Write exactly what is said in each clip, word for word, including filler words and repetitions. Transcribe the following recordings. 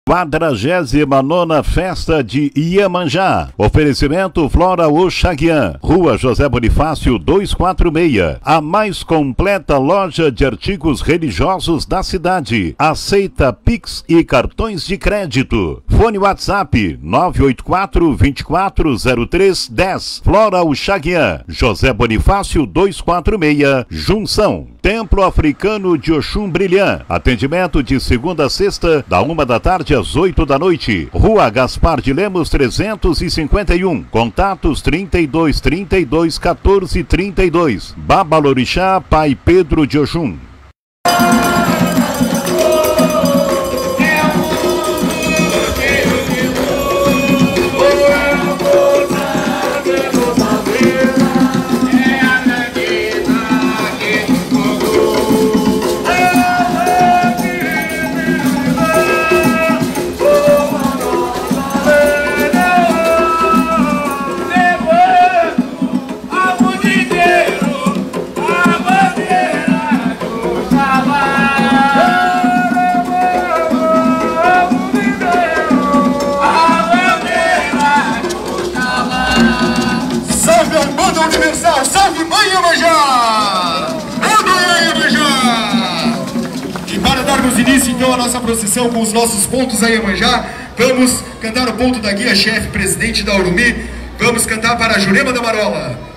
quadragésima nona Festa de Iemanjá. Oferecimento Flora Oxaguian, Rua José Bonifácio duzentos e quarenta e seis. A mais completa loja de artigos religiosos da cidade. Aceita Pix e cartões de crédito. Fone WhatsApp nove oito quatro, vinte e quatro, zero três, dez. Flora Oxaguian, José Bonifácio duzentos e quarenta e seis, Junção. Templo Africano de Oxum Brilhant. Atendimento de segunda a sexta, da uma da tarde às oito da noite. Rua Gaspar de Lemos trezentos e cinquenta e um. Contatos trinta e dois, trinta e dois, quatorze, trinta e dois. Babalorixá, Pai Pedro de Oxum. Salve Mãe Iemanjá! Mãe Iemanjá! E para darmos início então à nossa procissão com os nossos pontos a Iemanjá, vamos cantar o ponto da guia-chefe, presidente da Urumi. Vamos cantar para a Jurema da Marola.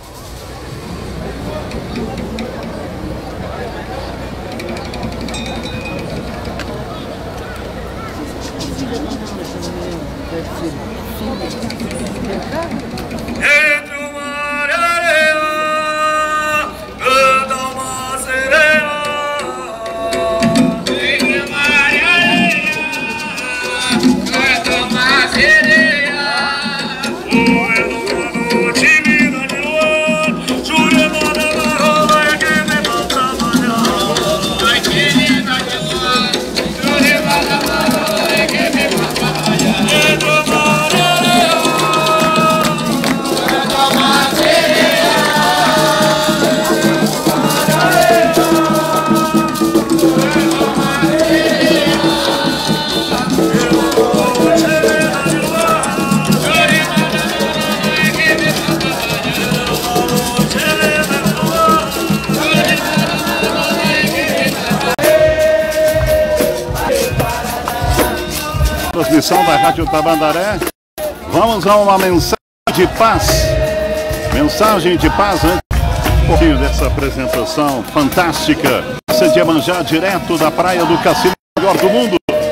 Transmissão da Rádio Tamandaré. Vamos a uma mensagem de paz. Mensagem de paz antes um pouquinho dessa apresentação fantástica. Essa de Iemanjá, direto da praia do Cassino, melhor do mundo.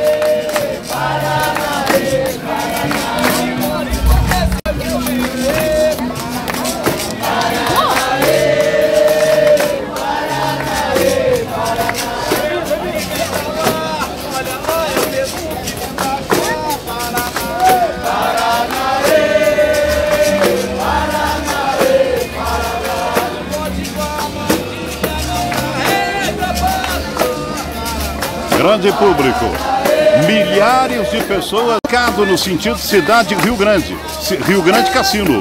Grande público, milhares de pessoas cada no sentido cidade Rio Grande, Rio Grande Cassino.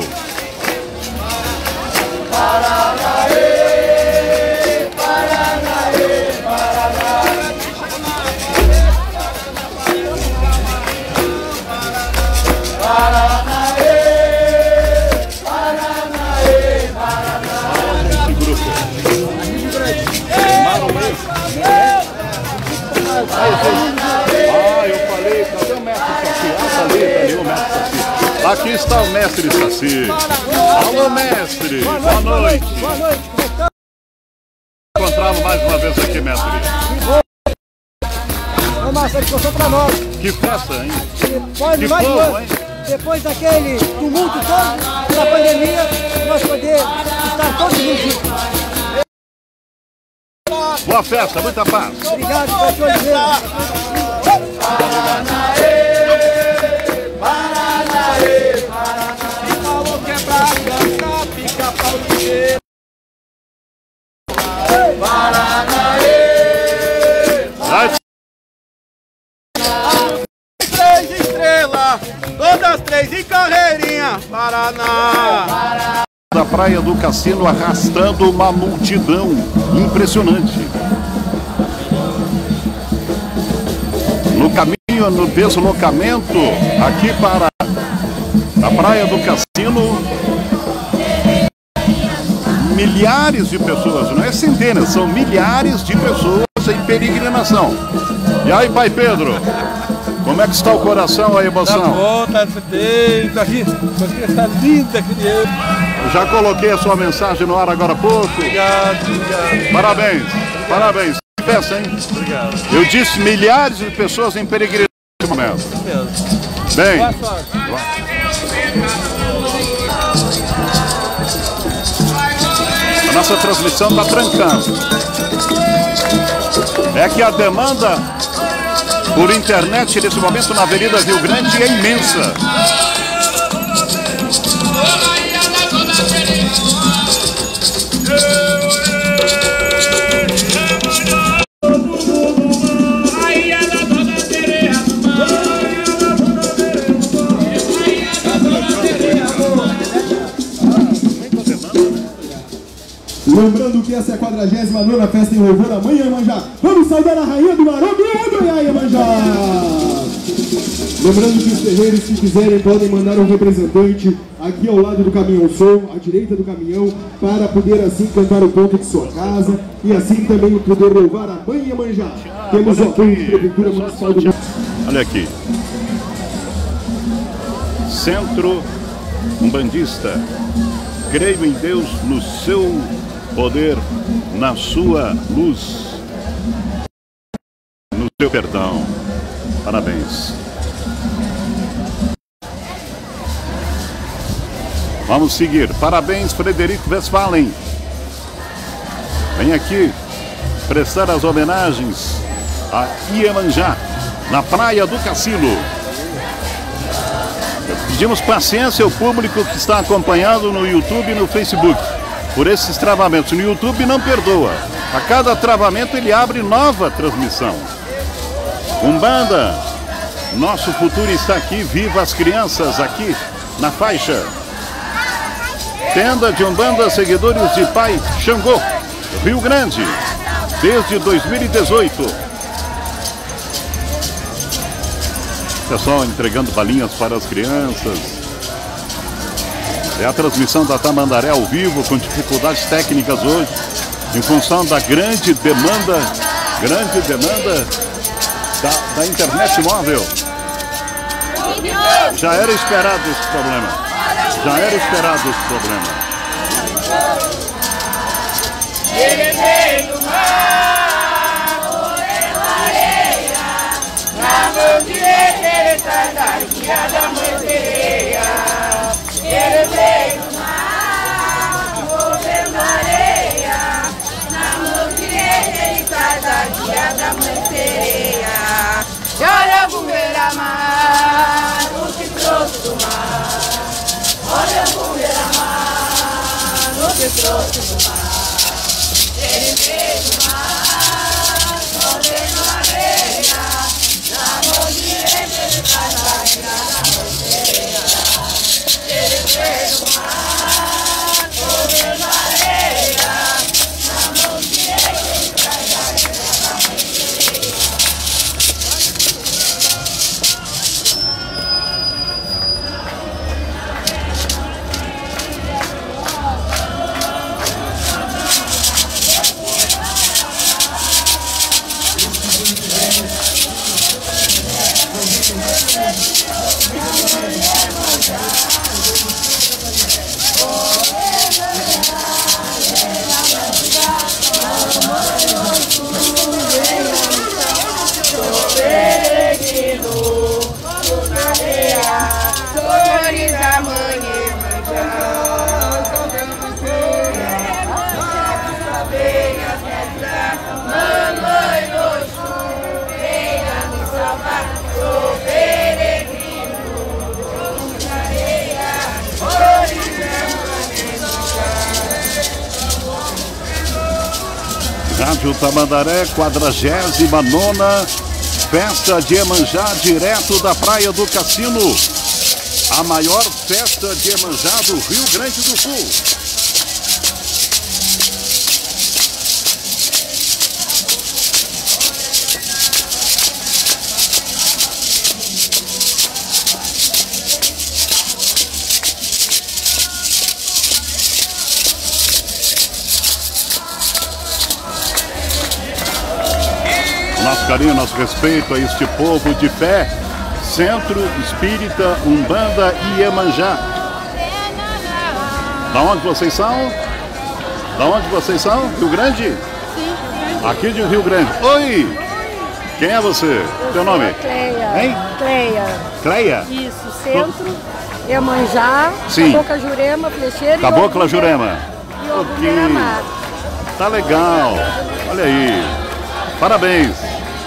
Ah, eu falei, cadê o mestre Saci? Ah, tá ali, tá ali o mestre Saci. Aqui está o mestre Saci. Alô, mestre, boa noite. Boa noite, como é que tá? Encontrá-lo mais uma vez aqui, mestre. Ô, Márcio, ele postou pra nós. Que festa, hein? Pode, que mais povo, hein? Depois daquele tumulto todo, da pandemia, nós poder estar todos juntos. Boa festa, muita paz. Obrigado, pastor Oliveira. Paranaê, Paranaê, Paranaê. Falou que é pra dançar, pica-pau ligeiro. Paranaê, Vai. Três estrelas, todas três em carreirinha. Paraná. Da praia do Cassino, arrastando uma multidão impressionante. No caminho no deslocamento aqui para a Praia do Cassino. Milhares de pessoas, não é centenas, são milhares de pessoas em peregrinação. E aí, pai Pedro, como é que está o coração, a emoção? Tá bom, tá feito, aqui, aqui está linda criança. Já coloquei a sua mensagem no ar agora há pouco. Obrigado, obrigado. Parabéns, obrigado. Parabéns. Que festa, hein? Obrigado. Eu disse milhares de pessoas em peregrinação nesse momento. Bem, a nossa transmissão está trancando. É que a demanda por internet nesse momento na Avenida Rio Grande é imensa. Lembrando que essa é a quadragésima nona festa em louvor à Mãe Iemanjá. Vamos saudar a rainha do Maroto e o Iemanjá. Lembrando que os terreiros que quiserem podem mandar um representante aqui ao lado do caminhão som, à direita do caminhão, para poder assim cantar o ponto de sua casa e assim também poder louvar a Mãe Iemanjá. Temos o apoio da Prefeitura Municipal do... Olha aqui. Centro Umbandista. Creio em Deus, no seu poder, na sua luz, no seu perdão. Parabéns. Vamos seguir. Parabéns, Frederico Westphalen. Vem aqui prestar as homenagens a Iemanjá, na Praia do Cassino. Pedimos paciência ao público que está acompanhando no YouTube e no Facebook por esses travamentos. No YouTube não perdoa. A cada travamento ele abre nova transmissão. Umbanda, nosso futuro está aqui. Viva as crianças aqui na faixa. Tenda de Umbanda, seguidores de Pai Xangô, Rio Grande, desde dois mil e dezoito. Pessoal entregando balinhas para as crianças. É a transmissão da Tamandaré ao vivo, com dificuldades técnicas hoje, em função da grande demanda, grande demanda da, da internet móvel. Já era esperado esse problema. Já era esperado esse problema. Ele veio mar, moreno areia, na mão direita ele traz a guia da mãe sereia. Ele veio mar, moreno areia, na mão direita ele traz a guia da mãe sereia. Olha o beira-mar, o que trouxe do mar. Olha o beira-mar, o que trouxe do mar. Ele veio do mar, moreno areia, na mão direita ele traz a guia da mãe sereia. Ele veio do mar, moreno areia, na mão direita ele traz a guia da mãe sereia. Rádio Tamandaré, quadragésima nona Festa de Iemanjá, direto da Praia do Cassino. A maior festa de Iemanjá do Rio Grande do Sul. nosso carinho, nosso respeito a este povo de fé. Centro Espírita Umbanda Iemanjá. Da onde vocês são? Da onde vocês são? Rio Grande? Sim. Aqui de Rio Grande. Oi! Quem é você? Eu Teu nome? Cleia. Hein? Cleia. Cleia? Isso, Centro, Iemanjá, Sim. Cabocla Jurema, Flecheiro Cabocla e Jurema. E o Miramar. Tá legal. Olha aí. Parabéns.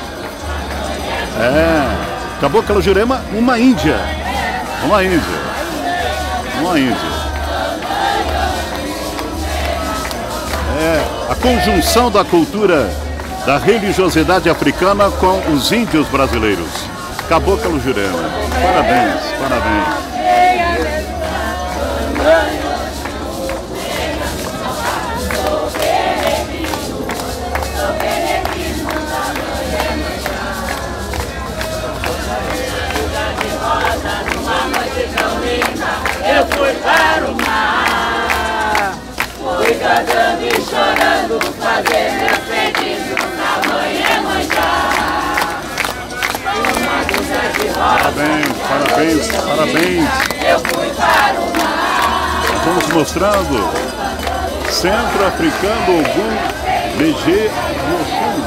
É. Cabocla Jurema, uma índia. Uma índia. Uma índia. É a conjunção da cultura da religiosidade africana com os índios brasileiros. Caboclo Jurema. Parabéns, parabéns. Eu fui para o mar, fui cantando e chorando, fazer meus pedidos na mãe Iemanjá. Parabéns, parabéns, parabéns. Eu fui para o mar. Estamos mostrando Centro Africano Ogum Legê Mochum.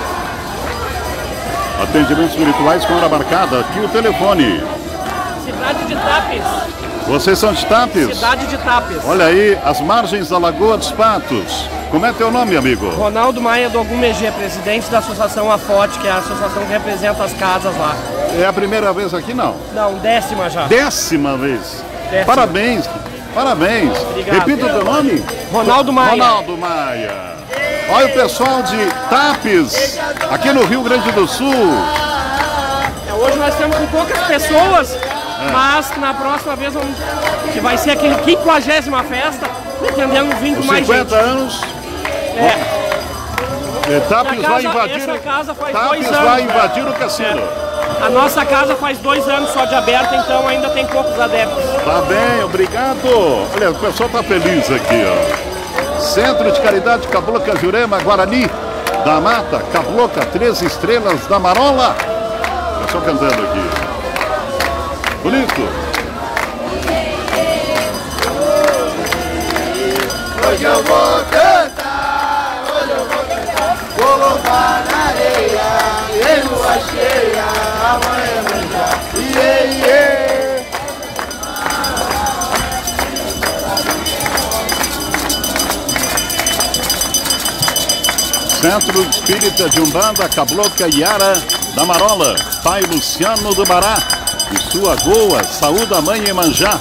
Atendimentos espirituais com hora marcada. Aqui o telefone. Cidade de Tapes. Vocês são de Tapes? Cidade de Tapes. Olha aí, as margens da Lagoa dos Patos. Como é teu nome, amigo? Ronaldo Maia do Ogum Legê, presidente da Associação Afote, que é a associação que representa as casas lá. É a primeira vez aqui, não? Não, décima já. Décima vez. Décima. Parabéns, parabéns. Obrigado. Repita o teu nome? Ronaldo Maia. Ronaldo Maia. Olha o pessoal de Tapes, aqui no Rio Grande do Sul. É, hoje nós estamos com poucas pessoas, é. mas na próxima vez, vamos, que vai ser aquele quinquagésima festa, pretendendo vir com mais gente. cinquenta anos. É. É, Tapes casa, vai invadir, essa casa faz Tapes dois anos, vai invadir o cassino. É. A nossa casa faz dois anos só de aberta, então ainda tem poucos adeptos. Tá bem, obrigado. Olha, o pessoal tá feliz aqui, ó. Centro de Caridade Cabocla Jurema, Guarani da Mata, Cabocla, Três Estrelas da Marola. Eu estou cantando aqui. Bonito. Hoje eu vou cantar, hoje eu vou cantar, vou louvar na areia, em lua cheia, amanhã manjar, iê, iê. Centro Espírita de Umbanda, Cabocla Yara da Marola, Pai Luciano do Bará e sua Goa, saúde a mãe Iemanjá.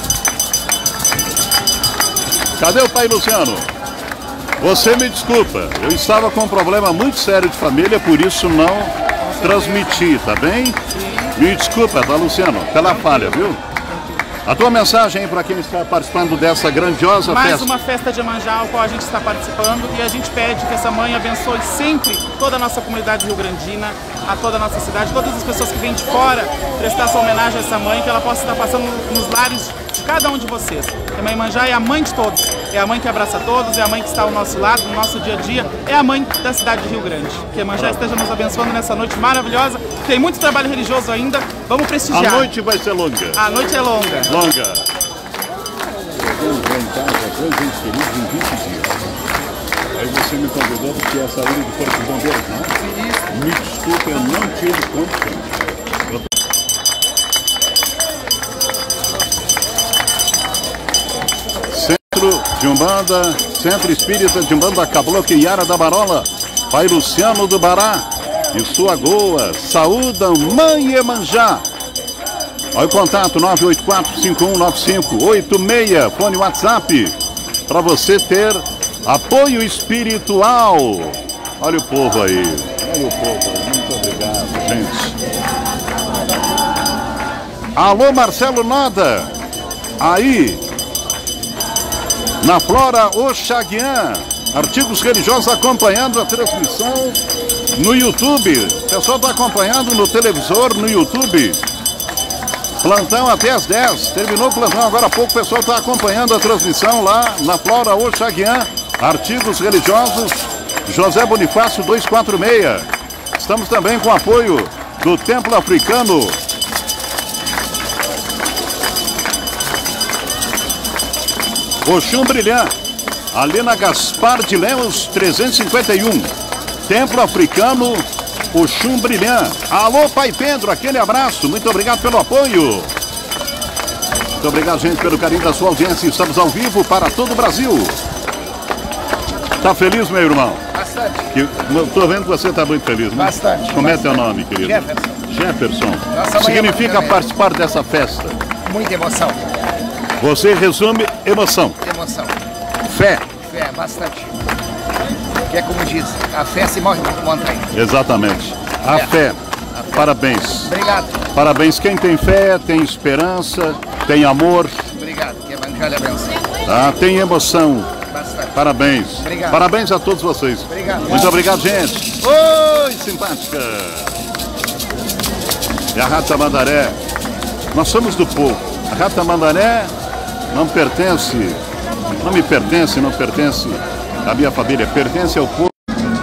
Cadê o Pai Luciano? Você me desculpa, eu estava com um problema muito sério de família, por isso não transmiti, tá bem? Me desculpa, tá, Luciano, pela falha, viu? A tua mensagem para quem está participando dessa grandiosa Mais festa. uma festa de Iemanjá, ao qual a gente está participando, e a gente pede que essa mãe abençoe sempre toda a nossa comunidade rio-grandina, a toda a nossa cidade, todas as pessoas que vêm de fora prestar sua homenagem a essa mãe, que ela possa estar passando nos lares de cada um de vocês. A mãe Iemanjá é a mãe de todos, é a mãe que abraça todos, é a mãe que está ao nosso lado, no nosso dia a dia, é a mãe da cidade de Rio Grande. Que a Iemanjá esteja nos abençoando nessa noite maravilhosa, tem muito trabalho religioso ainda, vamos prestigiar. A noite vai ser longa. A noite é longa. Longa. Vamos ver em casa, dois entes felizes em vinte dias. Aí você me convidou porque é a saúde do Corpo de Bombeiros, não? Me desculpe, eu não tive condições. Centro de Umbanda, Centro Espírita de Umbanda, Cabocla Yara da Marola, Pai Luciano do Bará e sua Goa, saúda mãe Iemanjá. Olha o contato, nove oito quatro, cinco um nove cinco oito seis, fone WhatsApp, para você ter apoio espiritual. Olha o povo aí, olha o povo aí, muito obrigado, gente. Alô, Marcelo Noda, aí, na Flora Oxaguian, artigos religiosos acompanhando a transmissão no YouTube. O pessoal está acompanhando no televisor, no YouTube. Plantão até às dez, terminou o plantão agora há pouco, o pessoal está acompanhando a transmissão lá na Flora Oxaguian, artigos religiosos, José Bonifácio duzentos e quarenta e seis. Estamos também com o apoio do Templo Africano. Oxum Brilhant, ali na Gaspar de Lemos trezentos e cinquenta e um. Templo Africano, Oxum Brilhant. Alô, Pai Pedro, aquele abraço. Muito obrigado pelo apoio. Muito obrigado, gente, pelo carinho da sua audiência. Estamos ao vivo para todo o Brasil. Tá feliz, meu irmão? Bastante. Estou vendo que você está muito feliz, né? Bastante. Como bastante. é teu nome, querido? Jefferson. Jefferson. Nossa, significa participar dessa festa? Muita emoção. Você resume emoção. Emoção. Fé. Fé, bastante. Que é como diz, a fé se move muito montanha. Exatamente. A fé. fé. A fé. Parabéns. Obrigado. Parabéns. Quem tem fé, tem esperança, tem amor. Obrigado. Que evangelho abençoe. Ah, tem emoção. Bastante. Parabéns. Obrigado. Parabéns a todos vocês. Obrigado. Muito obrigado, gente. Oi, simpática. E a Rádio Tamandaré. Nós somos do povo. A Rádio Tamandaré não pertence, não me pertence, não pertence à minha família, pertence ao povo.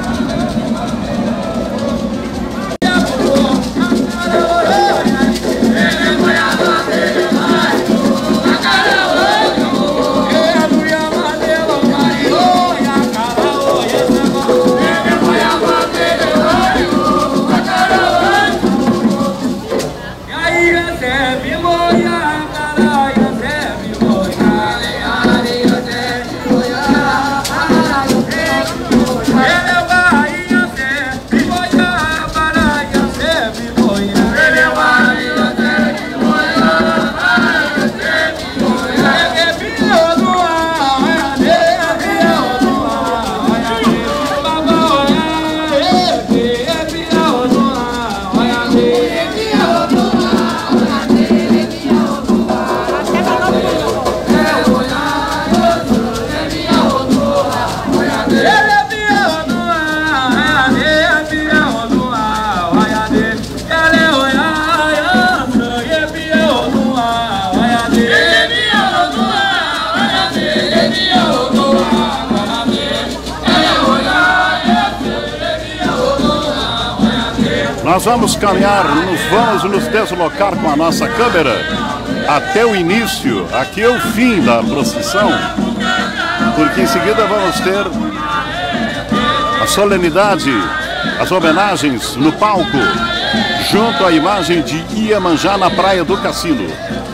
Nós vamos caminhar, nos vamos nos deslocar com a nossa câmera até o início, aqui é o fim da procissão, porque em seguida vamos ter a solenidade, as homenagens no palco, junto à imagem de Iemanjá na Praia do Cassino.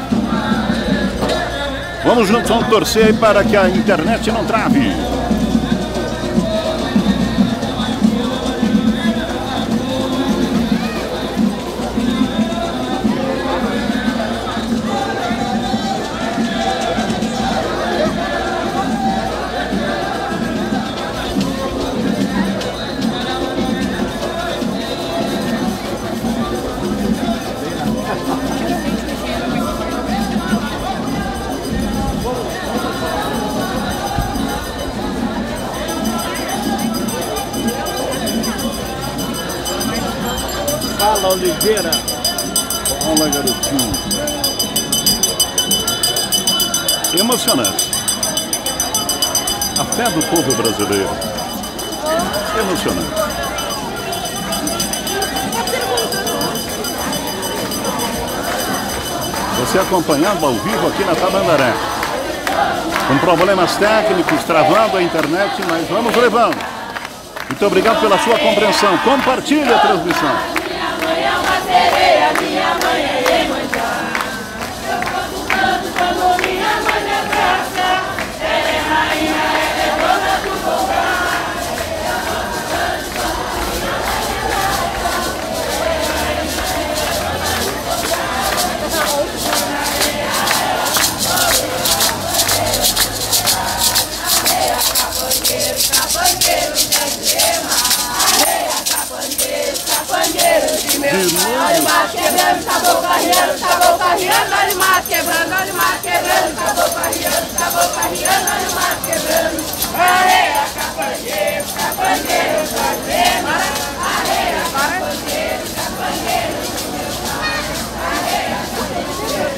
Vamos juntos, vamos torcer aí para que a internet não trave. Fala, Oliveira. Fala, garotinho. Emocionante. A fé do povo brasileiro. Emocionante. Você acompanhando ao vivo aqui na Tamandaré. Com problemas técnicos, travando a internet, mas vamos levando. Muito obrigado pela sua compreensão. Compartilhe a transmissão. Olha o mato quebrando, acabou carreando, acabou carreando, olha o mato quebrando, olha o mato quebrando, acabou carreando, acabou carreando, olha o mato quebrando. Areia, capangueiro, capangueiro, capangueiro, areia, capangueiro, capangueiro, areia, capangueiro,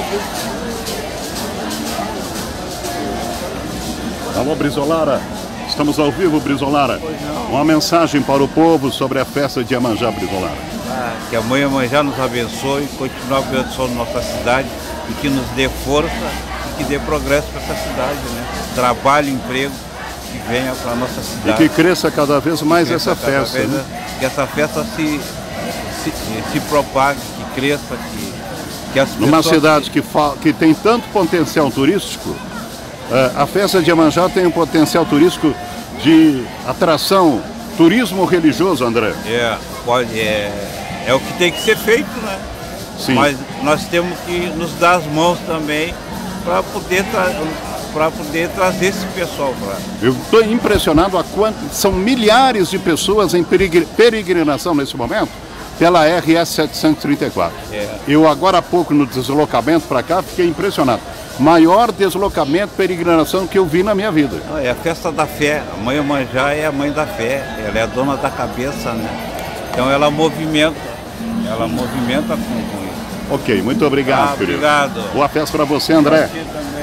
capangueiro. Alô, Brizolara. Estamos ao vivo, Brizolara. Uma mensagem para o povo sobre a festa de Iemanjá, Brizolara. Ah, que a mãe Iemanjá nos abençoe, continue abençoando nossa cidade e que nos dê força e que dê progresso para essa cidade, né? Trabalho, emprego, que venha para a nossa cidade. E que cresça cada vez mais essa festa. Vez, né? Que essa festa se, se, se propague, que cresça, que, que as Numa pessoas... cidade que, fa... que tem tanto potencial turístico, a festa de Iemanjá tem um potencial turístico de atração, turismo religioso, André. É, pode, é, é o que tem que ser feito, né? Sim. Mas nós temos que nos dar as mãos também para poder, tra para poder trazer esse pessoal para. Eu estou impressionado a quanto são milhares de pessoas em peregrinação nesse momento pela R S setecentos e trinta e quatro. É. Eu agora há pouco no deslocamento para cá fiquei impressionado. Maior deslocamento, peregrinação que eu vi na minha vida. É a festa da fé. A mãe Iemanjá é a mãe da fé. Ela é a dona da cabeça, né? Então ela movimenta, ela movimenta com, com isso. Ok, muito obrigado, ah, querido. Obrigado. Boa festa para você, André. Pra você também.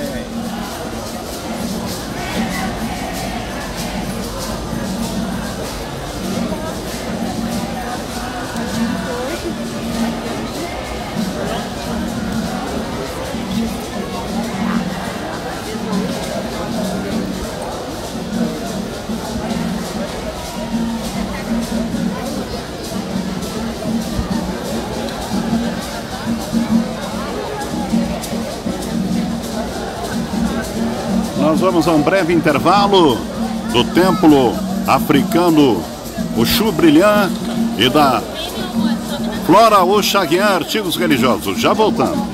Nós vamos a um breve intervalo do templo africano Oxum Brilhant e da Flora Oxaguian, artigos religiosos. Já voltamos.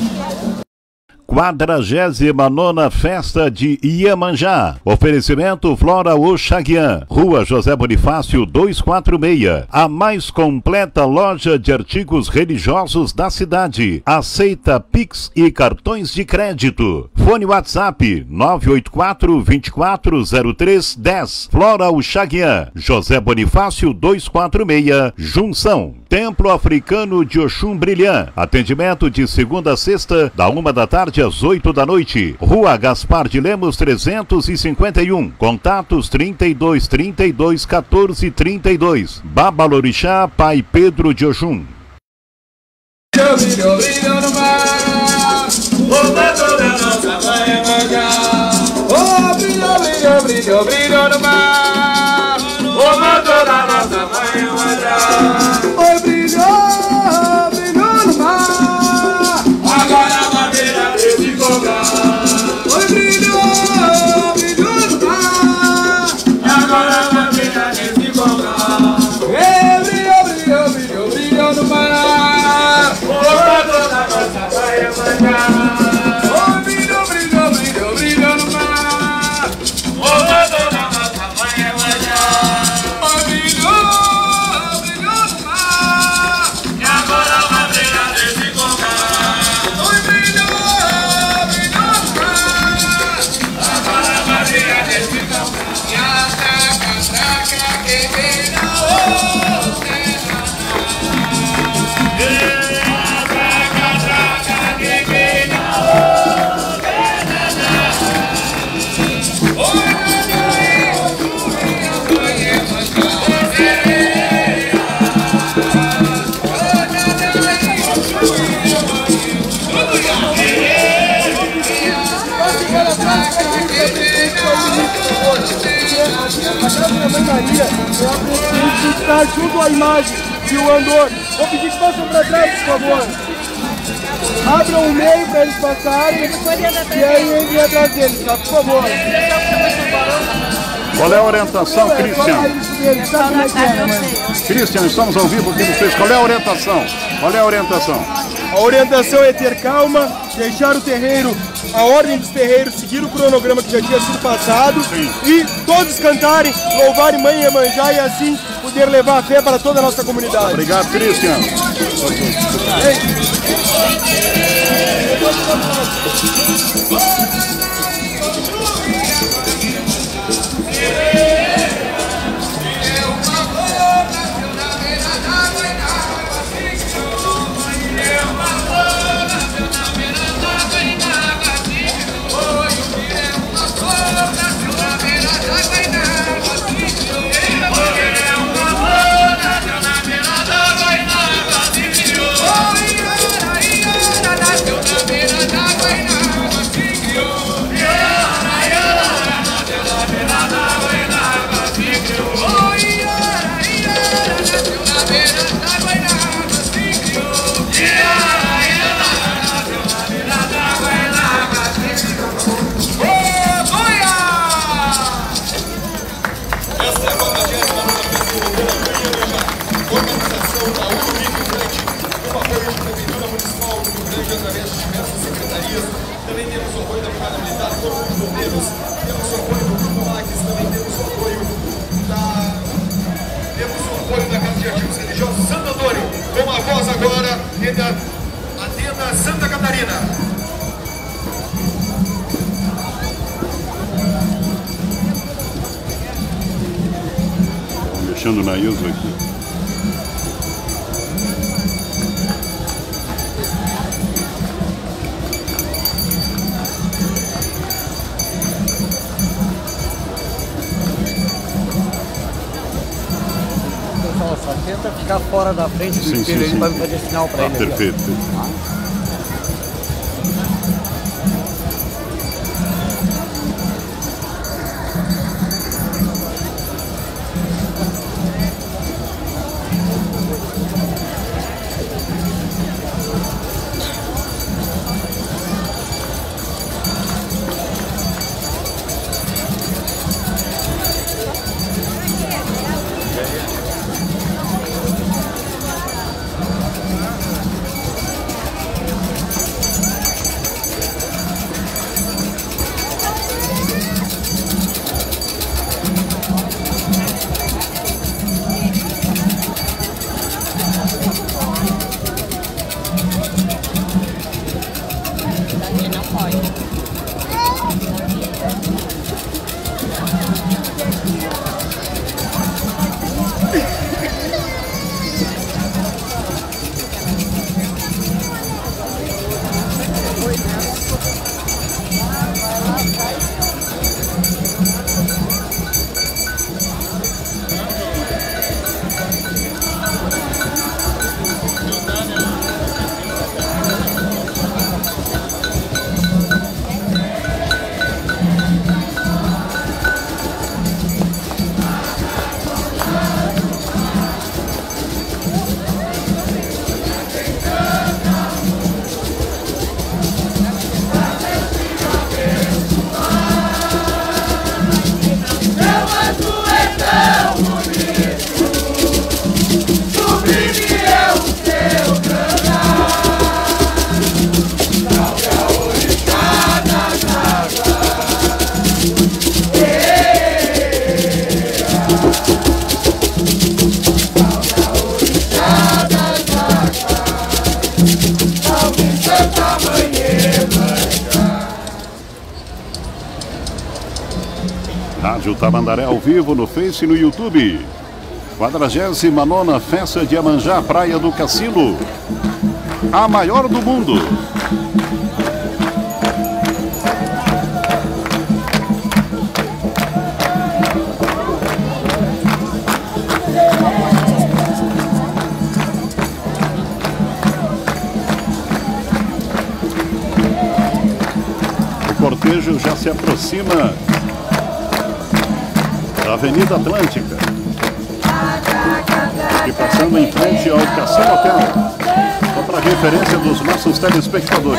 quadragésima nona Festa de Iemanjá. Oferecimento Flora Oxaguian, Rua José Bonifácio duzentos e quarenta e seis. A mais completa loja de artigos religiosos da cidade. Aceita Pix e cartões de crédito. Fone WhatsApp nove oito quatro, dois quatro zero três, um zero. Flora Oxaguian, José Bonifácio duzentos e quarenta e seis, Junção. Templo Africano de Oxum Brilhant. Atendimento de segunda a sexta, da uma da tarde às oito da noite. Rua Gaspar de Lemos trezentos e cinquenta e um. Contatos trinta e dois, trinta e dois, quatorze, trinta e dois. Babalorixá, Pai Pedro de Oxum. Brilho, brilho no mar, o manto da nossa mãe Iemanjá. Oh, brilho, brilho, brilho, brilho no mar, o manto da nossa mãe Iemanjá. Oi, brilho, brilho no mar, agora a bandeira desse cocar. Oi, brilho, brilho no mar, agora a bandeira desse cocar. Ei, brilho, brilho, brilho, brilho no mar, o manto da nossa mãe Iemanjá. Oh, brilho, brilho, brilho, brilho no mar, o manto da nossa mãe Iemanjá. Oh, brilho, brilho no mar, e agora a bandeira desse cocar. Oh, brilho, brilho no mar, agora a bandeira desse cocar. E a traca, traca que vem na outra. Está junto à imagem de um andor. Vou pedir que passem para trás, por favor. Abram o meio para eles passarem e aí entrem atrás deles, tá? Por favor. Qual é a orientação, Cristian? Cristian, estamos ao vivo aqui no Face. Qual é a orientação? Qual é a orientação? A orientação é ter calma, deixar o terreiro, a ordem dos terreiros, seguir o cronograma que já tinha sido passado. Sim. E todos cantarem, louvarem Mãe Iemanjá e assim poder levar a fé para toda a nossa comunidade. Obrigado, Cristian. Oi, o que é uma flor, nasceu na beira da Guainá. Atenda, atenda Santa Catarina. Mexendo na I S O aqui. Pessoal, só tenta ficar fora da frente do Sim, espelho sim, aí para sim. fazer sinal para Ah, ele. perfeito. Ali, ó. Rádio Tamandaré ao vivo no Face e no YouTube. quadragésima nona Festa de Iemanjá, Praia do Cassino. A maior do mundo. O cortejo já se aproxima da Avenida Atlântica, e passando em frente ao Cassino Hotel, só para referência dos nossos telespectadores.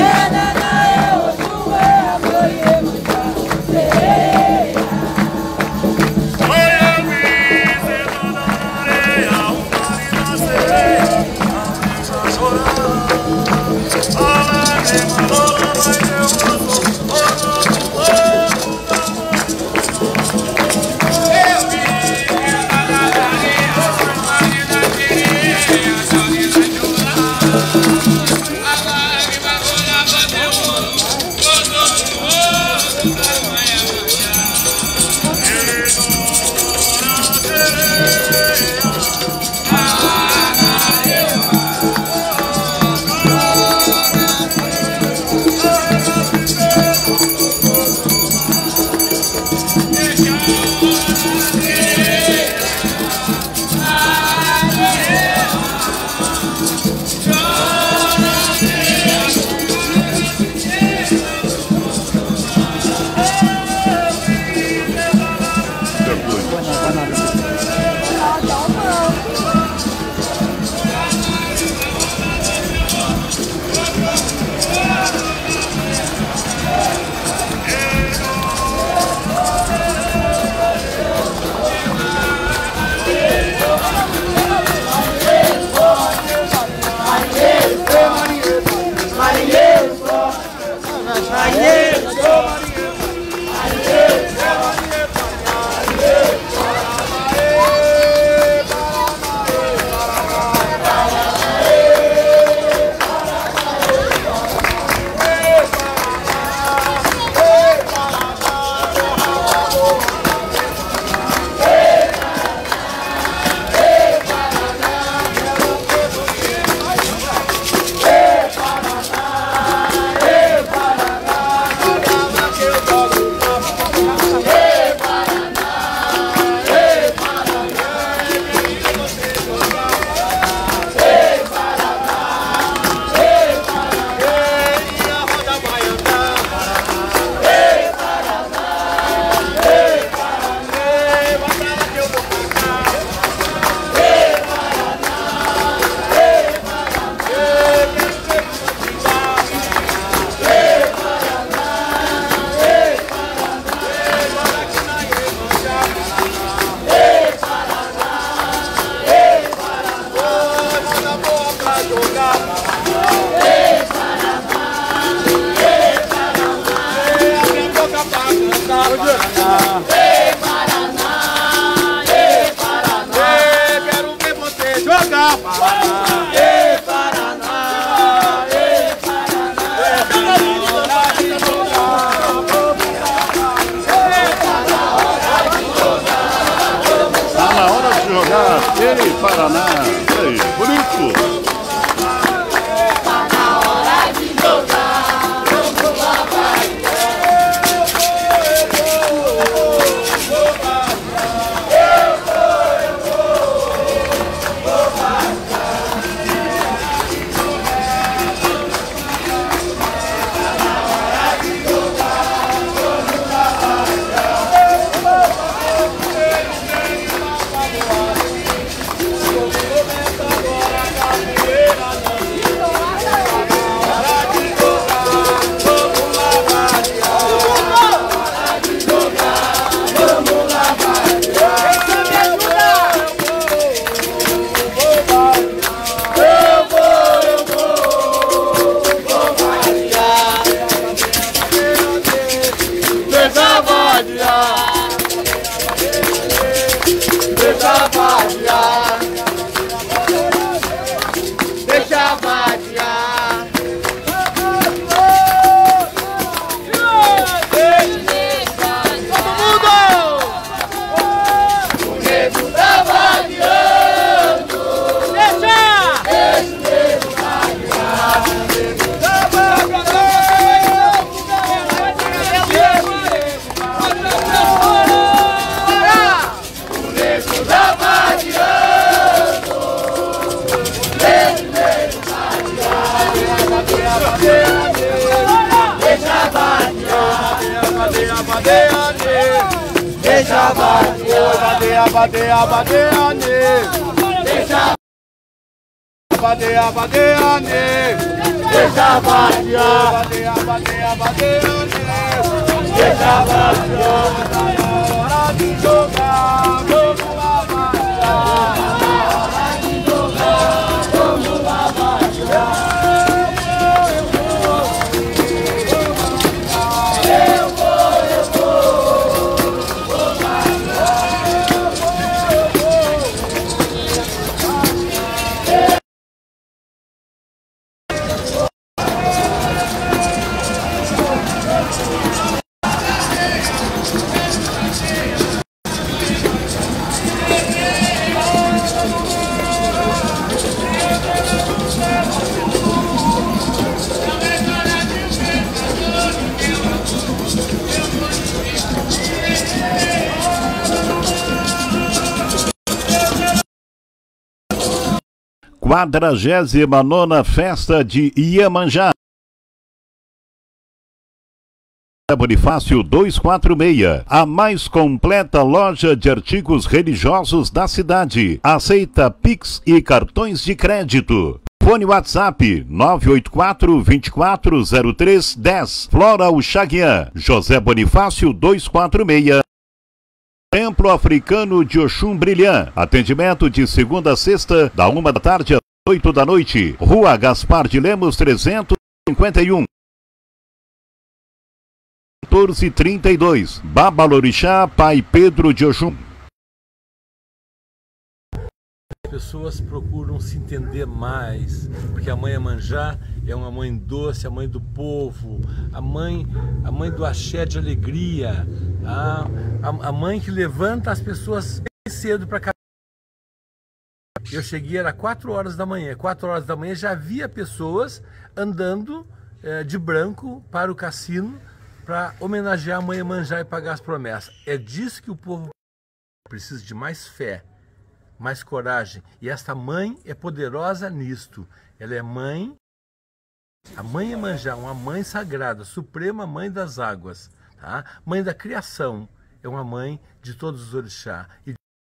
Paraná. Ei, Paraná, ei, Paraná. Ei, quero ver você jogar, Paraná. Ei, Paraná, ei, Paraná. Tá na hora de jogar. Ei, Paraná. Ei, bonito. Deixa vadiar. Todo mundo! O nego tá vadiando. Deixa! Deixa o nego vadiar. O nego tá vadiando. O nego tá vadiando. Deixa Badeia, badeia, badeia, né? Deixa badeia, badeia, né? Deixa vadiar. Badeia, badeia, badeia, né? Deixa vadiar. Tá na hora de jogar, vamos lá vadiar. Tá na hora de jogar, vamos lá vadiar. quadragésima nona Festa de Iemanjá. Bonifácio duzentos e quarenta e seis, a mais completa loja de artigos religiosos da cidade. Aceita Pix e cartões de crédito. Fone WhatsApp nove oito quatro, dois quatro zero três, um zero. Flora Uxaguian, José Bonifácio duzentos e quarenta e seis. Templo Africano de Oxum Brilhant. Atendimento de segunda a sexta, da uma da tarde às oito da noite. Rua Gaspar de Lemos trezentos e cinquenta e um. quatorze trinta e dois. Babalorixá, Pai Pedro de Oxum. As pessoas procuram se entender mais, porque a mãe Iemanjá é uma mãe doce, a mãe do povo, a mãe, a mãe do axé de alegria, a, a, a mãe que levanta as pessoas bem cedo para cá. Eu cheguei, era quatro horas da manhã, quatro horas da manhã já havia pessoas andando eh, de branco para o cassino para homenagear a mãe Iemanjá e pagar as promessas. É disso que o povo precisa, de mais fé, mais coragem. E esta mãe é poderosa nisto. Ela é mãe, a mãe Iemanjá, uma mãe sagrada, suprema mãe das águas, tá? Mãe da criação, é uma mãe de todos os orixás. E,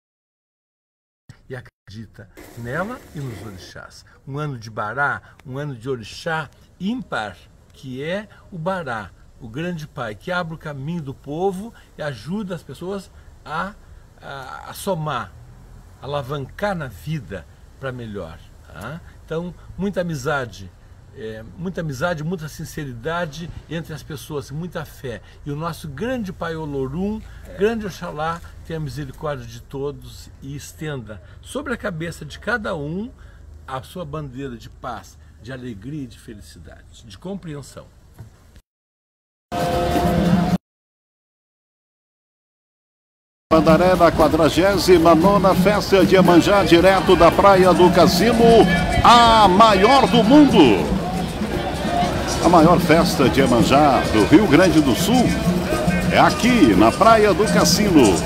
e acredita nela e nos orixás. Um ano de Bará, um ano de orixá ímpar, que é o Bará, o grande pai, que abre o caminho do povo e ajuda as pessoas a, a, a somar, alavancar na vida para melhor. Tá? Então, muita amizade é, muita amizade, muita sinceridade entre as pessoas, muita fé. E o nosso grande Pai Olorum, grande Oxalá, tenha misericórdia de todos e estenda sobre a cabeça de cada um a sua bandeira de paz, de alegria e de felicidade, de compreensão. Pandaré da quadragésima nona Festa de Iemanjá, direto da Praia do Cassino, a maior do mundo. A maior festa de Iemanjá do Rio Grande do Sul é aqui na Praia do Cassino.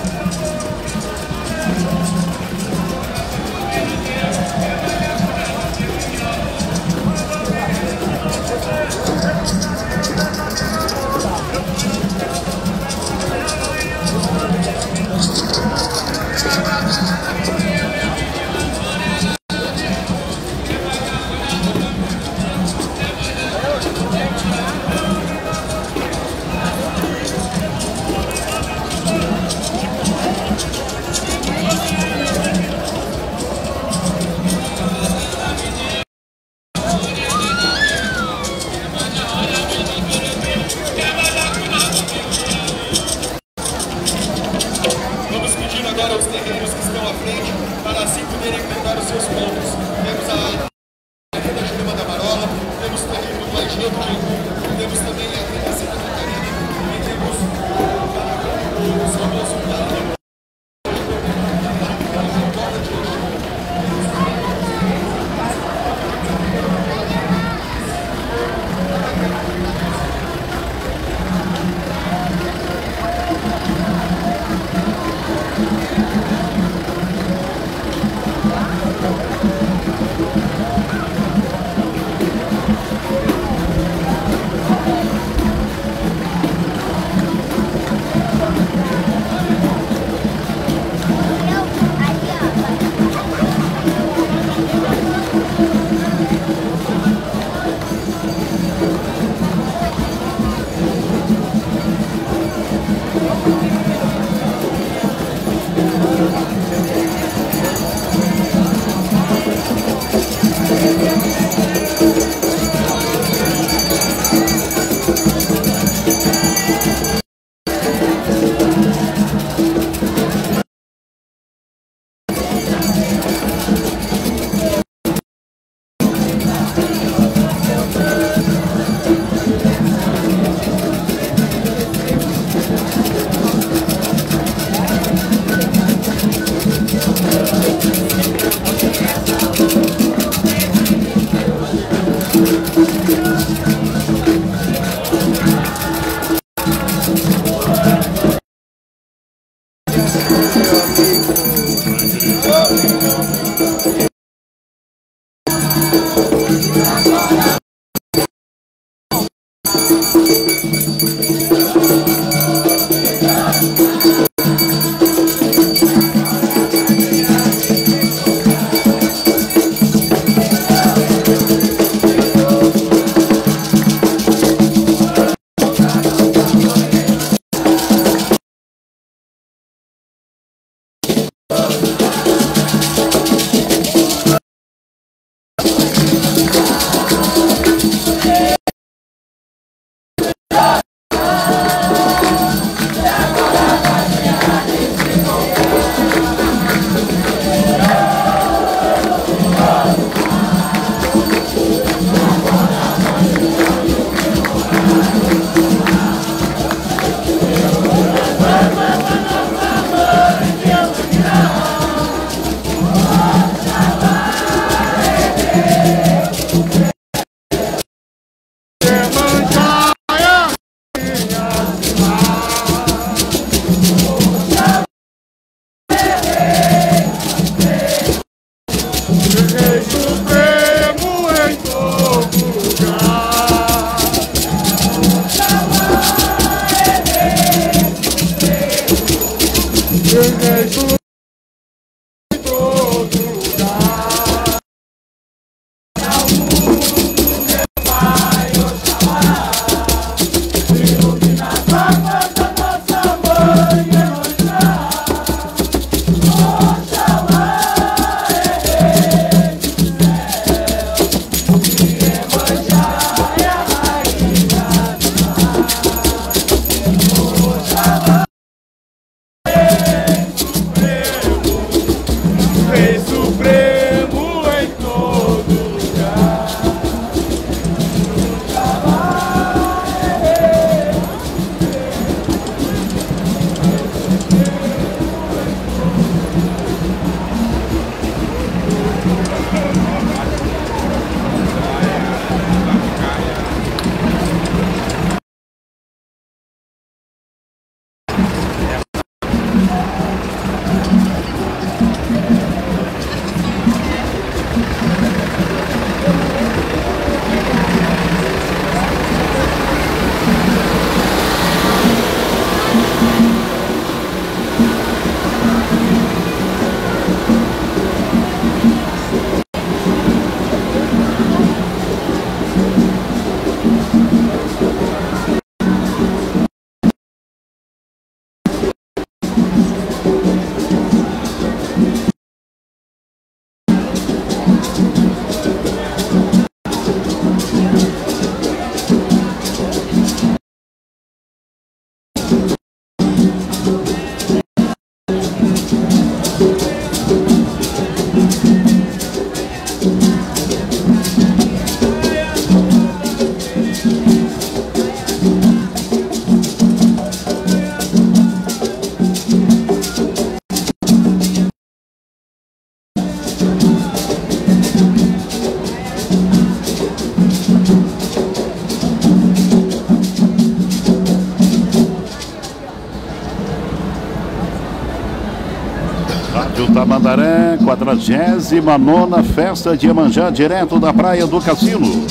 Tamandaré, quadragésima nona Festa de Iemanjá, direto da Praia do Cassino.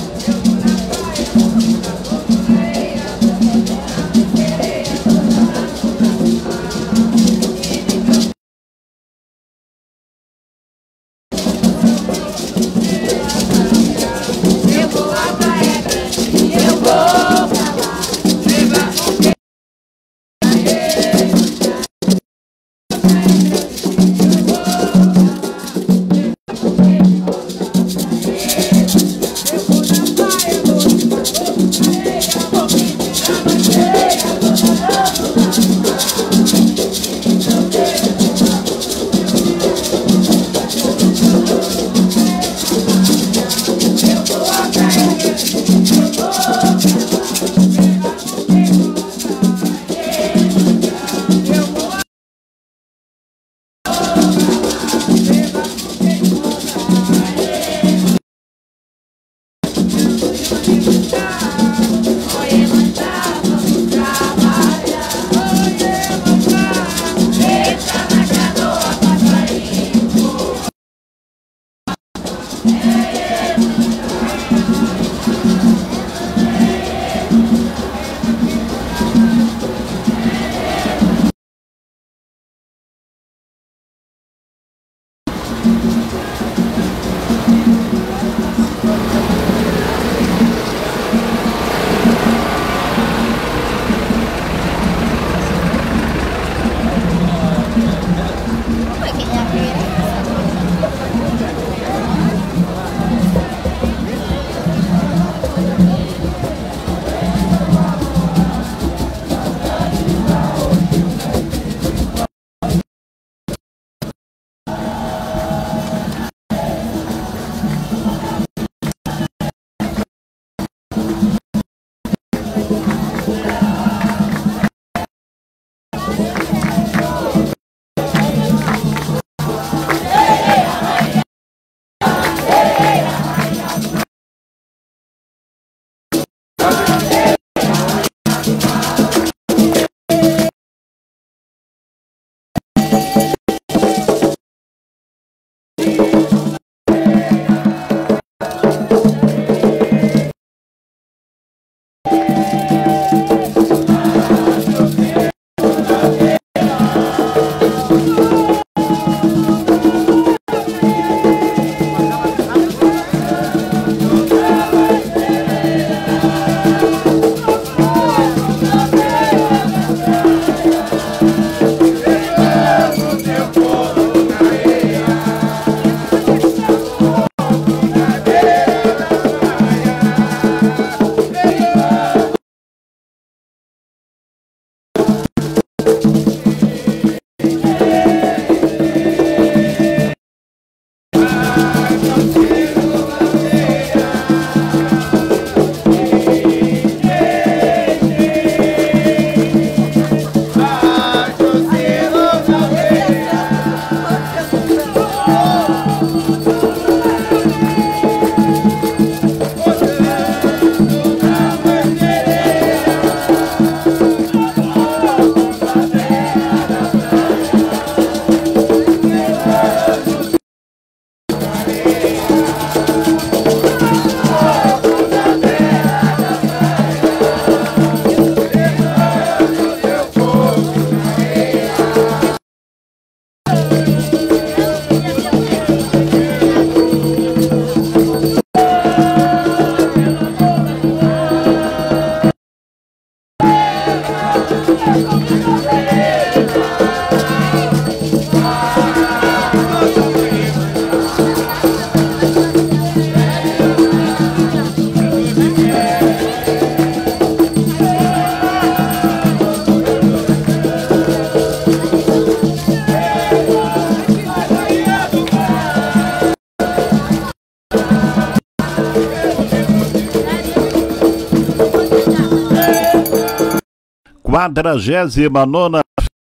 quadragésima nona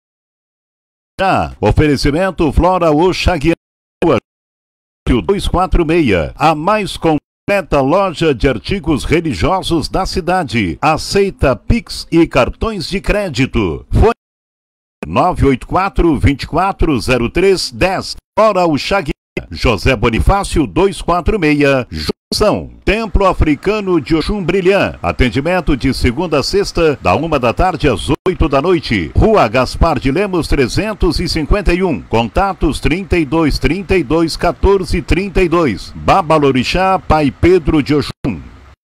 Oferecimento Flora Oxaguian, dois quatro seis, a mais completa loja de artigos religiosos da cidade. Aceita Pix e cartões de crédito. Foi nove oito quatro, vinte e quatro, zero três, dez. Fora o Xaguiã, José Bonifácio duzentos e quarenta e seis, Junção. Templo Africano de Oxum Brilhã. Atendimento de segunda a sexta, da uma da tarde às oito da noite. Rua Gaspar de Lemos trezentos e cinquenta e um. Contatos trinta e dois, trinta e dois, quatorze, trinta e dois. Babalorixá, Pai Pedro de Oxum.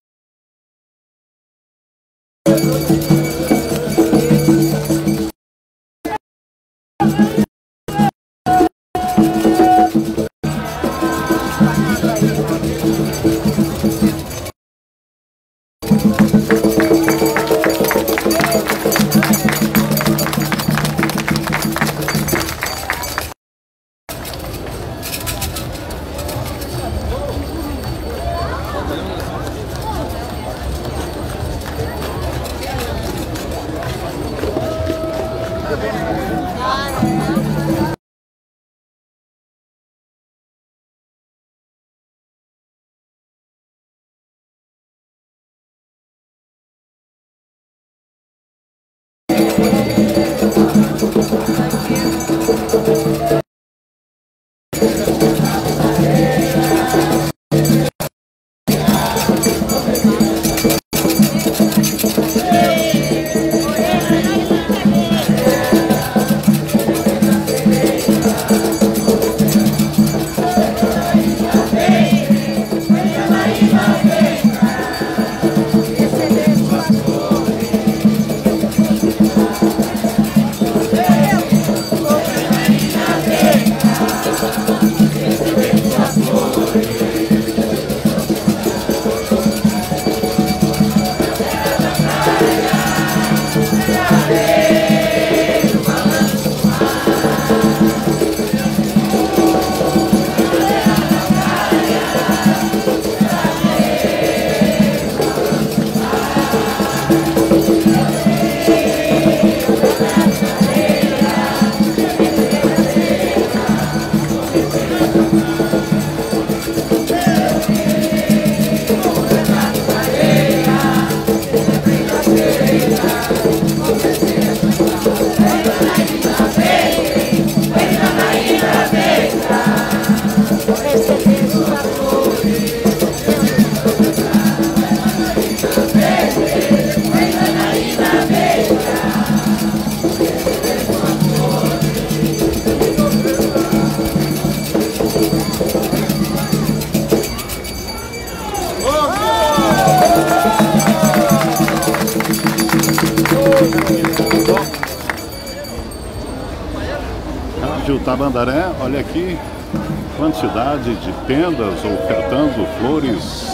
Rádio Tamandaré, olha aqui, quantidade de tendas ofertando flores,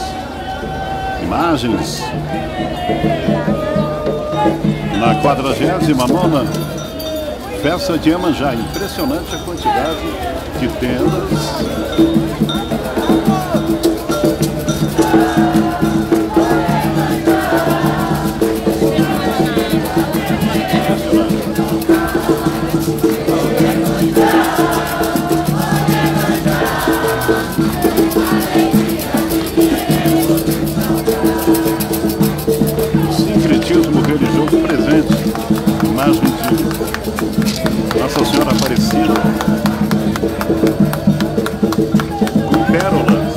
imagens. Na quadragésima nona Festa de Iemanjá, impressionante a quantidade de tendas. Sincretismo religioso presente. Imagem de Nossa Senhora Aparecida com pérolas.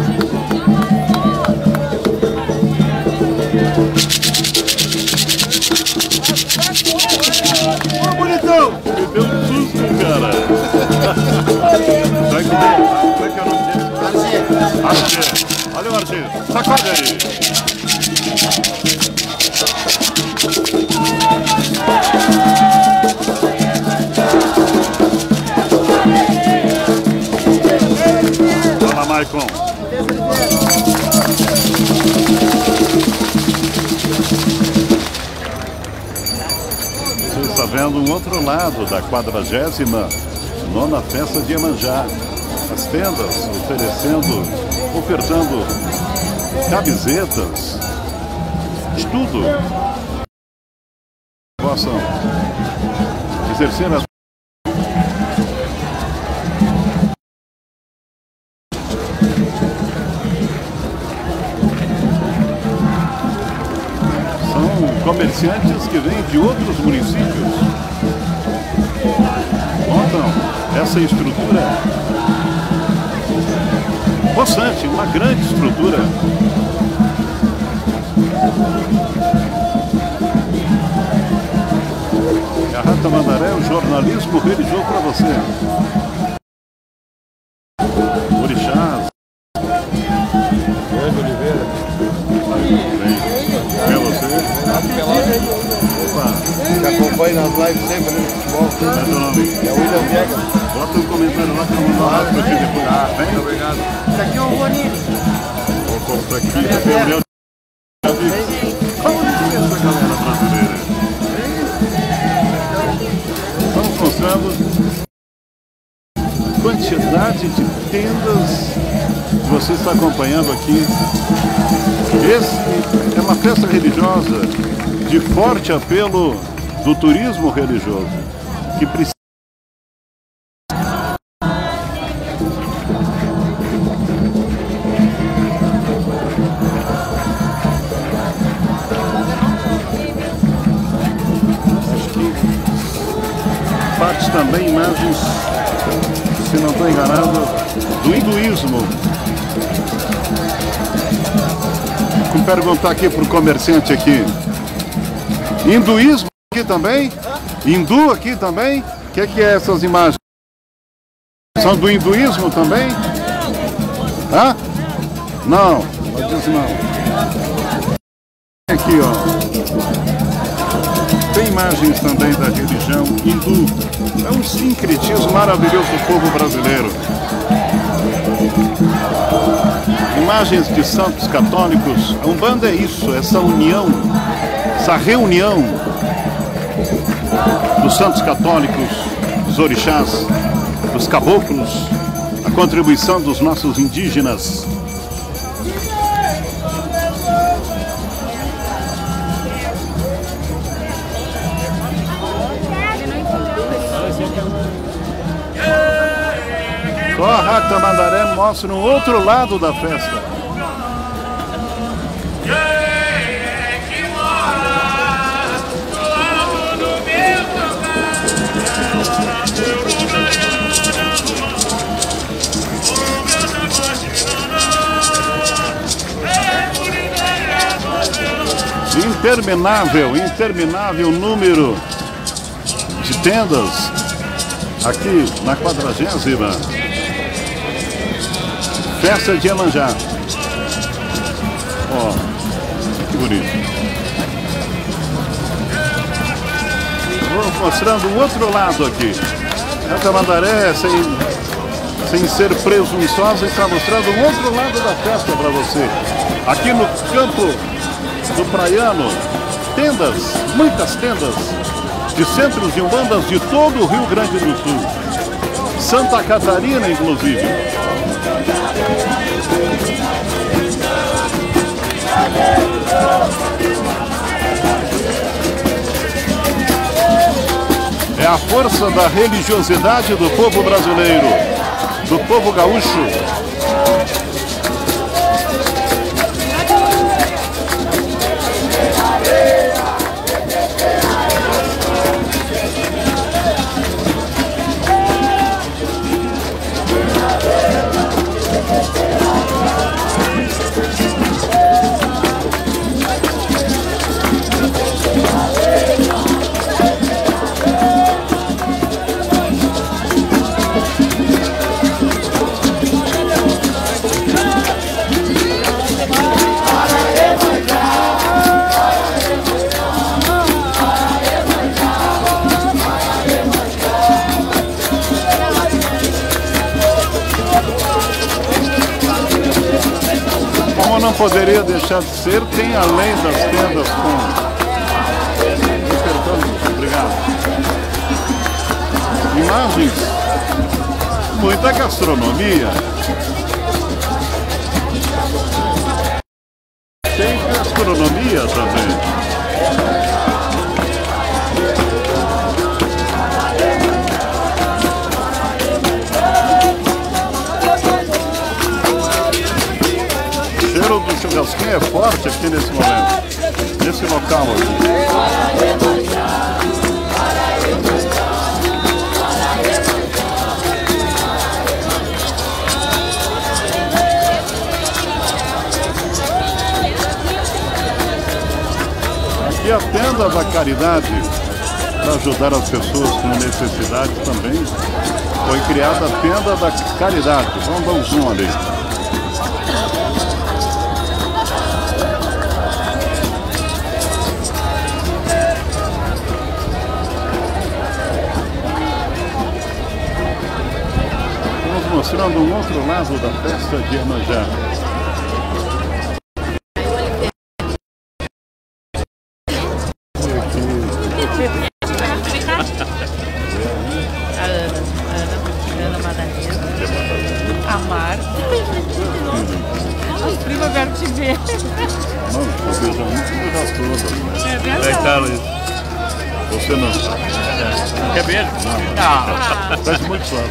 Ô, bonitão! Me deu um susto, cara. Vai comer. Como é que é o nome dele? Argê. Olha o Argê. Sacode aí. Fala, Maicon. Você está vendo um outro lado da quadragésima nona Festa de Iemanjá. As tendas oferecendo, ofertando camisetas, de tudo. Possam exercer a são comerciantes que vêm de outros municípios. então, essa estrutura possante, uma grande estrutura. A Rádio Tamandaré, o jornalismo religioso para você. Orixás. Grande Oliveira. Bem. É você? Opa. Te acompanha nas lives sempre no futebol. Qual é teu nome? É o William Viegas. Bota um comentário lá que eu vou mandar lá pra ti depois. Ah, bem? muito obrigado. Isso aqui é o Rony. Vou cortar aqui. Reunião de como é essa galera brasileira? Estamos mostrando a quantidade de tendas que você está acompanhando aqui. Esse é uma festa religiosa de forte apelo do turismo religioso, que precisa. Parte também imagens, se não estou enganado, do hinduísmo. Vou perguntar aqui para o comerciante aqui. Hinduísmo aqui também? Hindu aqui também? O que, que é essas imagens? São do hinduísmo também? Hã? Não, não diz não. Aqui, ó. Tem imagens também da religião hindu. É um sincretismo maravilhoso do povo brasileiro. Imagens de santos católicos. A Umbanda é isso, essa união, essa reunião dos santos católicos, dos orixás, dos caboclos, a contribuição dos nossos indígenas. Só a Rádio Tamandaré mostra um outro lado da festa. Interminável, interminável número de tendas aqui na quadragésima Festa de Iemanjá. Ó, que bonito. Vou mostrando o outro lado aqui. A Tamandaré, sem, sem ser presunçosa, está mostrando um outro lado da festa para você. Aqui no campo do Praiano, tendas, muitas tendas de centros de umbandas de todo o Rio Grande do Sul. Santa Catarina, inclusive. É a força da religiosidade do povo brasileiro, do povo gaúcho. Não poderia deixar de ser, tem além das tendas com... Obrigado. Imagens, muita gastronomia. Tem gastronomia também. O cheiro do churrasquinho é forte aqui nesse momento, nesse local aqui. E a tenda da caridade, para ajudar as pessoas com necessidade também, foi criada a tenda da caridade. Vamos dar um zoom ali. Estamos mostrando um outro lado da festa de Iemanjá. Você não? Quer beijo? Não. Não. Faz muito suave.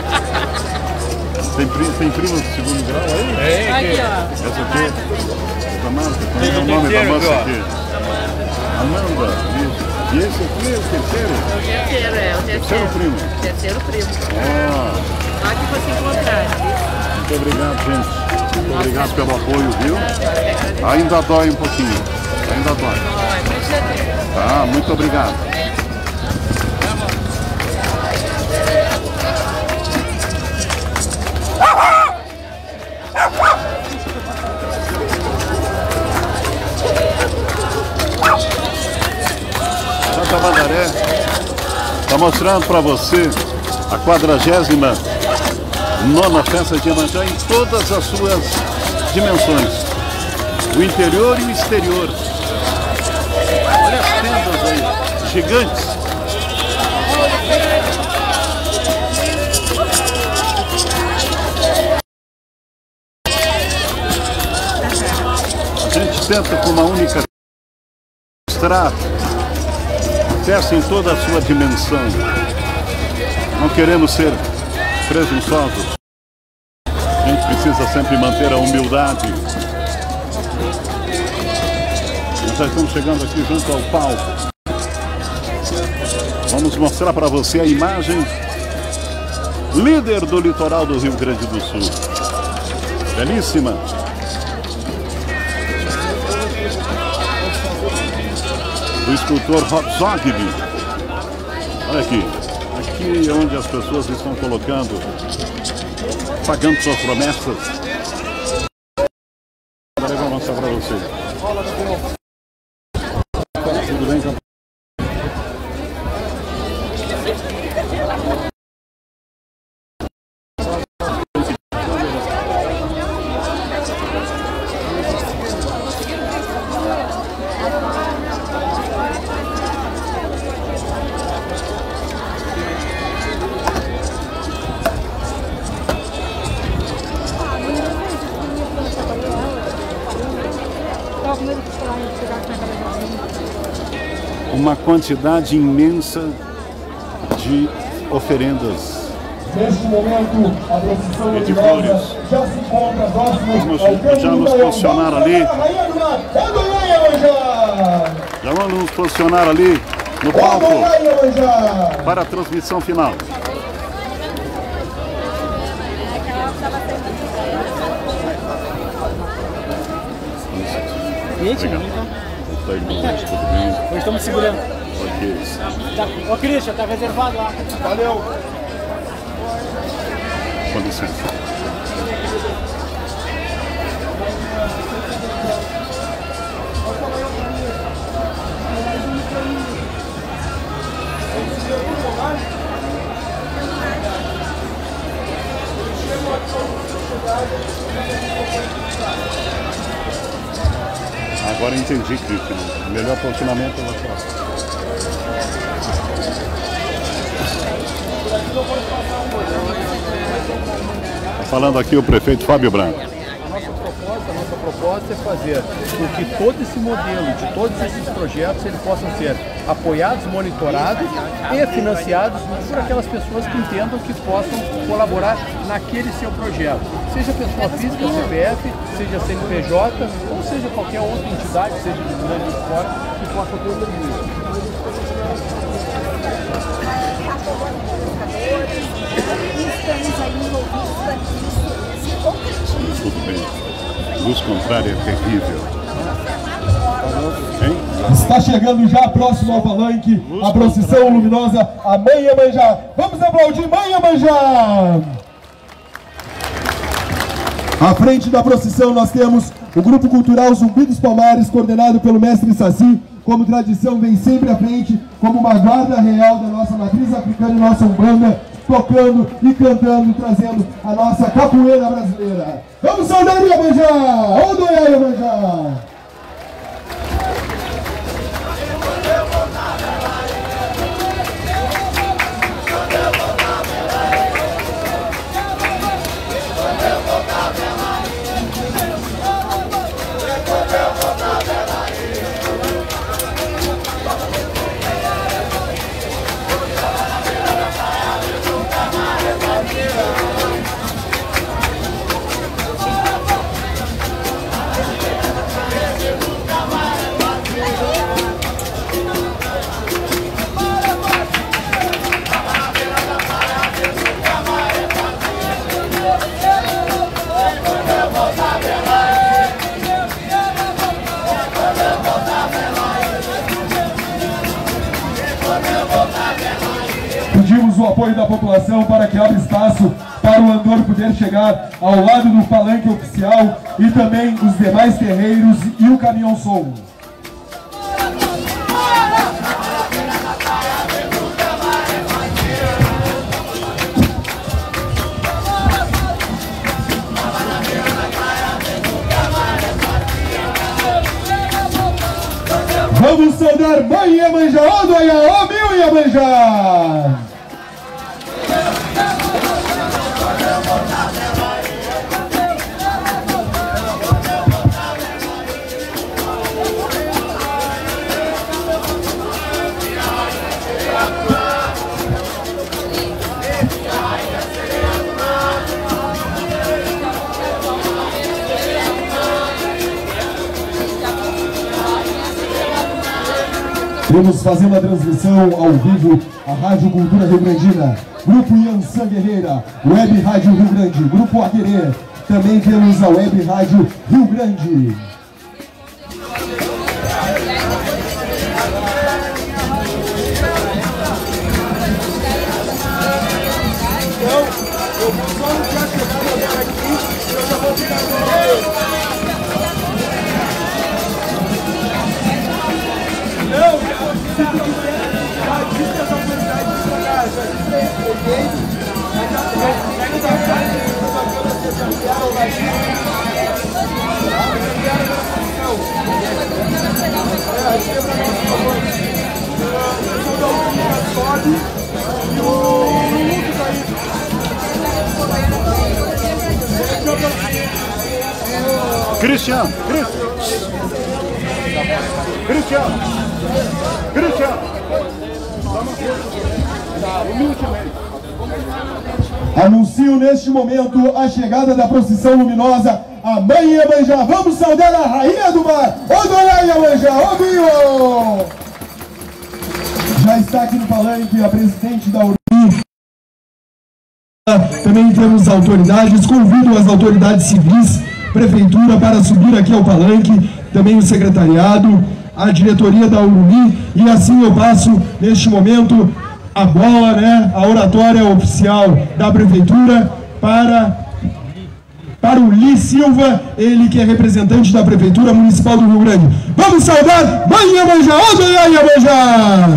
Tem, pri tem prima do segundo grau aí? É, aqui, ó. Essa aqui? Essa marca? Como é o nome da moça aqui? Amanda. Isso. E esse aqui é o terceiro? O terceiro, é. O terceiro, terceiro primo? Terceiro primo. Ah. Lá que você encontrar. Muito obrigado, gente. Muito obrigado pelo apoio, viu? Ainda dói um pouquinho. Ainda dói. Tá, muito obrigado. Santa Mandaré está mostrando para você a quadragésima nona festa de Iemanjá em todas as suas dimensões, o interior e o exterior. Olha as tendas aí, gigantes. A gente tenta com uma única mostrar a festa em toda a sua dimensão. Não queremos ser presunçosos. A gente precisa sempre manter a humildade. Nós já estamos chegando aqui junto ao palco. Vamos mostrar para você a imagem líder do litoral do Rio Grande do Sul. Belíssima. Do escultor Rob Zogby. Olha aqui. Aqui é onde as pessoas estão colocando, pagando suas promessas. Agora eu vou mostrar para você. Tudo bem, então? Uma quantidade imensa de oferendas. Neste momento, a procissão e de flores. Já se encontra Vamos já nos posicionar ali. Já vamos nos posicionar ali no palco para a transmissão final. Gente, então. Tá, irmão, tudo bem? Nós estamos segurando. Ok. Tá, ô, Christian, tá reservado lá. Valeu. Com licença. Agora entendi, Cristian. O melhor posicionamento é lá fora. Está falando aqui o prefeito Fábio Branco. A nossa proposta, a nossa proposta é fazer com que todo esse modelo, de todos esses projetos, eles possam ser apoiados, monitorados e financiados por aquelas pessoas que entendam que possam colaborar naquele seu projeto. Seja pessoa física, C P F, seja C N P J, ou seja qualquer outra entidade, seja de grande ou de fora, que possa contribuir. Estamos aí envolvidos para que isso se concretize. Tudo bem. Luz contrária é terrível. Hein? Está chegando já próximo ao palanque a procissão luminosa, a Mãe Iemanjá. Vamos aplaudir Mãe Iemanjá! À frente da procissão nós temos o Grupo Cultural Zumbi dos Palmares, coordenado pelo mestre Saci. Como tradição, vem sempre à frente, como uma guarda real da nossa matriz africana e nossa Umbanda, tocando e cantando, trazendo a nossa capoeira brasileira. Vamos saudar Iemanjá! Odoiá Iemanjá! Pedimos o apoio da população para que abra espaço para o andor poder chegar ao lado do palanque oficial e também os demais terreiros e o caminhão-som. Vamos saudar Mãe Iemanjá, Odoiá, ó meu Iemanjá! Estamos fazendo a transmissão ao vivo, a Rádio Cultura Rio Grandina, Grupo Yansan Guerreira, Web Rádio Rio Grande, Grupo Aguerê, também temos a Web Rádio Rio Grande. Então, eu vou só no dia que eu vou olhar aqui, eu já vou ficar com Não, se tu quiser, já disse que as autoridades de jogar, já disse pra esse prefeito, mas já pega os autoridades de jogar, vocês já enviaram lá aqui. Já enviaram na posição. É, aqui é pra nós, por favor. O pessoal da autoridade sobe e o Lucas aí. Cristiano, Cristiano. Cristiano. Cristiano. Anuncio neste momento a chegada da procissão luminosa, a Mãe Iemanjá. Vamos saudar a Rainha do Mar, Odoiá Iemanjá, ouviu? Já está aqui no palanque a presidente da U R I. Também temos autoridades, convido as autoridades civis, prefeitura, para subir aqui ao palanque, também o secretariado, a diretoria da U R I, e assim eu passo neste momento a bola, né, a oratória oficial da prefeitura para, para o Li Silva, ele que é representante da Prefeitura Municipal do Rio Grande. Vamos saudar Mãe Iemanjá, Odoiá Iemanjá!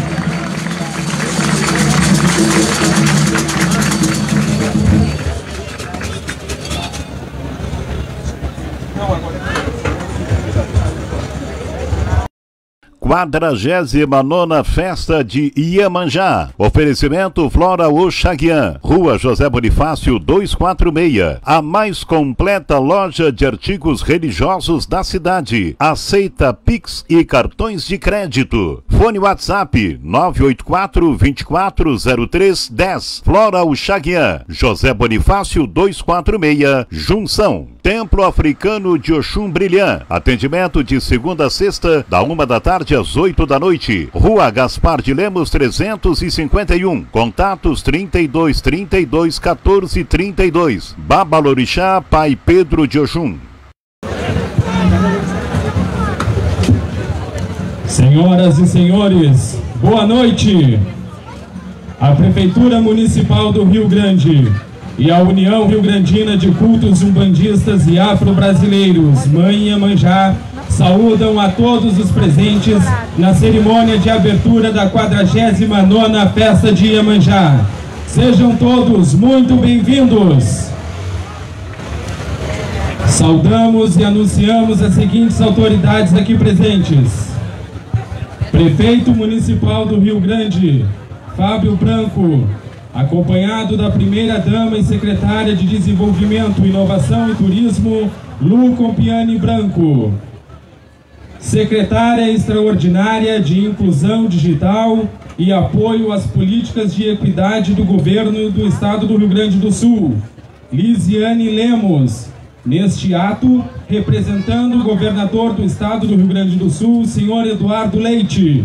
quadragésima nona Festa de Iemanjá. Oferecimento Flora Oxaguian, Rua José Bonifácio duzentos e quarenta e seis. A mais completa loja de artigos religiosos da cidade. Aceita Pix e cartões de crédito. Fone WhatsApp nove oito quatro, vinte e quatro, zero três, dez. Flora Oxaguian, José Bonifácio duzentos e quarenta e seis, Junção. Templo Africano de Oxum Brilhant. Atendimento de segunda a sexta, da uma da tarde às oito da noite. Rua Gaspar de Lemos trezentos e cinquenta e um. Contatos trinta e dois, trinta e dois, quatorze, trinta e dois. Babalorixá, Pai Pedro de Oxum. Senhoras e senhores, boa noite! A Prefeitura Municipal do Rio Grande e a União Rio-Grandina de Cultos Umbandistas e Afro-Brasileiros, Mãe Iemanjá, saúdam a todos os presentes na cerimônia de abertura da quadragésima nona Festa de Iemanjá. Sejam todos muito bem-vindos! Saudamos e anunciamos as seguintes autoridades aqui presentes. Prefeito Municipal do Rio Grande, Fábio Branco, acompanhado da primeira-dama e secretária de Desenvolvimento, Inovação e Turismo, Lu Compiani Branco. Secretária Extraordinária de Inclusão Digital e Apoio às Políticas de Equidade do Governo do Estado do Rio Grande do Sul, Lisiane Lemos. Neste ato, representando o governador do Estado do Rio Grande do Sul, senhor Eduardo Leite.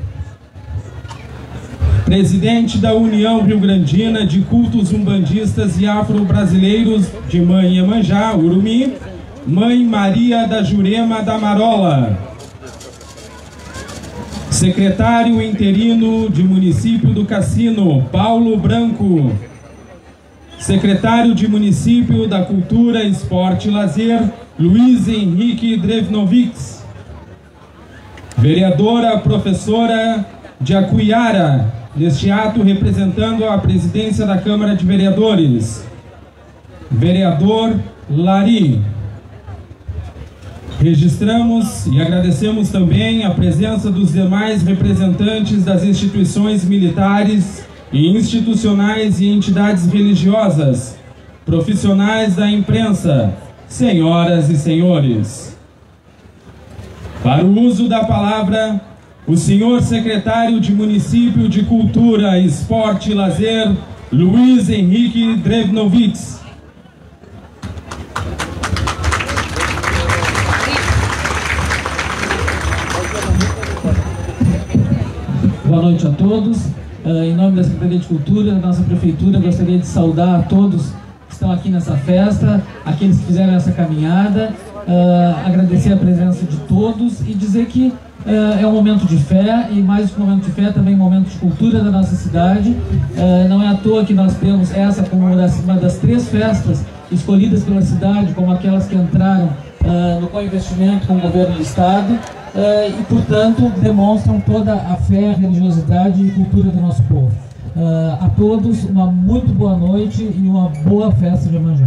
Presidente da União Rio-Grandina de Cultos Umbandistas e Afro-Brasileiros de Mãe Iemanjá, Urumi, Mãe Maria da Jurema da Marola. Secretário interino de Município do Cassino, Paulo Branco. Secretário de Município da Cultura, Esporte e Lazer, Luiz Henrique Drevnovics. Vereadora professora de Acuiara, neste ato representando a presidência da Câmara de Vereadores. Vereador Lari. Registramos e agradecemos também a presença dos demais representantes das instituições militares e institucionais e entidades religiosas, profissionais da imprensa, senhoras e senhores. Para o uso da palavra, o senhor secretário de Município de Cultura, Esporte e Lazer, Luiz Henrique Drevnovics. Boa noite a todos. Uh, em nome da Secretaria de Cultura, da nossa Prefeitura, gostaria de saudar a todos que estão aqui nessa festa, aqueles que fizeram essa caminhada, uh, agradecer a presença de todos e dizer que uh, é um momento de fé, e mais do que um momento de fé, também um momento de cultura da nossa cidade. Uh, não é à toa que nós temos essa como uma das, uma das três festas escolhidas pela cidade, como aquelas que entraram uh, no co-investimento com o governo do Estado. Uh, e, portanto, demonstram toda a fé, a religiosidade e cultura do nosso povo. Uh, a todos, uma muito boa noite e uma boa festa de Iemanjá.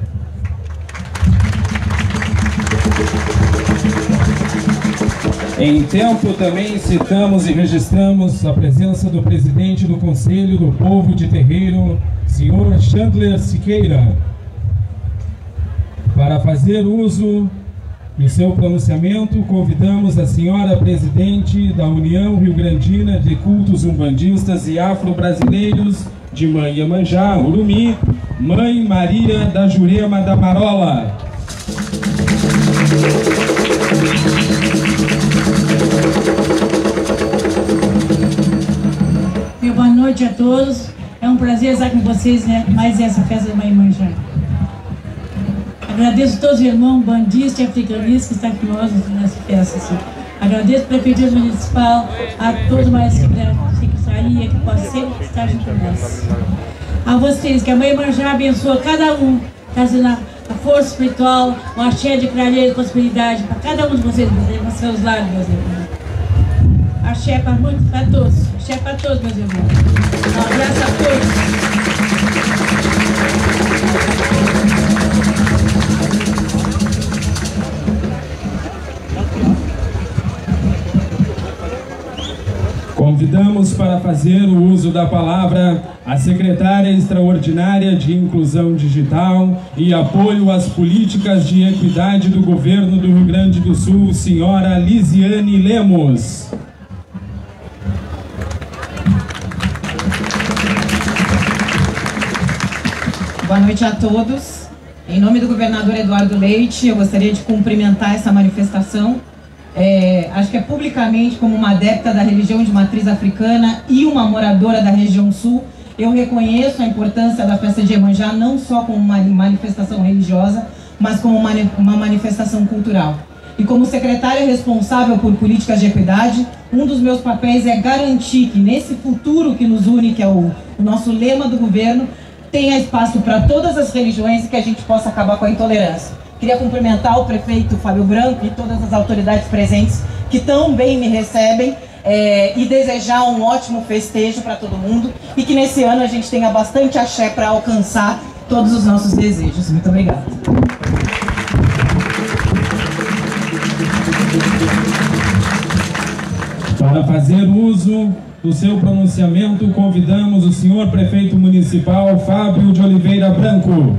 Em tempo também citamos e registramos a presença do presidente do Conselho do Povo de Terreiro, senhor Chandler Siqueira, para fazer uso no seu pronunciamento. Convidamos a senhora presidente da União Rio-Grandina de Cultos Umbandistas e Afro-Brasileiros de Mãe Iemanjá, Urumi, Mãe Maria da Jurema da Marola. Meu boa noite a todos. É um prazer estar com vocês, né? Mais essa festa da Mãe Iemanjá. Agradeço a todos os irmãos bandistas e africanistas que estão aqui conosco nessa festa. Assim. Agradeço a Prefeitura Municipal, a todos mais que secretaria, que possam sempre estar junto com nós. A vocês, que a Mãe Iemanjá abençoa cada um, trazendo a força espiritual, o axé de clareira e prosperidade para cada um de vocês, nos seus lares, meus irmãos. Axé para muitos, para todos. Axé para todos, meus irmãos. Um abraço a todos. Convidamos para fazer o uso da palavra a secretária extraordinária de Inclusão Digital e Apoio às Políticas de Equidade do Governo do Rio Grande do Sul, senhora Lisiane Lemos. Boa noite a todos. Em nome do governador Eduardo Leite, eu gostaria de cumprimentar essa manifestação. É, acho que é publicamente, como uma adepta da religião de matriz africana e uma moradora da região sul, eu reconheço a importância da festa de Iemanjá não só como uma manifestação religiosa, mas como uma, uma manifestação cultural. E como secretária responsável por políticas de equidade, um dos meus papéis é garantir que nesse futuro que nos une, que é o, o nosso lema do governo, tenha espaço para todas as religiões e que a gente possa acabar com a intolerância. Queria cumprimentar o prefeito Fábio Branco e todas as autoridades presentes que tão bem me recebem é, e desejar um ótimo festejo para todo mundo e que nesse ano a gente tenha bastante axé para alcançar todos os nossos desejos. Muito obrigada. Para fazer uso do seu pronunciamento, convidamos o senhor prefeito municipal Fábio de Oliveira Branco.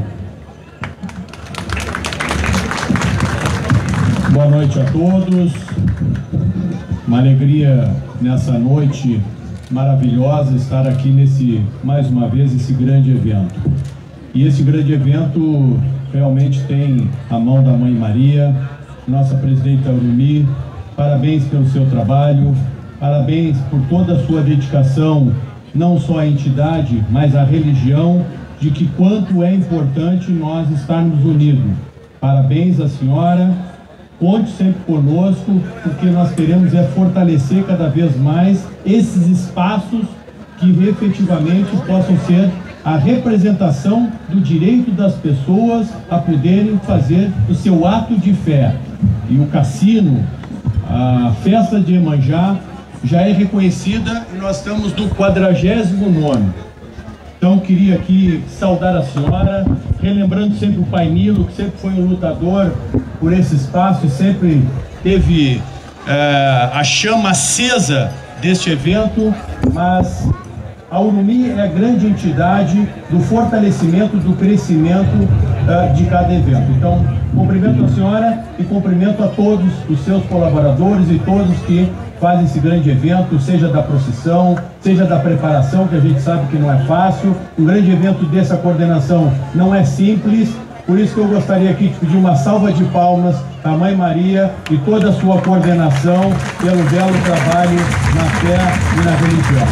Boa noite a todos. Uma alegria nessa noite maravilhosa estar aqui nesse, mais uma vez, esse grande evento. E esse grande evento realmente tem a mão da Mãe Maria, nossa presidenta Urumi. Parabéns pelo seu trabalho, parabéns por toda a sua dedicação, não só à entidade, mas à religião, de que quanto é importante nós estarmos unidos. Parabéns à senhora, conte sempre conosco, porque nós queremos é fortalecer cada vez mais esses espaços que efetivamente possam ser a representação do direito das pessoas a poderem fazer o seu ato de fé. E o cassino, a festa de Iemanjá, já é reconhecida e nós estamos no quadragésimo nono. Então queria aqui saudar a senhora, relembrando sempre o Pai Nilo, que sempre foi um lutador por esse espaço e sempre teve uh, a chama acesa deste evento, mas a Urumi é a grande entidade do fortalecimento, do crescimento uh, de cada evento. Então, cumprimento a senhora e cumprimento a todos os seus colaboradores e todos que fazem esse grande evento, seja da procissão, seja da preparação, que a gente sabe que não é fácil. Um grande evento dessa coordenação não é simples, por isso que eu gostaria aqui de pedir uma salva de palmas à Mãe Maria e toda a sua coordenação pelo belo trabalho na fé e na religião.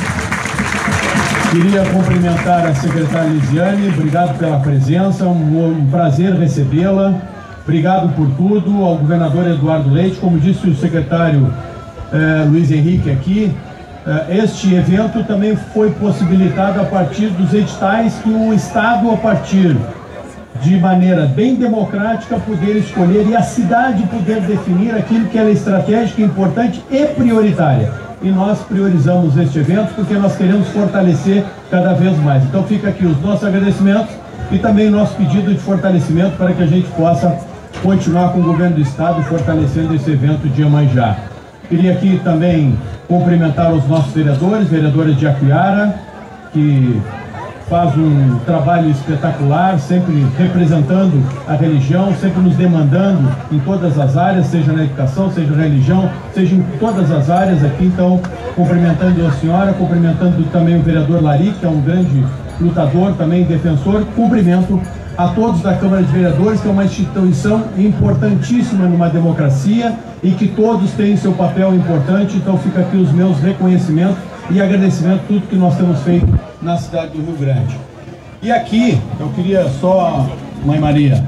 Queria cumprimentar a secretária Lisiane, obrigado pela presença, um, um prazer recebê-la, obrigado por tudo, ao governador Eduardo Leite, como disse o secretário eh, Luiz Henrique aqui, eh, este evento também foi possibilitado a partir dos editais que o Estado, a partir de maneira bem democrática, poder escolher e a cidade poder definir aquilo que é estratégico, importante e prioritária. E nós priorizamos este evento porque nós queremos fortalecer cada vez mais. Então fica aqui os nossos agradecimentos e também o nosso pedido de fortalecimento para que a gente possa continuar com o governo do estado fortalecendo esse evento de Iemanjá. Queria aqui também cumprimentar os nossos vereadores, vereadores de Aquiara, que faz um trabalho espetacular, sempre representando a religião, sempre nos demandando em todas as áreas, seja na educação, seja na religião, seja em todas as áreas aqui. Então, cumprimentando a senhora, cumprimentando também o vereador Lari, que é um grande lutador, também defensor. Cumprimento a todos da Câmara de Vereadores, que é uma instituição importantíssima numa democracia e que todos têm seu papel importante. Então, fica aqui os meus reconhecimentos e agradecimento por tudo que nós temos feito na cidade do Rio Grande. E aqui, eu queria só, Mãe Maria,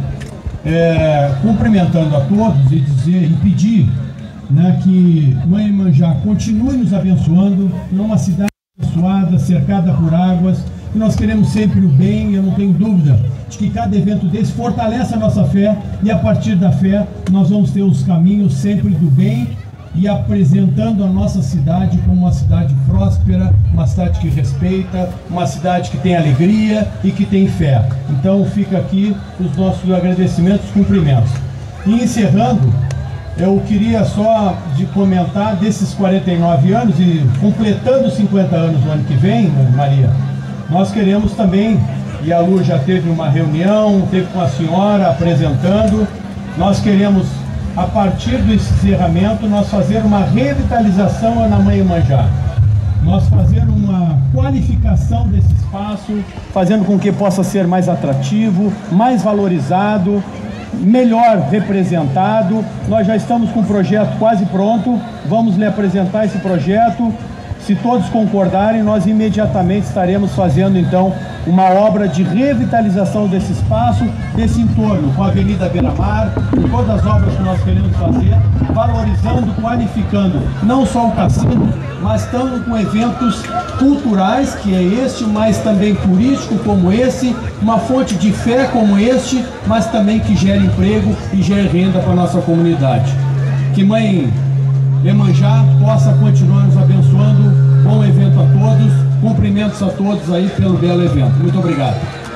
é, cumprimentando a todos e dizer e pedir, né, que Mãe Iemanjá continue nos abençoando numa cidade abençoada, cercada por águas, que nós queremos sempre o bem. Eu não tenho dúvida de que cada evento desse fortalece a nossa fé e a partir da fé nós vamos ter os caminhos sempre do bem e apresentando a nossa cidade como uma cidade próspera, uma cidade que respeita, uma cidade que tem alegria e que tem fé. Então fica aqui os nossos agradecimentos e cumprimentos. E encerrando, eu queria só de comentar desses quarenta e nove anos e completando cinquenta anos no ano que vem, Maria, nós queremos também, e a Lu já teve uma reunião, teve com a senhora apresentando, nós queremos, a partir do encerramento, nós fazer uma revitalização na Mãe Iemanjá. Nós fazer uma qualificação desse espaço, fazendo com que possa ser mais atrativo, mais valorizado, melhor representado. Nós já estamos com o projeto quase pronto, vamos lhe apresentar esse projeto. Se todos concordarem, nós imediatamente estaremos fazendo então uma obra de revitalização desse espaço, desse entorno, com a Avenida Beira-Mar, com todas as obras que nós queremos fazer, valorizando, qualificando não só o cassino, mas também com eventos culturais, que é este, mas também turístico como esse, uma fonte de fé como este, mas também que gera emprego e gera renda para a nossa comunidade. Que Mãe Iemanjá possa continuar nos abençoando. Bom evento a todos, cumprimentos a todos aí pelo belo evento. Muito obrigado.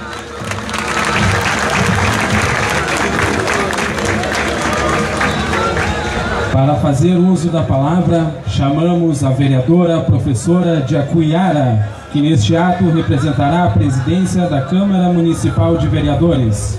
Para fazer uso da palavra, chamamos a vereadora professora Jacuiara, que neste ato representará a presidência da Câmara Municipal de Vereadores.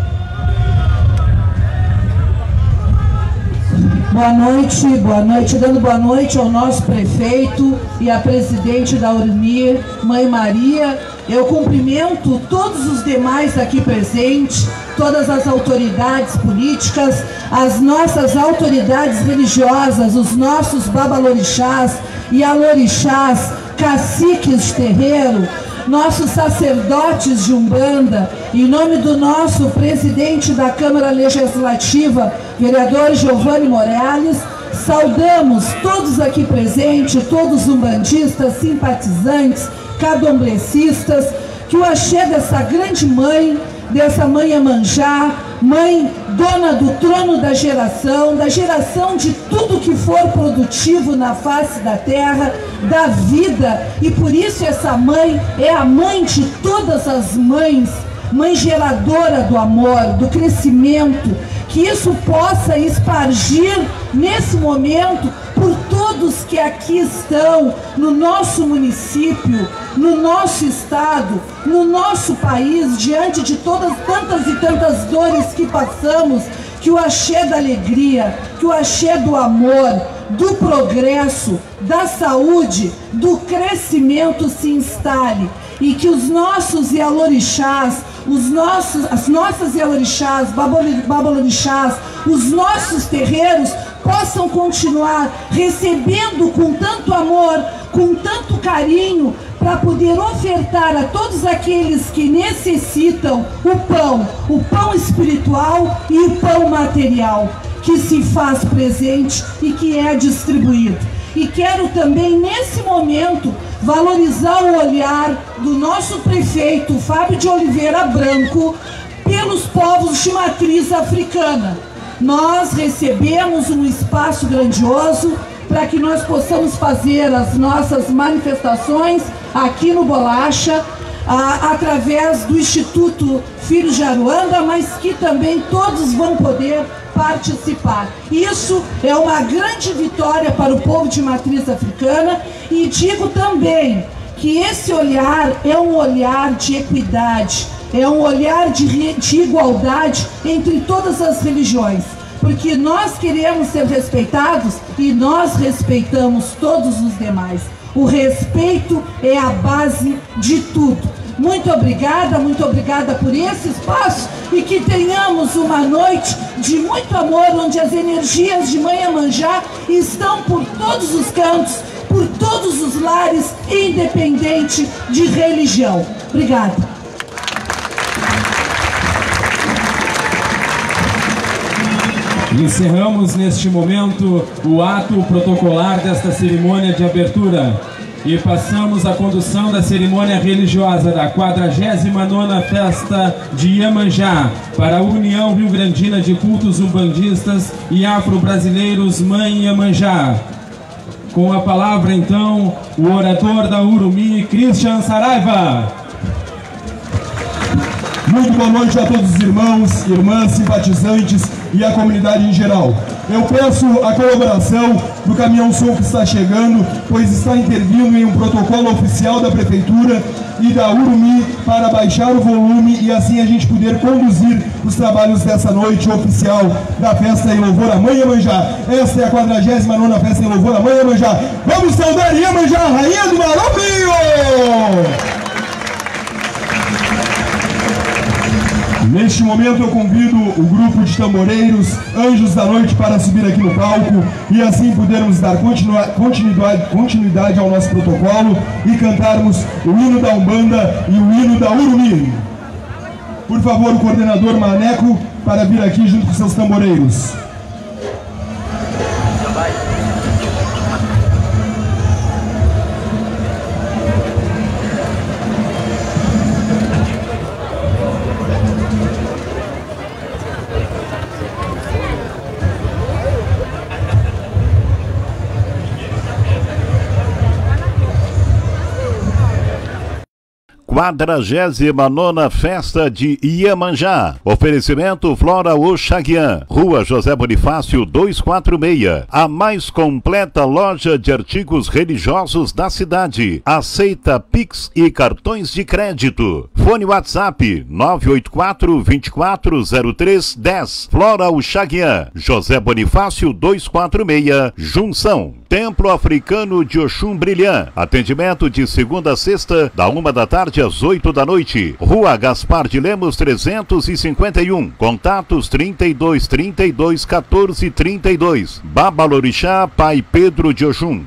Boa noite, boa noite, dando boa noite ao nosso prefeito e à presidente da Urmi, Mãe Maria. Eu cumprimento todos os demais aqui presentes, todas as autoridades políticas, as nossas autoridades religiosas, os nossos babalorixás e alorixás, caciques de terreiro, nossos sacerdotes de Umbanda, em nome do nosso presidente da Câmara Legislativa, vereador Giovanni Morales, saudamos todos aqui presentes, todos umbandistas, simpatizantes, candomblecistas, que o axé dessa grande mãe, dessa Mãe Iemanjá, mãe dona do trono da geração, da geração de tudo que for produtivo na face da terra, da vida, e por isso essa mãe é a mãe de todas as mães, mãe geradora do amor, do crescimento, que isso possa espargir nesse momento por todos que aqui estão, no nosso município, no nosso estado, no nosso país, diante de todas tantas e tantas dores que passamos, que o axé da alegria, que o axé do amor, do progresso, da saúde, do crescimento se instale, e que os nossos Ialorixás, os nossos, as nossas Ialorixás, babalorixás, os nossos terreiros possam continuar recebendo com tanto amor, com tanto carinho, para poder ofertar a todos aqueles que necessitam o pão, o pão espiritual e o pão material, que se faz presente e que é distribuído. E quero também, nesse momento, valorizar o olhar do nosso prefeito, Fábio de Oliveira Branco, pelos povos de matriz africana. Nós recebemos um espaço grandioso para que nós possamos fazer as nossas manifestações aqui no Bolacha, a, através do Instituto Filhos de Aruanda, mas que também todos vão poder participar. Isso é uma grande vitória para o povo de matriz africana, e digo também que esse olhar é um olhar de equidade, é um olhar de, de igualdade entre todas as religiões, porque nós queremos ser respeitados e nós respeitamos todos os demais. O respeito é a base de tudo. Muito obrigada, muito obrigada por esse espaço, e que tenhamos uma noite de muito amor, onde as energias de Mãe Iemanjá estão por todos os cantos, por todos os lares, independente de religião. Obrigada. Encerramos neste momento o ato protocolar desta cerimônia de abertura e passamos a condução da cerimônia religiosa da quadragésima nona Festa de Iemanjá para a União Rio-Grandina de Cultos Umbandistas e Afro-Brasileiros Mãe Iemanjá. Com a palavra, então, o orador da Urumi, Christian Saraiva. Muito boa noite a todos os irmãos, irmãs, simpatizantes e a comunidade em geral. Eu peço a colaboração do caminhão som que está chegando, pois está intervindo em um protocolo oficial da Prefeitura e da Urumi para baixar o volume e assim a gente poder conduzir os trabalhos dessa noite oficial da Festa em Louvor à Mãe Iemanjá. Esta é a quadragésima nona Festa em Louvor à Mãe Iemanjá. Vamos saudar Iemanjá, Rainha do Marobinho! Neste momento eu convido o grupo de tamboreiros Anjos da Noite para subir aqui no palco e assim podermos dar continuidade, continuidade ao nosso protocolo e cantarmos o hino da Umbanda e o hino da Urumi. Por favor, o coordenador Maneco para vir aqui junto com seus tamboreiros. quadragésima nona Festa de Iemanjá. Oferecimento Flora Oxaguian, Rua José Bonifácio duzentos e quarenta e seis. A mais completa loja de artigos religiosos da cidade. Aceita Pix e cartões de crédito. Fone WhatsApp nove oito quatro, dois quatro zero três, um zero. Flora Oxaguian, José Bonifácio duzentos e quarenta e seis, Junção. Templo Africano de Oxum Brilhant. Atendimento de segunda a sexta, da uma da tarde às oito da noite. Rua Gaspar de Lemos trezentos e cinquenta e um. Contatos trinta e dois, trinta e dois, quatorze, trinta e dois. Babalorixá, Pai Pedro de Oxum.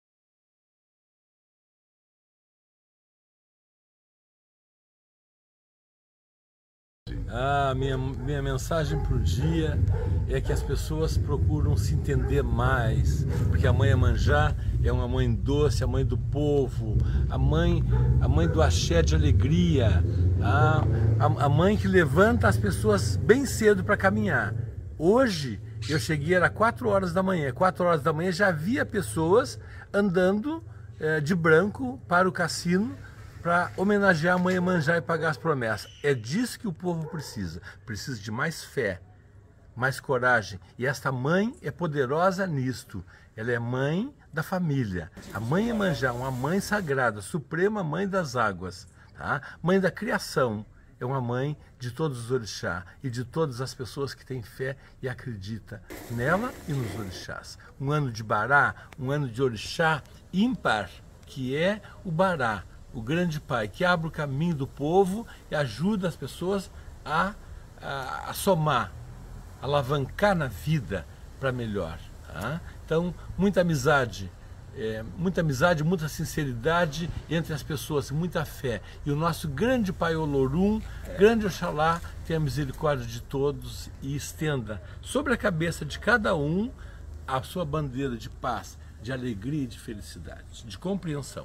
Ah, minha, minha mensagem para o dia é que as pessoas procuram se entender mais, porque a mãe Iemanjá é uma mãe doce, a mãe do povo, a mãe, a mãe do axé de alegria, a, a, a mãe que levanta as pessoas bem cedo para caminhar. Hoje eu cheguei, era quatro horas da manhã, quatro horas da manhã já havia pessoas andando eh, de branco para o cassino, para homenagear a mãe Iemanjá e pagar as promessas. É disso que o povo precisa. Precisa de mais fé, mais coragem. E esta mãe é poderosa nisto. Ela é mãe da família. A mãe Iemanjá, uma mãe sagrada, suprema mãe das águas, tá? Mãe da criação. É uma mãe de todos os orixás e de todas as pessoas que têm fé e acreditam nela e nos orixás. Um ano de Bará, um ano de orixá ímpar, que é o Bará, o grande pai, que abre o caminho do povo e ajuda as pessoas a, a, a somar, a alavancar na vida para melhor. Tá? Então, muita amizade, é, muita amizade, muita sinceridade entre as pessoas, muita fé. E o nosso grande Pai Olorum, grande Oxalá, tenha misericórdia de todos e estenda sobre a cabeça de cada um a sua bandeira de paz, de alegria e de felicidade, de compreensão.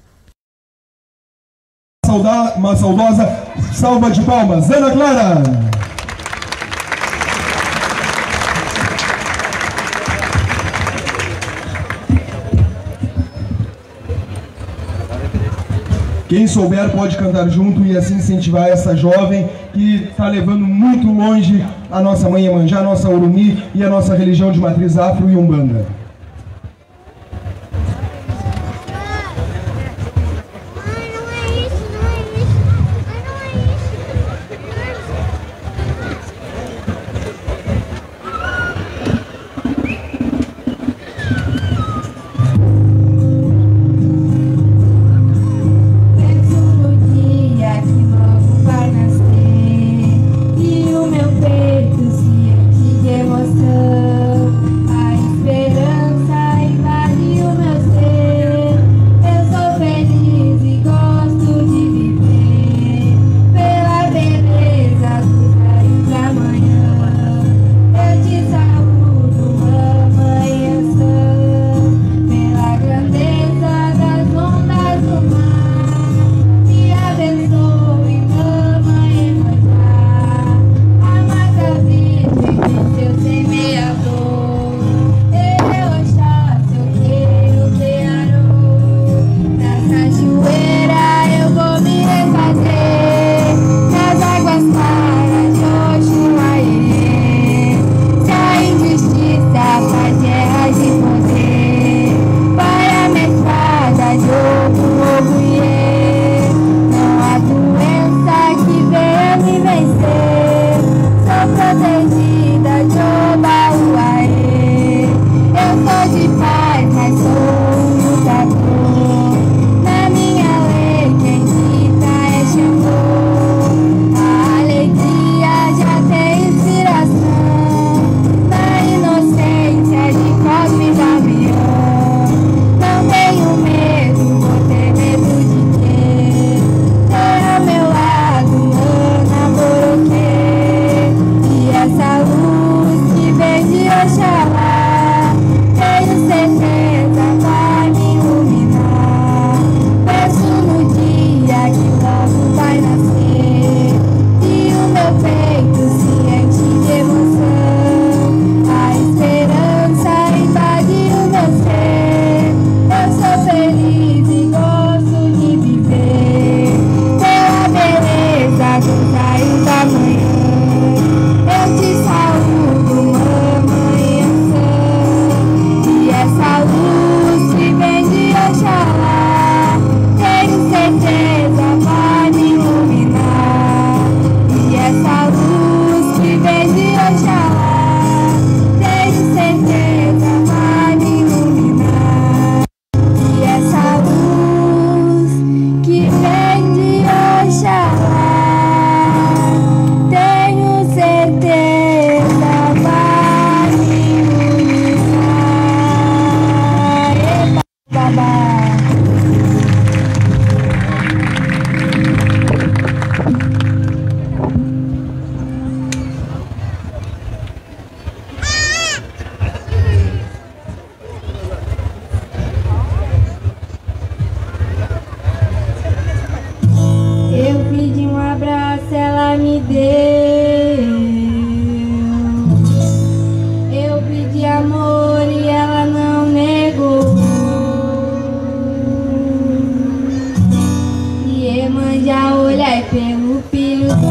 Uma saudosa salva de palmas. Ana Clara. Quem souber pode cantar junto e assim incentivar essa jovem que está levando muito longe a nossa mãe Iemanjá, a nossa Urumi e a nossa religião de matriz afro e umbanda. A esperança Sorocaba. Eu pedi um abraço, ela me deu. Eu pedi amor e ela não negou. E Iemanjá, olhai pelo filho seu.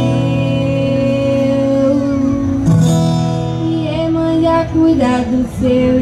E Iemanjá, cuida do seu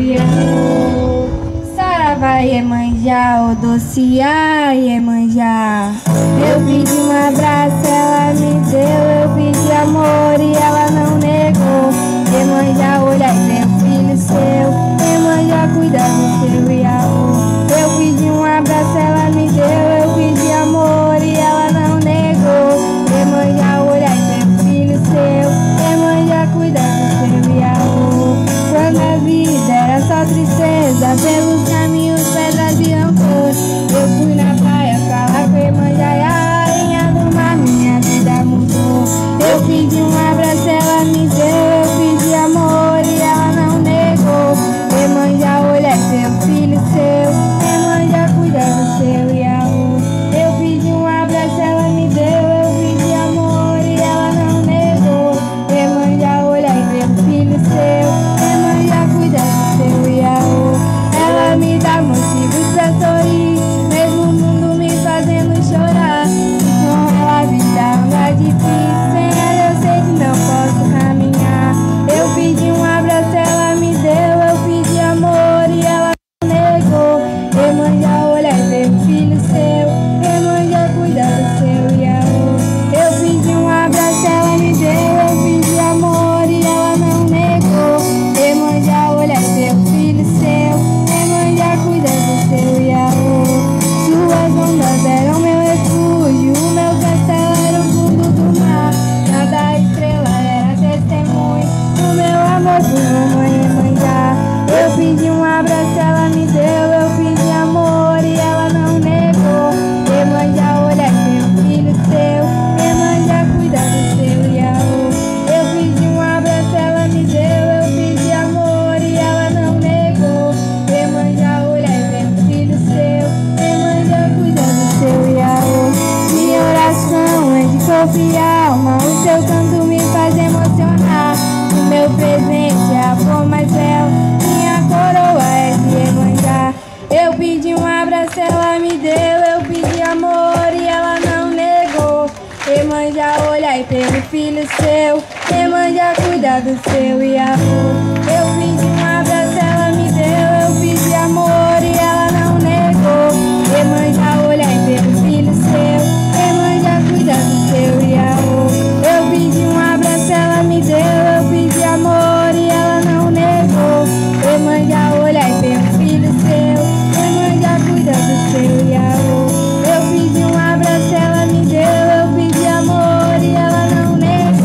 Iaô. Saravá, Iemanjá, Odocia, Iemanjá. Eu pedi um abraço, ela me deu. Eu pedi amor e ela não negou. Iemanjá, olhai pelo filho seu. Iemanjá, cuida do seu Iaô. Eu pedi um abraço, ela me deu. Eu pedi amor e ela não negou. Iemanjá, olhai pelo filho seu. Iemanjá, cuida do seu Iaô. Quando a vida era só tristeza, pelos caminhos pedras e rancor, eu fui na praia falar com Iemanjá e a rainha do mar, minha vida mudou. Eu pedi um abraço, ela me deu. Eu pedi amor e ela não negou. Iemanjá, olhai pelo filho seu. Iemanjá, cuida do seu Iaô. Eu pedi um abraço, ela me deu. Eu pedi amor e ela não negou. Iemanjá, olhai pelo filho seu. Iemanjá, cuida do seu Iaô. Ela me dá motivos pra sorrir, mesmo o mundo me fazendo chorar. Com ela a vida anda difícil, sem ela eu sei que não posso caminhar. Eu pedi um abraço, ela me deu. Eu pedi amor e ela não negou. Iemanjá, olhai pelo filho seu. Iemanjá, cuida do seu Iaô. Eu pedi um abraço, ela me deu. Eu pedi amor e ela não negou. Iemanjá, olhai pelo filho seu. Iemanjá, cuida do seu Iaô. Suas ondas eram meu refúgio, o meu castelo era o fundo do mar. Cada estrela era testemunho do meu amor por mamãe Iemanjá. Eu pedi um abraço, ela me deu. Eu pedi amor e ela não negou. Iemanjá, olhai pelo filho seu. Iemanjá, cuida do seu Iaô. Eu pedi um abraço, ela me deu. Eu pedi amor e ela não negou. Iemanjá, olhai pelo filho seu. Iemanjá, cuida do seu Iaô. Minha oração é de corpo e alma, o seu canto me faz emocionar. O meu presente é a flor mais bela, minha coroa é de Iemanjá. Eu pedi um abraço, ela me deu. Eu pedi amor e ela não negou. Iemanjá, olhai pelo filho seu. Iemanjá, cuida do seu Iaô. Eu pedi um abraço, ela me deu. Eu pedi amor e ela não negou. Iemanjá, olhai pelo filho seu. Iemanjá, cuida do seu Iaô. Eu pedi um abraço, ela me deu. Eu pedi amor e ela não negou. Iemanjá, olhai pelo filho seu. Iemanjá, cuida do seu Iaô. Eu pedi um abraço, ela me deu. Eu pedi amor e ela não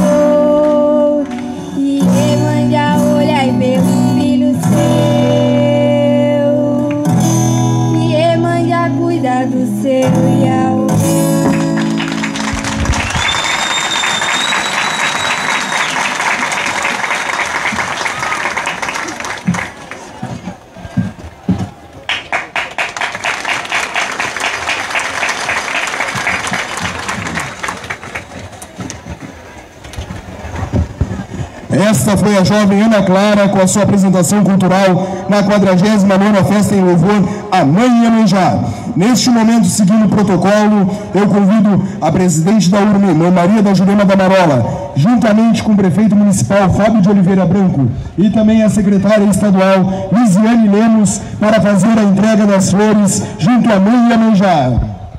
negou. E Iemanjá, olhai pelo filho seu. E Iemanjá, cuida do seu Iaô. Esta foi a jovem Ana Clara com a sua apresentação cultural na quadragésima nona Festa em Louvor à Mãe Iemanjá. Neste momento, seguindo o protocolo, eu convido a presidente da U R M I, Mãe Maria da Jurema da Marola, juntamente com o prefeito municipal Fábio de Oliveira Branco e também a secretária estadual Lisiane Lemos para fazer a entrega das flores junto à Mãe Iemanjá.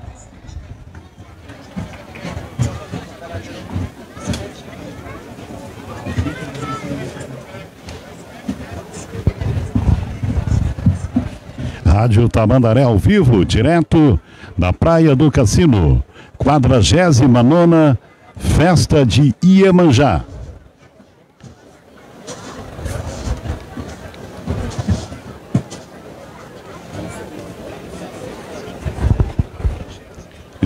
Rádio Tamandaré ao vivo, direto da Praia do Cassino, quadragésima nona Festa de Iemanjá.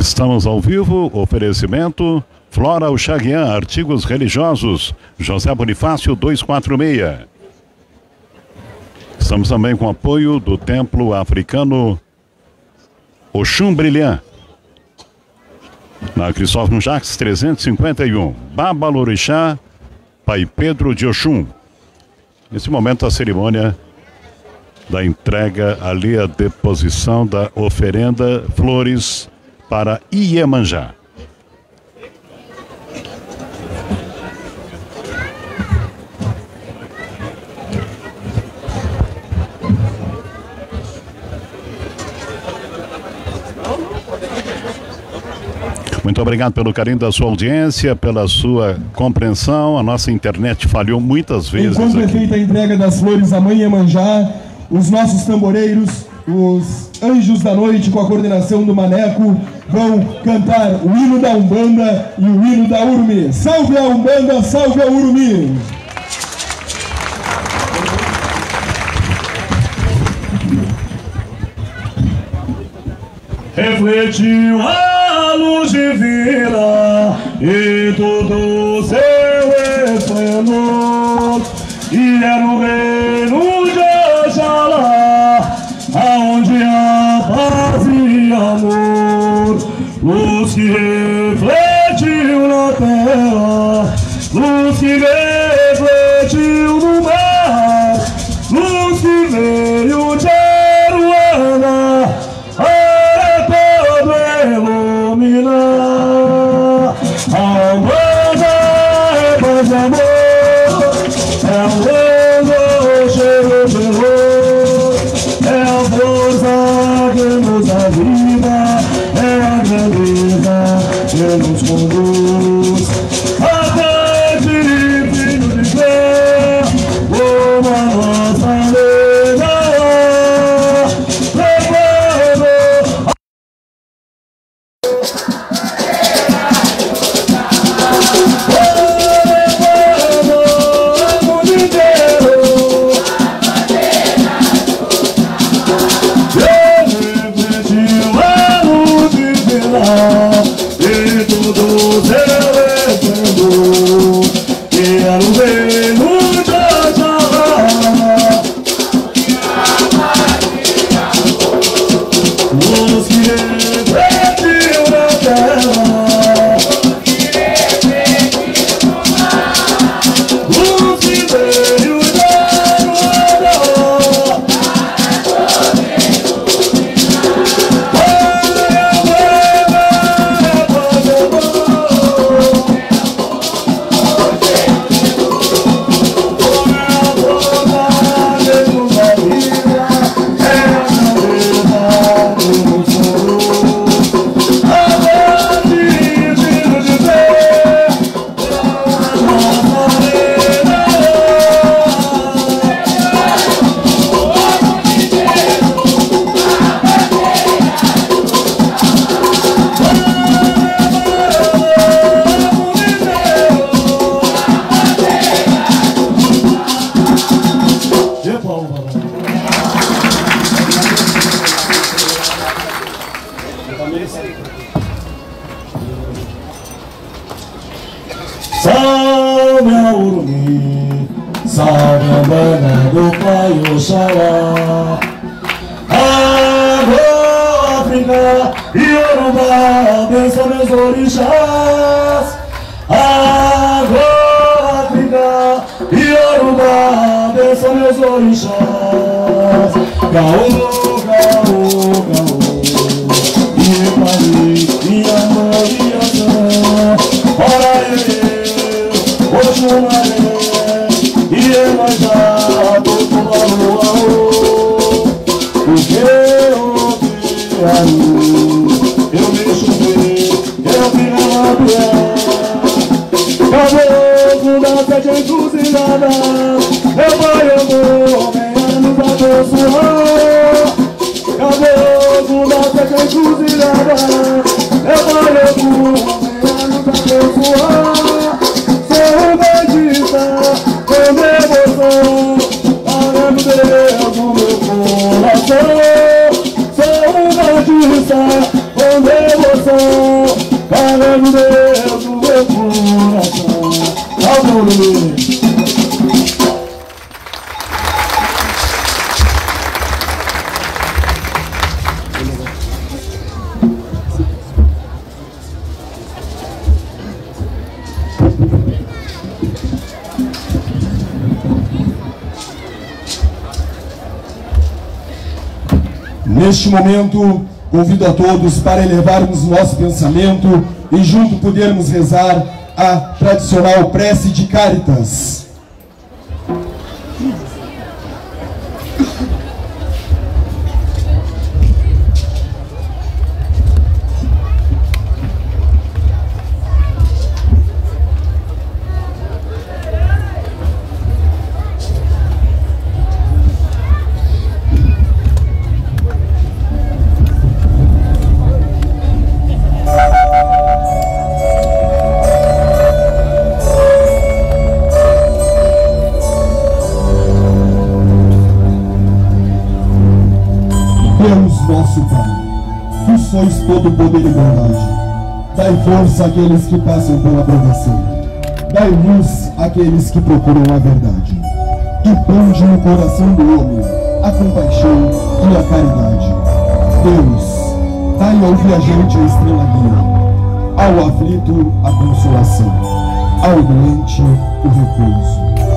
Estamos ao vivo, oferecimento Flora Uxaguian, artigos religiosos, José Bonifácio duzentos e quarenta e seis. Estamos também com apoio do templo africano Oxum Brilhant, na Cristóvão Jacques trezentos e cinquenta e um, Babalorixá, Pai Pedro de Oxum. Nesse momento a cerimônia da entrega ali, a deposição da oferenda, flores para Iemanjá. Muito obrigado pelo carinho da sua audiência, pela sua compreensão. A nossa internet falhou muitas vezes. Enquanto é feita a entrega das flores à Mãe Iemanjá, os nossos tamboreiros, os Anjos da Noite, com a coordenação do Maneco, vão cantar o hino da Umbanda e o hino da Urumi. Salve a Umbanda, salve a Urumi! Refletiu a luz divina e todo seu esplendor, e era o reino de Oxalá, aonde há paz e amor. Luz que refletiu na terra, luz que refletiu no mar, luz que veio de Aruana, iluminar. A Umbanda é paz e amor, é a luz, o cheiro de luz, é a força que nos aviva, é a grandeza que nos conduz. Até de filho de fé, como a nossa lei. Salve a Urumi, salve a Umbanda do Pai Oxalá. Agora África e Yorubá, benção meus orixás. Agora África e Yorubá, benção meus orixás. Gaú, gaú, gaú, e Epari, e amor e ação. Ora eu, Oxumaré, e Iemanjá, todo valor. Porque eu vi a luz, eu me chuvei, eu vi a piel. Caboclo da sete encruzilhada, meu pai amor, venha nos abençoar. Caboclo da sete encruzilhada, meu pai amor, venha nos abençoar. Sou um bandista com devoção, amando Deus no meu coração. Sou um bandista com devoção, Neste momento, convido a todos para elevarmos nosso pensamento e junto podermos rezar a tradicional prece de Cáritas. Nosso Pai, tu sois todo poder e bondade, dai força àqueles que passam pela provação, dai luz àqueles que procuram a verdade, e ponde no coração do homem a compaixão e a caridade. Deus, dai ao viajante a estrela guia, ao aflito a consolação, ao doente o repouso.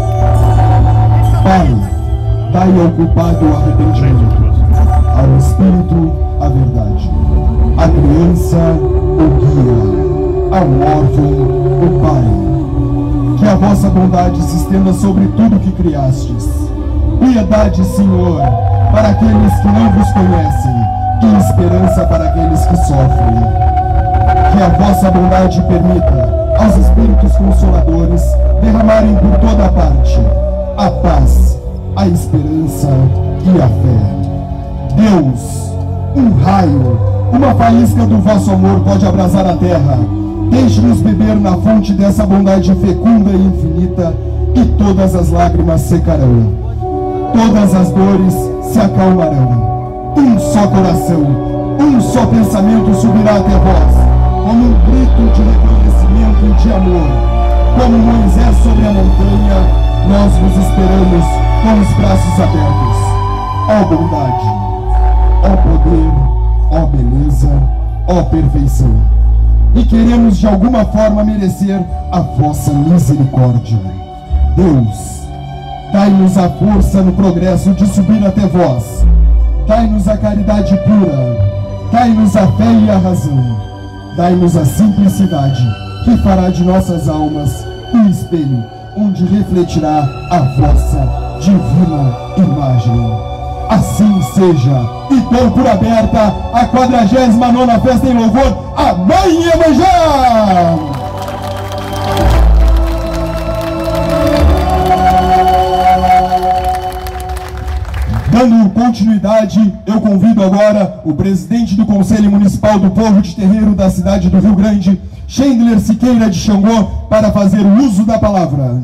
Pai, dai ao culpado o arrependimento, ao Espírito a verdade, à criança o guia, ao órfão o Pai. Que a vossa bondade se estenda sobre tudo que criastes. Piedade, Senhor, para aqueles que não vos conhecem, e esperança para aqueles que sofrem. Que a vossa bondade permita aos Espíritos Consoladores derramarem por toda a parte a paz, a esperança e a fé. Deus, um raio, uma faísca do vosso amor pode abrasar a terra. Deixe-nos beber na fonte dessa bondade fecunda e infinita, e todas as lágrimas secarão. Todas as dores se acalmarão. Um só coração, um só pensamento subirá até vós, como um grito de reconhecimento e de amor. Como Moisés sobre a montanha, nós vos esperamos com os braços abertos. Ó bondade, ó poder, ó beleza, ó perfeição. E queremos de alguma forma merecer a vossa misericórdia. Deus, dai-nos a força no progresso de subir até vós. Dai-nos a caridade pura, dai-nos a fé e a razão. Dai-nos a simplicidade, que fará de nossas almas um espelho, onde refletirá a vossa divina imagem. Assim seja, e dou por aberta a quadragésima nona festa em louvor à Mãe Iemanjá! Dando continuidade, eu convido agora o presidente do Conselho Municipal do Povo de Terreiro da cidade do Rio Grande, Chandler Siqueira de Xangô, para fazer o uso da palavra.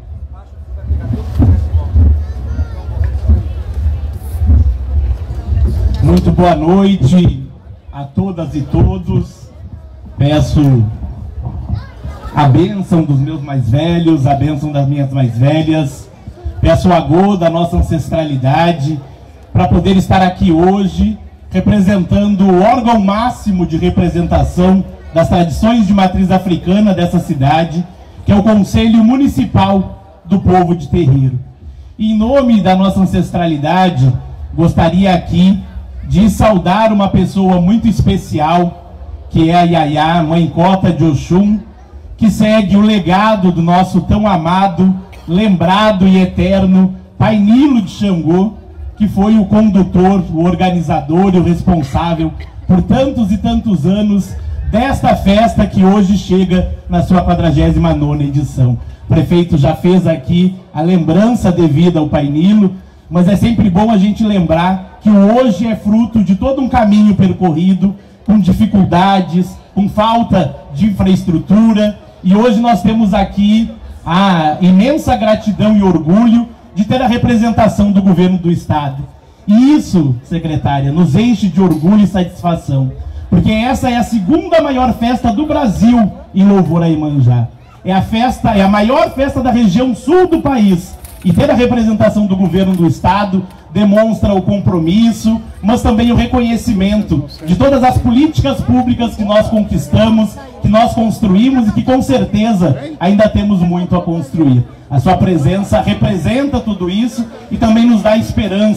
Muito boa noite a todas e todos. Peço a bênção dos meus mais velhos, a bênção das minhas mais velhas. Peço o agô da nossa ancestralidade para poder estar aqui hoje representando o órgão máximo de representação das tradições de matriz africana dessa cidade, que é o Conselho Municipal do Povo de Terreiro. E em nome da nossa ancestralidade, gostaria aqui de saudar uma pessoa muito especial, que é a Yayá, Mãe Cota de Oxum, que segue o legado do nosso tão amado, lembrado e eterno Pai Nilo de Xangô, que foi o condutor, o organizador e o responsável por tantos e tantos anos desta festa que hoje chega na sua quadragésima nona edição. O prefeito já fez aqui a lembrança devida ao Pai Nilo, mas é sempre bom a gente lembrar que o hoje é fruto de todo um caminho percorrido, com dificuldades, com falta de infraestrutura, e hoje nós temos aqui a imensa gratidão e orgulho de ter a representação do governo do estado. E isso, secretária, nos enche de orgulho e satisfação, porque essa é a segunda maior festa do Brasil em louvor a Iemanjá. É a festa, é a maior festa da região sul do país, e ter a representação do governo do estado demonstra o compromisso, mas também o reconhecimento de todas as políticas públicas que nós conquistamos, que nós construímos e que com certeza ainda temos muito a construir. A sua presença representa tudo isso e também nos dá esperança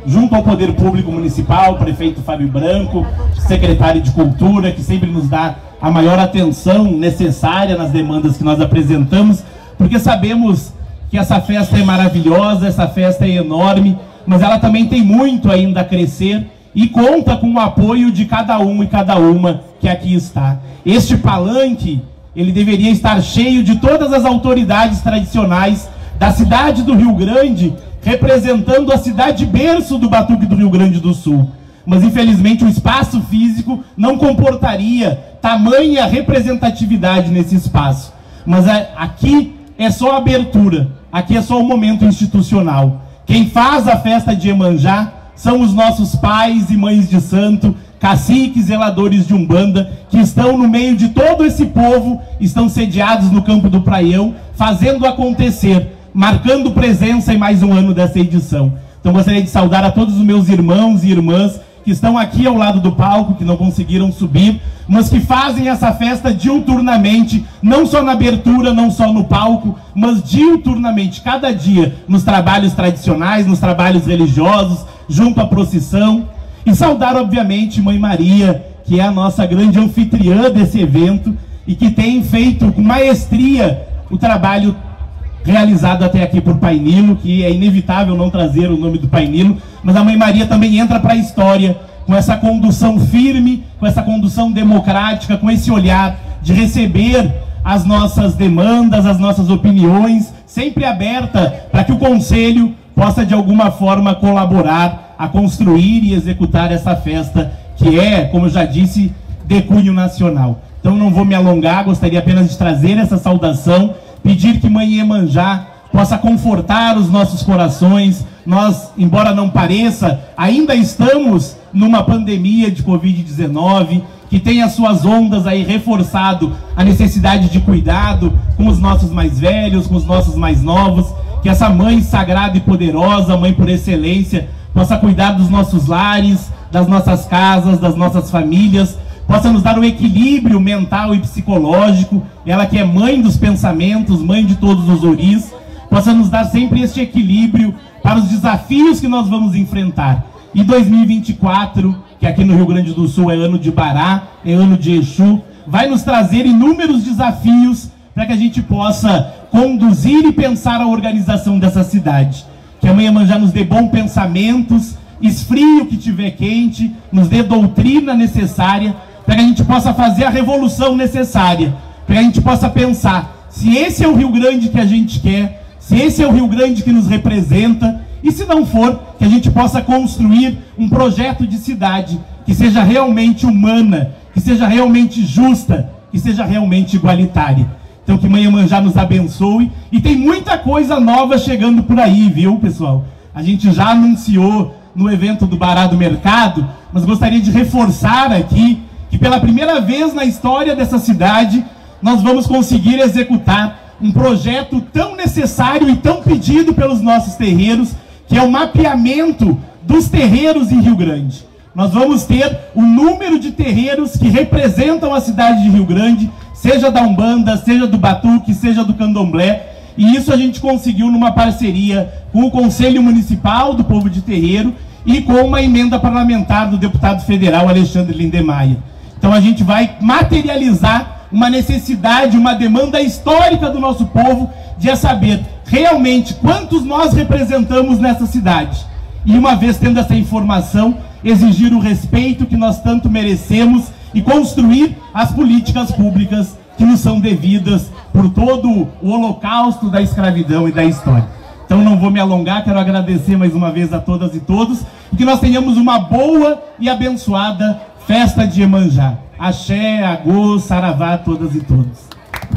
junto ao Poder Público Municipal, prefeito Fábio Branco, secretário de Cultura, que sempre nos dá a maior atenção necessária nas demandas que nós apresentamos, porque sabemos que essa festa é maravilhosa, essa festa é enorme, mas ela também tem muito ainda a crescer e conta com o apoio de cada um e cada uma que aqui está. Este palanque, ele deveria estar cheio de todas as autoridades tradicionais da cidade do Rio Grande, representando a cidade berço do Batuque do Rio Grande do Sul. Mas infelizmente o espaço físico não comportaria tamanha representatividade nesse espaço. Mas é, aqui é só a abertura, aqui é só o momento institucional. Quem faz a festa de Iemanjá são os nossos pais e mães de santo, caciques, zeladores de Umbanda, que estão no meio de todo esse povo, estão sediados no Campo do Praião, fazendo acontecer, marcando presença em mais um ano dessa edição. Então gostaria de saudar a todos os meus irmãos e irmãs que estão aqui ao lado do palco, que não conseguiram subir, mas que fazem essa festa diuturnamente, não só na abertura, não só no palco, mas diuturnamente, cada dia, nos trabalhos tradicionais, nos trabalhos religiosos, junto à procissão. E saudar, obviamente, Mãe Maria, que é a nossa grande anfitriã desse evento e que tem feito com maestria o trabalho realizado até aqui por Pai Nilo, que é inevitável não trazer o nome do Pai Nilo, mas a Mãe Maria também entra para a história com essa condução firme, com essa condução democrática, com esse olhar de receber as nossas demandas, as nossas opiniões, sempre aberta para que o Conselho possa de alguma forma colaborar a construir e executar essa festa que é, como eu já disse, de cunho nacional. Então não vou me alongar, gostaria apenas de trazer essa saudação, pedir que Mãe Iemanjá possa confortar os nossos corações. Nós, embora não pareça, ainda estamos numa pandemia de covid dezenove, que tem as suas ondas aí reforçado a necessidade de cuidado com os nossos mais velhos, com os nossos mais novos, que essa Mãe sagrada e poderosa, Mãe por excelência, possa cuidar dos nossos lares, das nossas casas, das nossas famílias, possa nos dar um equilíbrio mental e psicológico, ela que é mãe dos pensamentos, mãe de todos os oris, possa nos dar sempre este equilíbrio para os desafios que nós vamos enfrentar. E dois mil e vinte e quatro, que aqui no Rio Grande do Sul é ano de Bará, é ano de Exu, vai nos trazer inúmeros desafios para que a gente possa conduzir e pensar a organização dessa cidade. Que a Mãe Iemanjá nos dê bons pensamentos, esfrie o que tiver quente, nos dê doutrina necessária, para que a gente possa fazer a revolução necessária, para que a gente possa pensar se esse é o Rio Grande que a gente quer, se esse é o Rio Grande que nos representa, e se não for, que a gente possa construir um projeto de cidade que seja realmente humana, que seja realmente justa, que seja realmente igualitária. Então que Mãe Iemanjá nos abençoe, e tem muita coisa nova chegando por aí, viu, pessoal? A gente já anunciou no evento do Bará do Mercado, mas gostaria de reforçar aqui que pela primeira vez na história dessa cidade, nós vamos conseguir executar um projeto tão necessário e tão pedido pelos nossos terreiros, que é o mapeamento dos terreiros em Rio Grande. Nós vamos ter o número de terreiros que representam a cidade de Rio Grande, seja da Umbanda, seja do Batuque, seja do Candomblé, e isso a gente conseguiu numa parceria com o Conselho Municipal do Povo de Terreiro e com uma emenda parlamentar do deputado federal Alexandre Lindemeyer. Então a gente vai materializar uma necessidade, uma demanda histórica do nosso povo de saber realmente quantos nós representamos nessa cidade. E uma vez tendo essa informação, exigir o respeito que nós tanto merecemos e construir as políticas públicas que nos são devidas por todo o holocausto da escravidão e da história. Então não vou me alongar, quero agradecer mais uma vez a todas e todos, e que nós tenhamos uma boa e abençoada festa de Iemanjá. Axé, Agô, Saravá a todas e todos.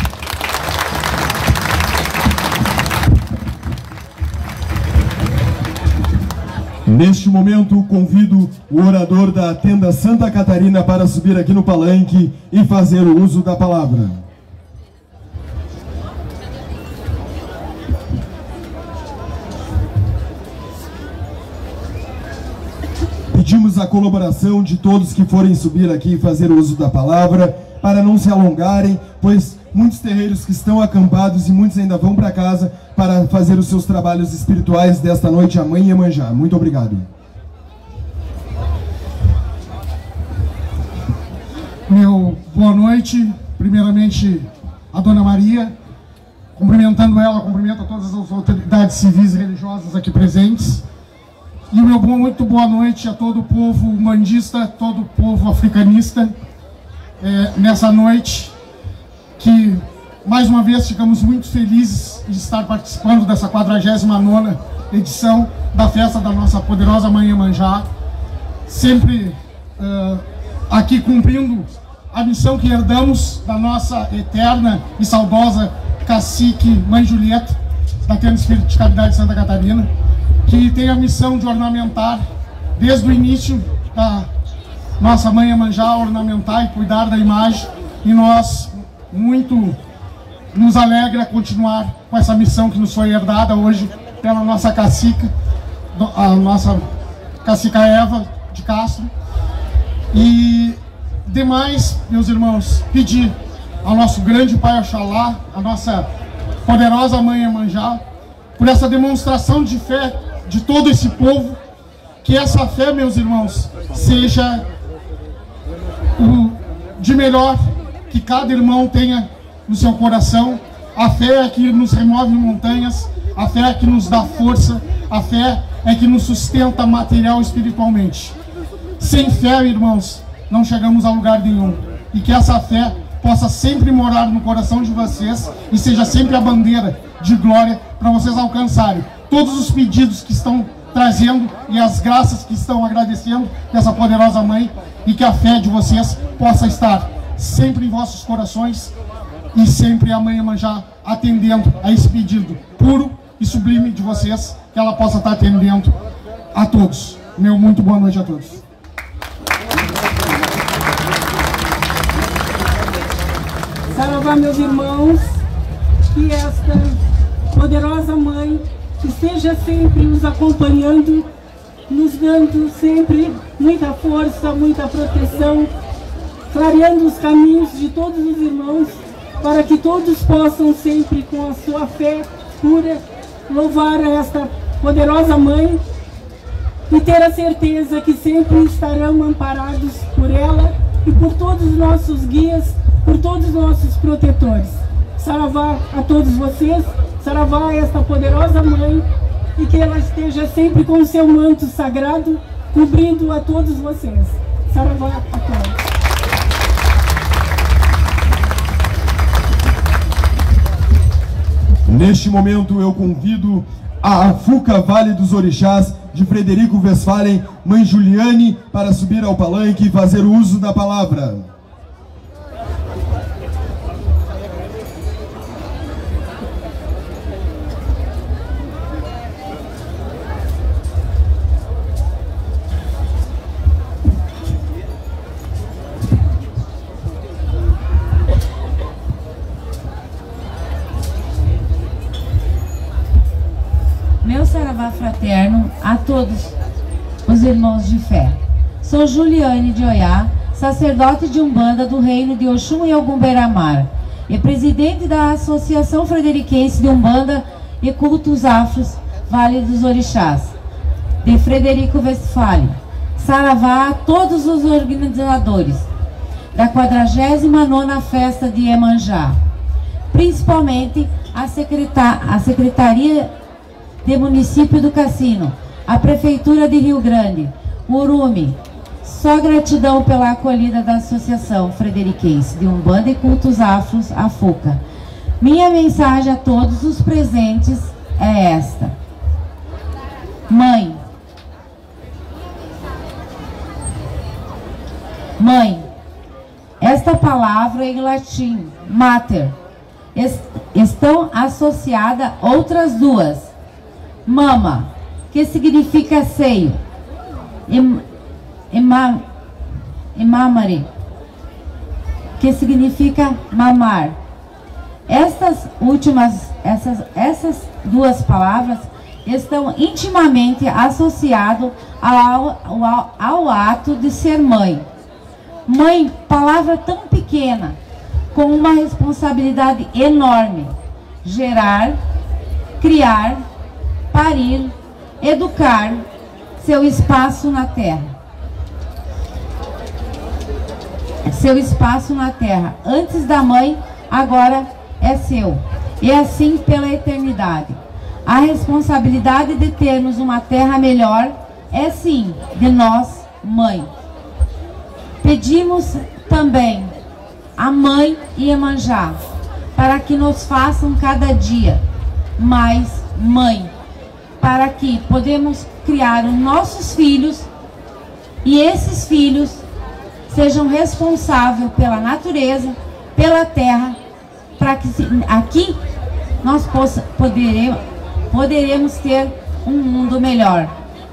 Neste momento, convido o orador da Tenda Santa Catarina para subir aqui no palanque e fazer o uso da palavra. Pedimos a colaboração de todos que forem subir aqui e fazer o uso da palavra, para não se alongarem, pois muitos terreiros que estão acampados e muitos ainda vão para casa para fazer os seus trabalhos espirituais desta noite a Mãe Iemanjá. Muito obrigado. Meu boa noite, primeiramente a Dona Maria, cumprimentando ela, cumprimento a todas as autoridades civis e religiosas aqui presentes. E o meu muito boa noite a todo o povo umbandista, todo o povo africanista, é, nessa noite que, mais uma vez, ficamos muito felizes de estar participando dessa quadragésima nona edição da festa da nossa poderosa Mãe Iemanjá, sempre uh, aqui cumprindo a missão que herdamos da nossa eterna e saudosa cacique Mãe Julieta, da Tênis Espírito de Caridade de Santa Catarina, que tem a missão de ornamentar, desde o início da nossa Mãe Iemanjá, ornamentar e cuidar da imagem, e nós muito nos alegra continuar com essa missão que nos foi herdada hoje pela nossa cacica, a nossa cacica Eva de Castro. E demais, meus irmãos, pedir ao nosso grande Pai Oxalá, a nossa poderosa Mãe Iemanjá, por essa demonstração de fé de todo esse povo, que essa fé, meus irmãos, seja o de melhor que cada irmão tenha no seu coração. A fé é que nos remove montanhas, a fé é que nos dá força, a fé é que nos sustenta material e espiritualmente. Sem fé, irmãos, não chegamos a lugar nenhum. E que essa fé possa sempre morar no coração de vocês e seja sempre a bandeira de glória para vocês alcançarem todos os pedidos que estão trazendo e as graças que estão agradecendo dessa poderosa Mãe, e que a fé de vocês possa estar sempre em vossos corações e sempre a Mãe Iemanjá atendendo a esse pedido puro e sublime de vocês, que ela possa estar atendendo a todos. Meu muito boa noite a todos. Saravá, meus irmãos, que esta poderosa Mãe esteja sempre nos acompanhando, nos dando sempre muita força, muita proteção, clareando os caminhos de todos os irmãos, para que todos possam sempre, com a sua fé pura, louvar esta poderosa Mãe e ter a certeza que sempre estarão amparados por ela e por todos os nossos guias, por todos os nossos protetores. Saravá a todos vocês, saravá a esta poderosa Mãe, e que ela esteja sempre com o seu manto sagrado, cobrindo a todos vocês. Saravá a todos. Neste momento eu convido a Afuca Vale dos Orixás, de Frederico Westphalen, Mãe Juliane, para subir ao palanque e fazer uso da palavra. Meu saravá fraterno a todos os irmãos de fé. Sou Juliane de Oiá, sacerdote de Umbanda do Reino de Oxum e Ogum Beira-Mar, e presidente da Associação Frederiquense de Umbanda e Cultos Afros Vale dos Orixás, de Frederico Westphalen. Saravá a todos os organizadores da quadragésima nona Festa de Iemanjá, principalmente a, secretar a Secretaria de Município do Cassino, a Prefeitura de Rio Grande, Urume. Só gratidão pela acolhida da Associação Frederiquense de Umbanda e Cultos Afros, a Fuca. Minha mensagem a todos os presentes é esta: Mãe, Mãe, esta palavra em latim, mater, est estão associadas outras duas. Mama, que significa seio, Imam, imamari, que significa mamar. Estas últimas, essas, essas duas palavras estão intimamente associadas ao, ao, ao ato de ser mãe. Mãe, palavra tão pequena, com uma responsabilidade enorme: gerar, criar, parir, educar seu espaço na terra. seu espaço na terra. Antes da mãe, agora é seu. E assim pela eternidade. A responsabilidade de termos uma terra melhor é sim de nós, mãe. Pedimos também a mãe e Iemanjá para que nos façam cada dia mais mãe, para que podemos criar os nossos filhos e esses filhos sejam responsáveis pela natureza, pela terra, para que aqui nós possa, poderemos, poderemos ter um mundo melhor.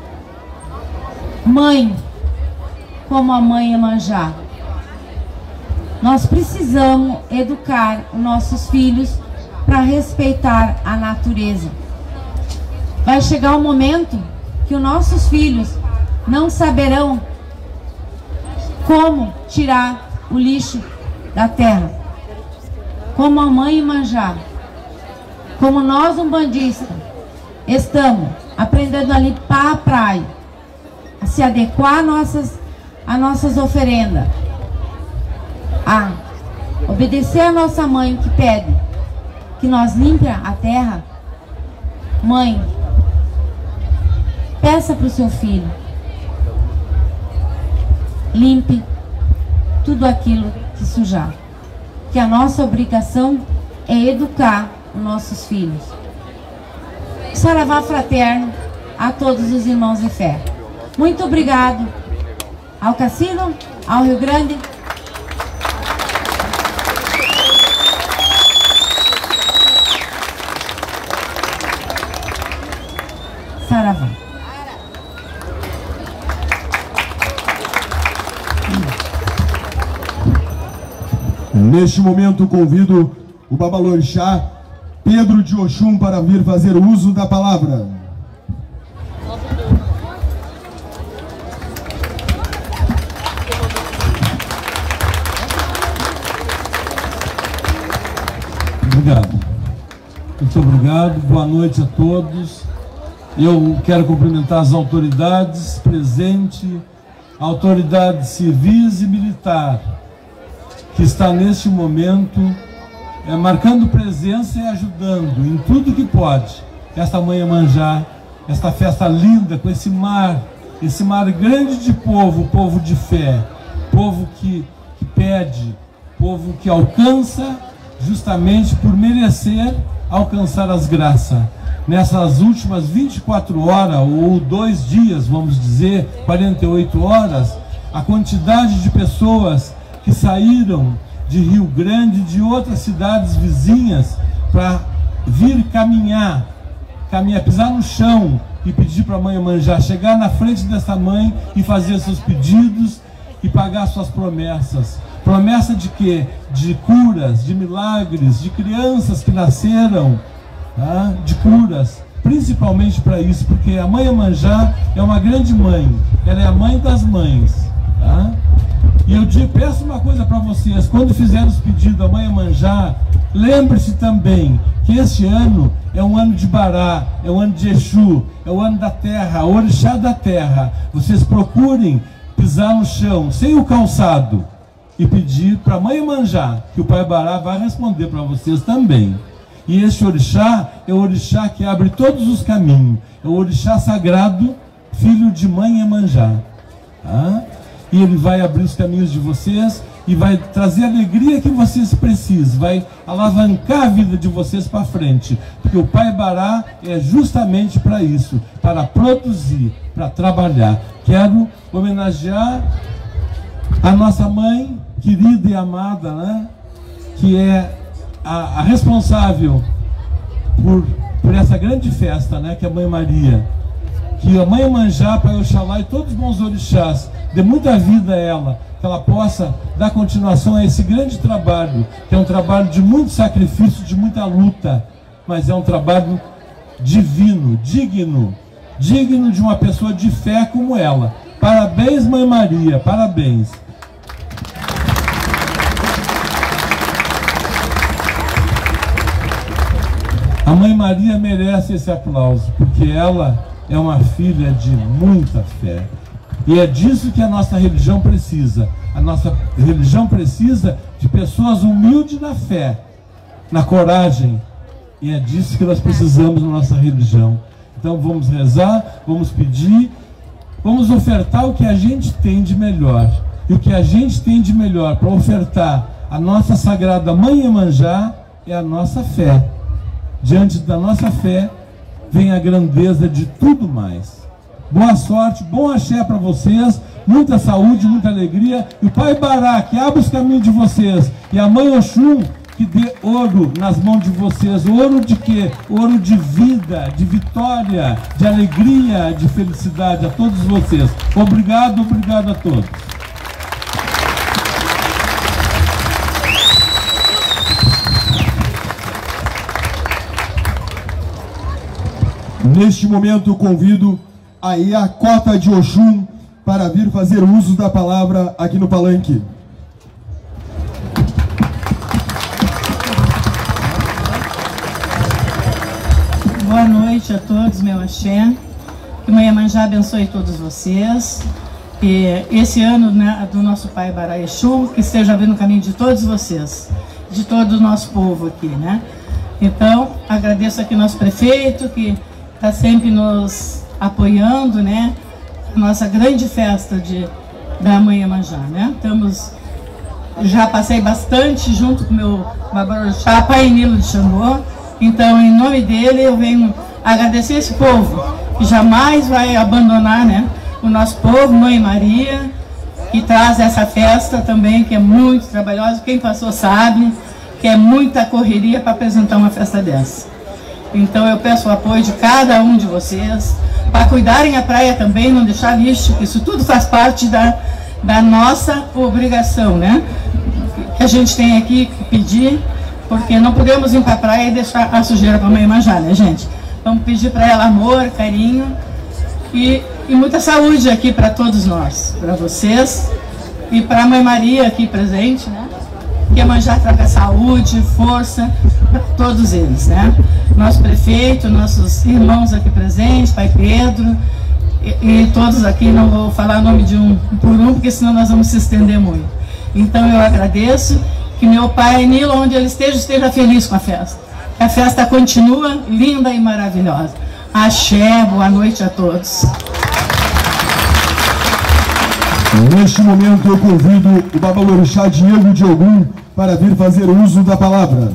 Mãe, como a mãe Iemanjá, nós precisamos educar os nossos filhos para respeitar a natureza. Vai chegar um momento que os nossos filhos não saberão como tirar o lixo da terra. Como a mãe Iemanjá, como nós umbandistas, estamos aprendendo a limpar a praia, a se adequar a nossas, a nossas oferendas, a obedecer a nossa mãe que pede que nós limpe a terra. Mãe, peça para o seu filho, limpe tudo aquilo que sujar, que a nossa obrigação é educar os nossos filhos. Saravá fraterno a todos os irmãos de fé. Muito obrigado ao Cassino, ao Rio Grande. Saravá. Neste momento convido o Babalorixá Pedro de Oxum para vir fazer uso da palavra. Obrigado. Muito obrigado. Boa noite a todos. Eu quero cumprimentar as autoridades presentes, autoridades civis e militar, que está neste momento é, marcando presença e ajudando em tudo que pode. Esta mãe Iemanjá, esta festa linda com esse mar, esse mar grande de povo, povo de fé, povo que, que pede, povo que alcança justamente por merecer alcançar as graças. Nessas últimas vinte e quatro horas, ou dois dias, vamos dizer, quarenta e oito horas, a quantidade de pessoas que saíram de Rio Grande, de outras cidades vizinhas, para vir caminhar, caminhar, pisar no chão e pedir para a mãe Iemanjá, chegar na frente dessa mãe e fazer seus pedidos e pagar suas promessas. Promessa de quê? De curas, de milagres, de crianças que nasceram, tá? De curas, principalmente para isso, porque a mãe Iemanjá é uma grande mãe, ela é a mãe das mães, tá? E eu digo, peço uma coisa para vocês, quando fizerem os pedidos à mãe Iemanjá, lembre-se também que este ano é um ano de Bará, é um ano de Exu, é o ano da terra, o orixá da terra. Vocês procurem pisar no chão, sem o calçado, e pedir para a mãe Iemanjá, que o pai Bará vai responder para vocês também. E este orixá é o orixá que abre todos os caminhos, é o orixá sagrado, filho de mãe Iemanjá, tá? E ele vai abrir os caminhos de vocês e vai trazer a alegria que vocês precisam, vai alavancar a vida de vocês para frente, porque o Pai Bará é justamente para isso, para produzir, para trabalhar. Quero homenagear a nossa mãe querida e amada, né? Que é a, a responsável por, por essa grande festa, né? Que é a Mãe Maria. Que a mãe Iemanjá, Pai Oxalá e todos os bons orixás dê muita vida a ela, que ela possa dar continuação a esse grande trabalho, que é um trabalho de muito sacrifício, de muita luta, mas é um trabalho divino, digno, digno de uma pessoa de fé como ela. Parabéns, Mãe Maria, parabéns. A Mãe Maria merece esse aplauso, porque ela é uma filha de muita fé. E é disso que a nossa religião precisa. A nossa religião precisa de pessoas humildes na fé, na coragem. E é disso que nós precisamos na nossa religião. Então vamos rezar, vamos pedir, vamos ofertar o que a gente tem de melhor. E o que a gente tem de melhor para ofertar a nossa sagrada Mãe Iemanjá é a nossa fé. Diante da nossa fé vem a grandeza de tudo mais. Boa sorte, bom axé para vocês, muita saúde, muita alegria. E o Pai Bará, que abre os caminhos de vocês, e a Mãe Oxum, que dê ouro nas mãos de vocês. Ouro de quê? Ouro de vida, de vitória, de alegria, de felicidade a todos vocês. Obrigado, obrigado a todos. Neste momento eu convido a Iacota de Oxum para vir fazer uso da palavra aqui no palanque. Boa noite a todos, meu axé. Que Mãe Iemanjá abençoe todos vocês. E esse ano, né, do nosso Pai Bará Exu, que esteja vindo no caminho de todos vocês, de todo o nosso povo aqui, né? Então, agradeço aqui nosso prefeito, que está sempre nos apoiando, né? A nossa grande festa de, da Mãe Iemanjá, né? Estamos, já passei bastante junto com o meu Babarorixá, Pai Nilo de Xangô. Então, em nome dele, eu venho agradecer esse povo, que jamais vai abandonar, né? O nosso povo, Mãe Maria, que traz essa festa também, que é muito trabalhosa. Quem passou sabe que é muita correria para apresentar uma festa dessa. Então eu peço o apoio de cada um de vocês, para cuidarem a praia também, não deixar lixo, que isso tudo faz parte da, da nossa obrigação, né? Que a gente tem aqui que pedir, porque não podemos ir para a praia e deixar a sujeira para a Mãe Iemanjá, né, gente? Vamos pedir para ela amor, carinho e, e muita saúde aqui para todos nós, para vocês e para a Mãe Maria aqui presente, né? Que Iemanjá traga saúde, força para todos eles, né? Nosso prefeito, nossos irmãos aqui presentes, Pai Pedro e, e todos aqui, não vou falar o nome de um por um, porque senão nós vamos se estender muito. Então eu agradeço, que meu Pai Nilo, onde ele esteja, esteja feliz com a festa. Que a festa continua linda e maravilhosa. Axé, boa noite a todos. Neste momento eu convido o Babalorixá Diego de Ogum para vir fazer uso da palavra.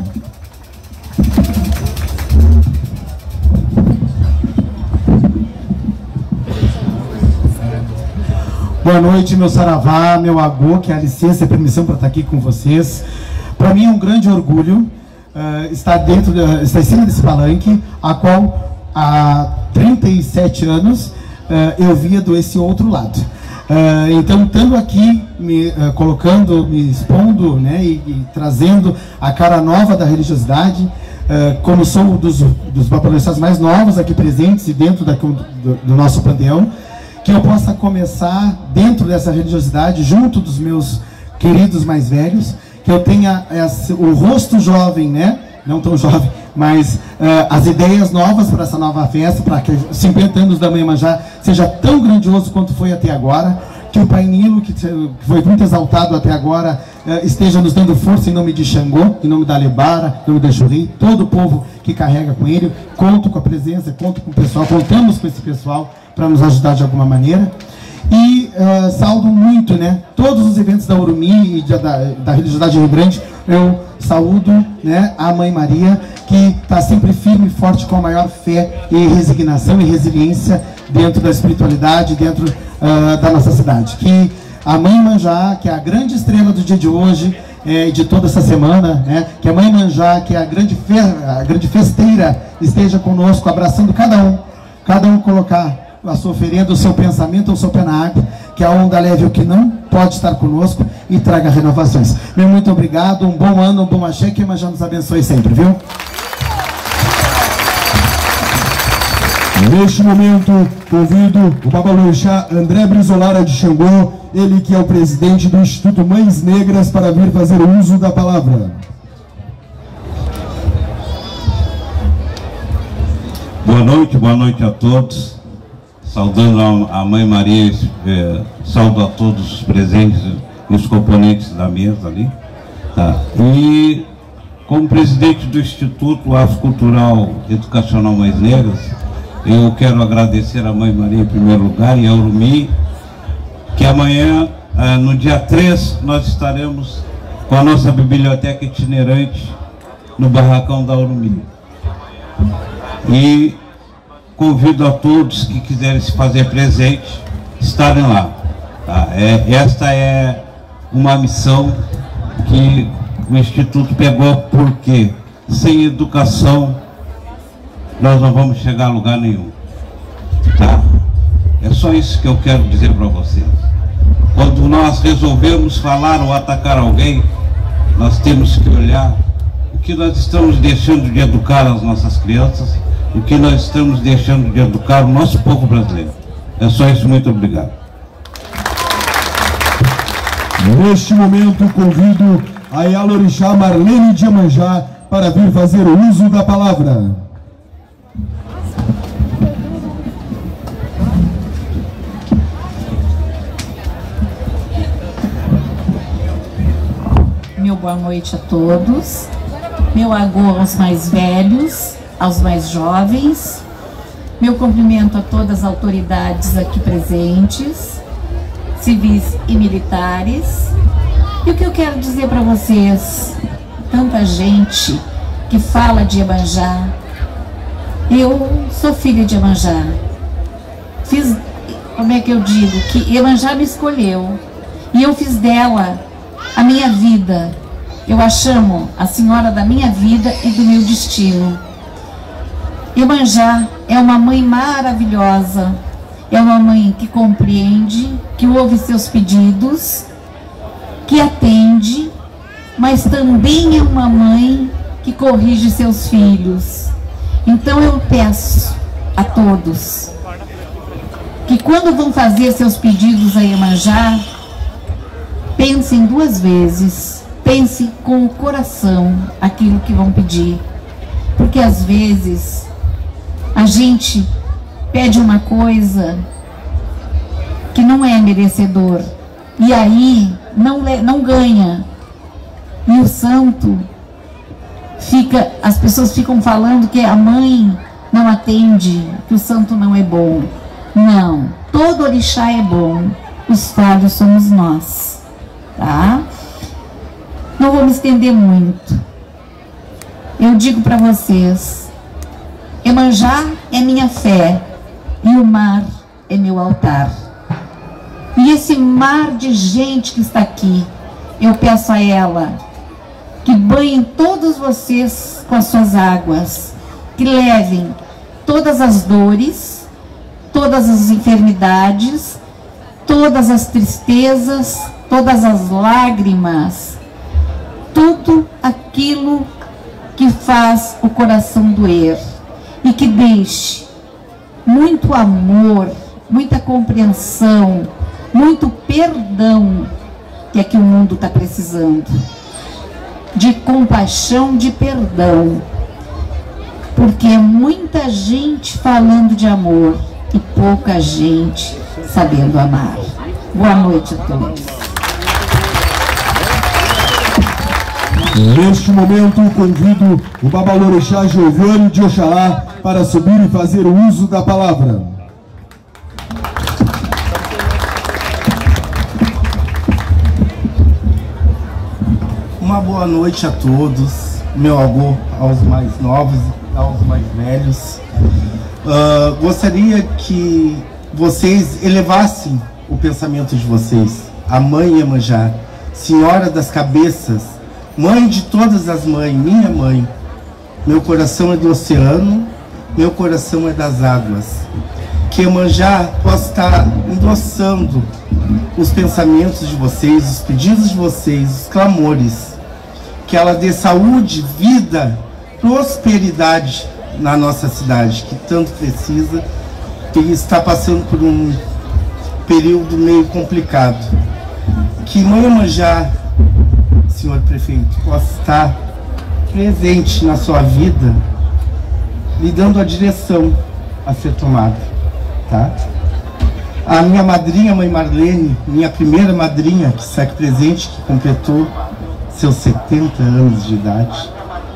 Boa noite, meu saravá, meu agô, que é a licença e a permissão para estar aqui com vocês. Para mim é um grande orgulho uh, estar dentro, de, estar em cima desse palanque, a qual há trinta e sete anos uh, eu via do esse outro lado. Uh, então, estando aqui, me uh, colocando, me expondo, né, e, e trazendo a cara nova da religiosidade, uh, como sou dos, dos babalorixás mais novos aqui presentes e dentro da, do, do nosso panteão, que eu possa começar dentro dessa religiosidade, junto dos meus queridos mais velhos, que eu tenha esse, o rosto jovem, né, não tão jovem, mas uh, as ideias novas para essa nova festa, para que os cinquenta anos da Mãe Iemanjá seja tão grandioso quanto foi até agora, que o Pai Nilo, que foi muito exaltado até agora, uh, esteja nos dando força em nome de Xangô, em nome da Lebara, em nome da Juri, todo o povo que carrega com ele. Conto com a presença, conto com o pessoal, contamos com esse pessoal para nos ajudar de alguma maneira. E uh, saúdo muito, né, todos os eventos da Urumi e de, da, da religiosidade Rio Grande. Eu saúdo, né, a Mãe Maria, que está sempre firme e forte, com a maior fé e resignação e resiliência dentro da espiritualidade, dentro uh, da nossa cidade. Que a Mãe Iemanjá, que é a grande estrela do dia de hoje e é, de toda essa semana, né, que a Mãe Iemanjá, que é a grande, fe a grande festeira, esteja conosco, abraçando cada um, cada um colocar a sua oferenda, o seu pensamento, o seu pé na água, que a onda leve o que não pode estar conosco e traga renovações. Meu muito obrigado, um bom ano, um bom axé, que Iemanjá nos abençoe sempre, viu? Neste momento, convido o Babalorixá André Brizolara de Xangô, ele que é o presidente do Instituto Mães Negras, para vir fazer uso da palavra. Boa noite, boa noite a todos. saudando a Mãe Maria, é, saudo a todos os presentes e os componentes da mesa ali. Tá. E como presidente do Instituto Afrocultural Educacional Mães Negras, eu quero agradecer a Mãe Maria em primeiro lugar e a Urumi, que amanhã, no dia três, nós estaremos com a nossa biblioteca itinerante no barracão da Urumi. E convido a todos que quiserem se fazer presente, estarem lá. Tá? É, esta é uma missão que o Instituto pegou, porque sem educação nós não vamos chegar a lugar nenhum. Tá? É só isso que eu quero dizer para vocês. Quando nós resolvemos falar ou atacar alguém, nós temos que olhar o que nós estamos deixando de educar as nossas crianças, o que nós estamos deixando de educar o nosso povo brasileiro. É só isso, muito obrigado. Neste momento, convido a Yalorixá Marlene de Iemanjá para vir fazer o uso da palavra. Meu boa noite a todos. Meu agô aos mais velhos, aos mais jovens. Meu cumprimento a todas as autoridades aqui presentes, civis e militares. E o que eu quero dizer para vocês, tanta gente que fala de Iemanjá, eu sou filha de Iemanjá. Fiz, como é que eu digo, que Iemanjá me escolheu e eu fiz dela a minha vida. Eu a chamo a senhora da minha vida e do meu destino. Iemanjá é uma mãe maravilhosa, é uma mãe que compreende, que ouve seus pedidos, que atende, mas também é uma mãe que corrige seus filhos. Então eu peço a todos que quando vão fazer seus pedidos a Iemanjá, pensem duas vezes, pensem com o coração aquilo que vão pedir, porque às vezes a gente pede uma coisa que não é merecedor e aí não, não ganha, e o santo fica, as pessoas ficam falando que a mãe não atende, que o santo não é bom. Não, todo orixá é bom, os falhos somos nós, tá? Não vou me estender muito. Eu digo para vocês, Iemanjá é minha fé e o mar é meu altar. E esse mar de gente que está aqui, eu peço a ela que banhem todos vocês com as suas águas, que levem todas as dores, todas as enfermidades, todas as tristezas, todas as lágrimas, tudo aquilo que faz o coração doer, e que deixe muito amor, muita compreensão, muito perdão, que é que o mundo está precisando, de compaixão, de perdão, porque é muita gente falando de amor e pouca gente sabendo amar. Boa noite a todos. Neste momento, convido o Babalorixá Giovanni de Oxalá para subir e fazer o uso da palavra. Uma boa noite a todos, meu agô aos mais novos, aos mais velhos. Uh, gostaria que vocês elevassem o pensamento de vocês. A Mãe Iemanjá, Senhora das Cabeças, Mãe de todas as mães, minha mãe. Meu coração é do oceano, meu coração é das águas. Que Iemanjá possa estar endossando os pensamentos de vocês, os pedidos de vocês, os clamores. Que ela dê saúde, vida, prosperidade na nossa cidade, que tanto precisa e está passando por um período meio complicado. Que Mãe Iemanjá, senhor prefeito, possa estar presente na sua vida, lhe dando a direção a ser tomada, tá? A minha madrinha, mãe Marlene, minha primeira madrinha, que está aqui presente, que completou seus setenta anos de idade.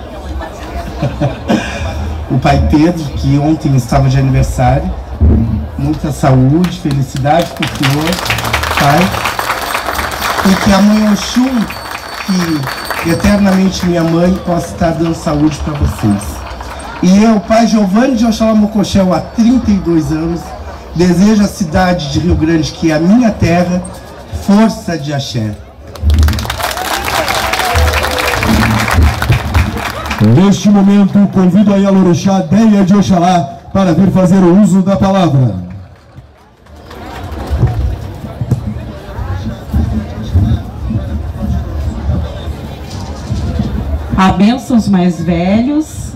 O pai Pedro, que ontem estava de aniversário. Muita saúde, felicidade para o senhor, pai. E que a mãe Oxum, que eternamente minha mãe, possa estar dando saúde para vocês. E eu, pai Giovanni de Oxalá Mocochel, há trinta e dois anos, desejo à cidade de Rio Grande, que é a minha terra, força de axé. Neste momento, convido a Yalorixá Deia de Oxalá para vir fazer o uso da palavra. A bênção aos mais velhos,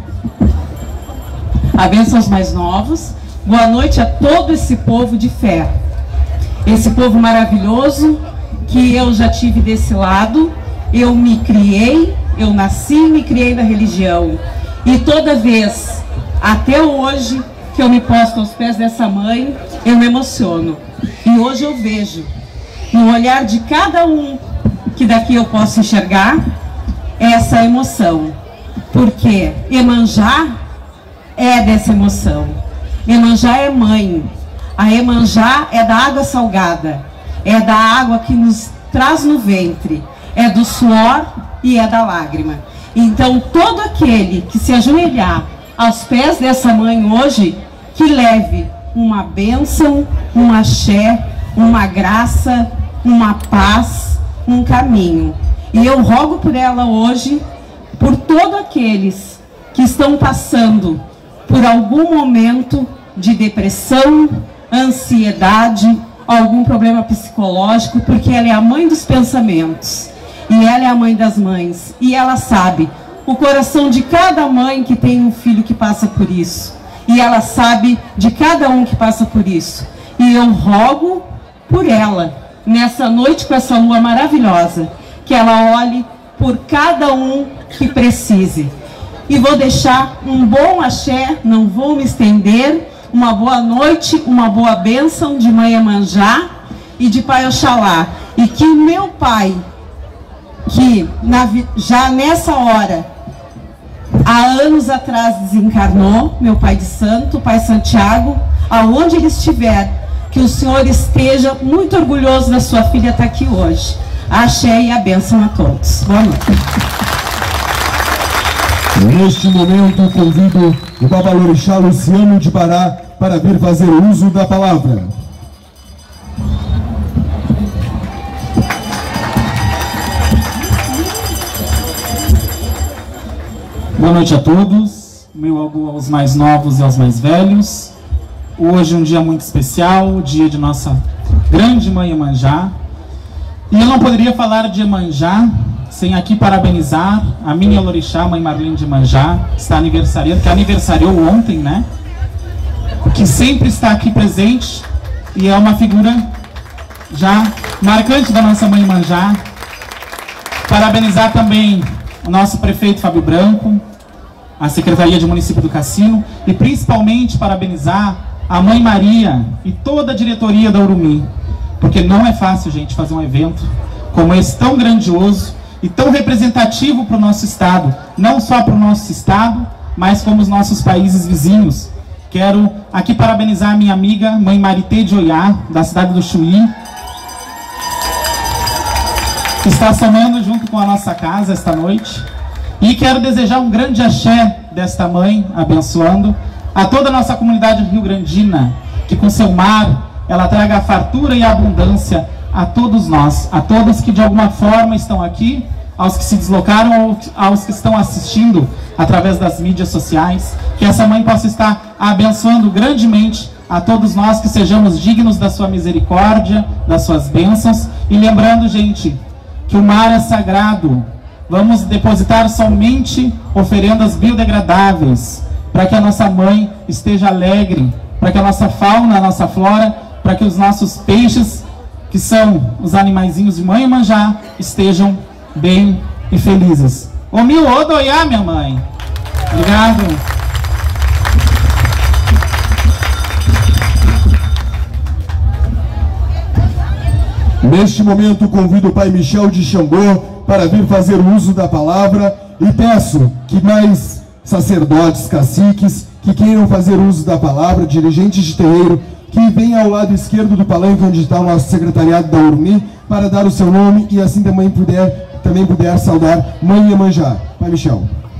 a bênção aos mais novos. Boa noite a todo esse povo de fé, esse povo maravilhoso que eu já tive desse lado. Eu me criei, eu nasci e me criei na religião, e toda vez, até hoje, que eu me posto aos pés dessa mãe, eu me emociono. E hoje eu vejo, no olhar de cada um que daqui eu posso enxergar, essa emoção. Porque Iemanjá é dessa emoção. Iemanjá é mãe. A Iemanjá é da água salgada. É da água que nos traz no ventre. É do suor e é da lágrima. Então todo aquele que se ajoelhar aos pés dessa mãe hoje, que leve uma bênção, um axé, uma graça, uma paz, um caminho. E eu rogo por ela hoje, por todos aqueles que estão passando por algum momento de depressão, ansiedade, algum problema psicológico, porque ela é a mãe dos pensamentos. E ela é a mãe das mães. E ela sabe o coração de cada mãe que tem um filho que passa por isso. E ela sabe de cada um que passa por isso. E eu rogo por ela, nessa noite com essa lua maravilhosa, que ela olhe por cada um que precise. E vou deixar um bom axé, não vou me estender, uma boa noite, uma boa bênção de Mãe Iemanjá e de Pai Oxalá. E que o meu pai, que na, já nessa hora, há anos atrás desencarnou, meu pai de santo, Pai Santiago, aonde ele estiver, que o Senhor esteja muito orgulhoso da sua filha estar aqui hoje. Axé e a bênção a todos. Boa noite. Neste momento, convido o Babalorixá Luciano de Pará para vir fazer uso da palavra. Boa noite a todos, meu algo aos mais novos e aos mais velhos. Hoje é um dia muito especial, o dia de nossa grande mãe Iemanjá. E eu não poderia falar de Iemanjá sem aqui parabenizar a minha Yalorixá, mãe Marlene de Iemanjá, que está aniversariando, que aniversariou ontem, né? Que sempre está aqui presente e é uma figura já marcante da nossa mãe Iemanjá. Parabenizar também o nosso prefeito Fábio Branco, a Secretaria de Município do Cassino e principalmente parabenizar a Mãe Maria e toda a diretoria da Urumi, porque não é fácil, gente, fazer um evento como esse tão grandioso e tão representativo para o nosso estado, não só para o nosso estado, mas como os nossos países vizinhos. Quero aqui parabenizar a minha amiga Mãe Marité de Oiá, da cidade do Chuí, que está somando junto com a nossa casa esta noite. E quero desejar um grande axé desta mãe, abençoando a toda a nossa comunidade rio-grandina, que com seu mar, ela traga a fartura e a abundância a todos nós, a todos que de alguma forma estão aqui, aos que se deslocaram ou aos que estão assistindo através das mídias sociais, que essa mãe possa estar abençoando grandemente a todos nós, que sejamos dignos da sua misericórdia, das suas bênçãos. E lembrando, gente, que o mar é sagrado. Vamos depositar somente oferendas biodegradáveis, para que a nossa mãe esteja alegre, para que a nossa fauna, a nossa flora, para que os nossos peixes, que são os animaizinhos de Mãe Iemanjá, estejam bem e felizes. Ô mil odoiá, minha mãe. Obrigado. Neste momento, convido o Pai Michel de Xangô para vir fazer uso da palavra e peço que mais sacerdotes, caciques, que queiram fazer uso da palavra, dirigentes de terreiro, que venham ao lado esquerdo do palanque, onde está o nosso secretariado da Urumi, para dar o seu nome e assim também puder, também puder saudar Mãe Iemanjá. Pai Michel.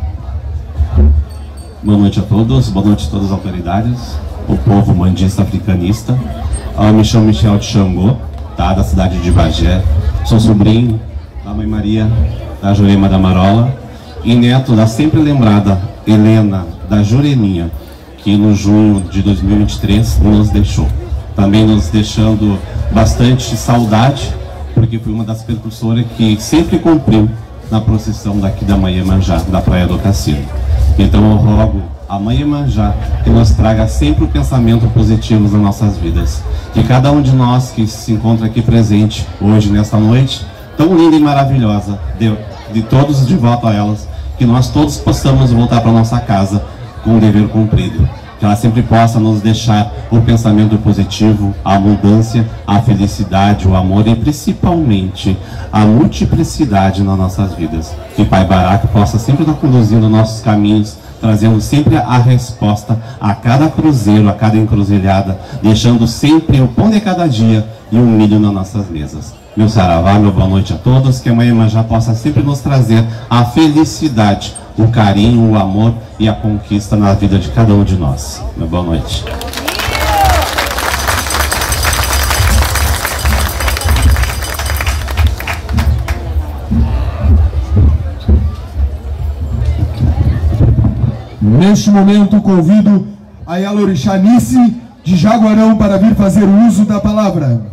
Boa noite a todos, boa noite a todas as autoridades, o povo mandista africanista. Eu me chamo Michel de Xangô, tá, da cidade de Bagé. Sou sobrinho da Mãe Maria, da Jurema da Marola, e neto da sempre lembrada Helena da Jureminha, que no junho de dois mil e vinte e três nos deixou. Também nos deixando bastante saudade, porque foi uma das percussoras que sempre cumpriu na procissão daqui da Mãe Iemanjá, da Praia do Cassino. Então eu rogo a Mãe Iemanjá que nos traga sempre o pensamento positivo nas nossas vidas. Que cada um de nós que se encontra aqui presente hoje, nesta noite, tão linda e maravilhosa, de, de todos de volta a elas, que nós todos possamos voltar para nossa casa com o dever cumprido. Que ela sempre possa nos deixar o pensamento positivo, a abundância, a felicidade, o amor e principalmente a multiplicidade nas nossas vidas. Que Pai Barack possa sempre nos conduzir nos nossos caminhos, trazendo sempre a resposta a cada cruzeiro, a cada encruzilhada, deixando sempre o pão de cada dia e um milho nas nossas mesas. Meu saravá, meu boa noite a todos, que a Mãe Iemanjá possa sempre nos trazer a felicidade, o carinho, o amor e a conquista na vida de cada um de nós. Meu boa noite. Neste momento, convido a Yalorixá Nice de Jaguarão para vir fazer uso da palavra.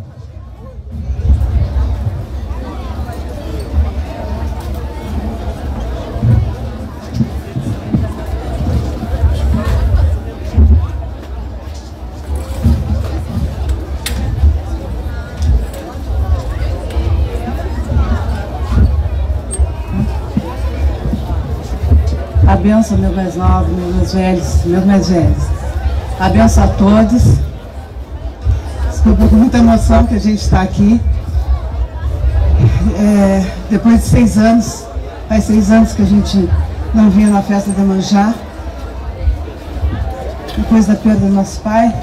A benção, meus mais novos, meus mais velhos, meus mais velhos. A benção a todos. Desculpa, com muita emoção que a gente está aqui. É, depois de seis anos, faz seis anos que a gente não vinha na festa da Iemanjá. Depois da perda do nosso pai.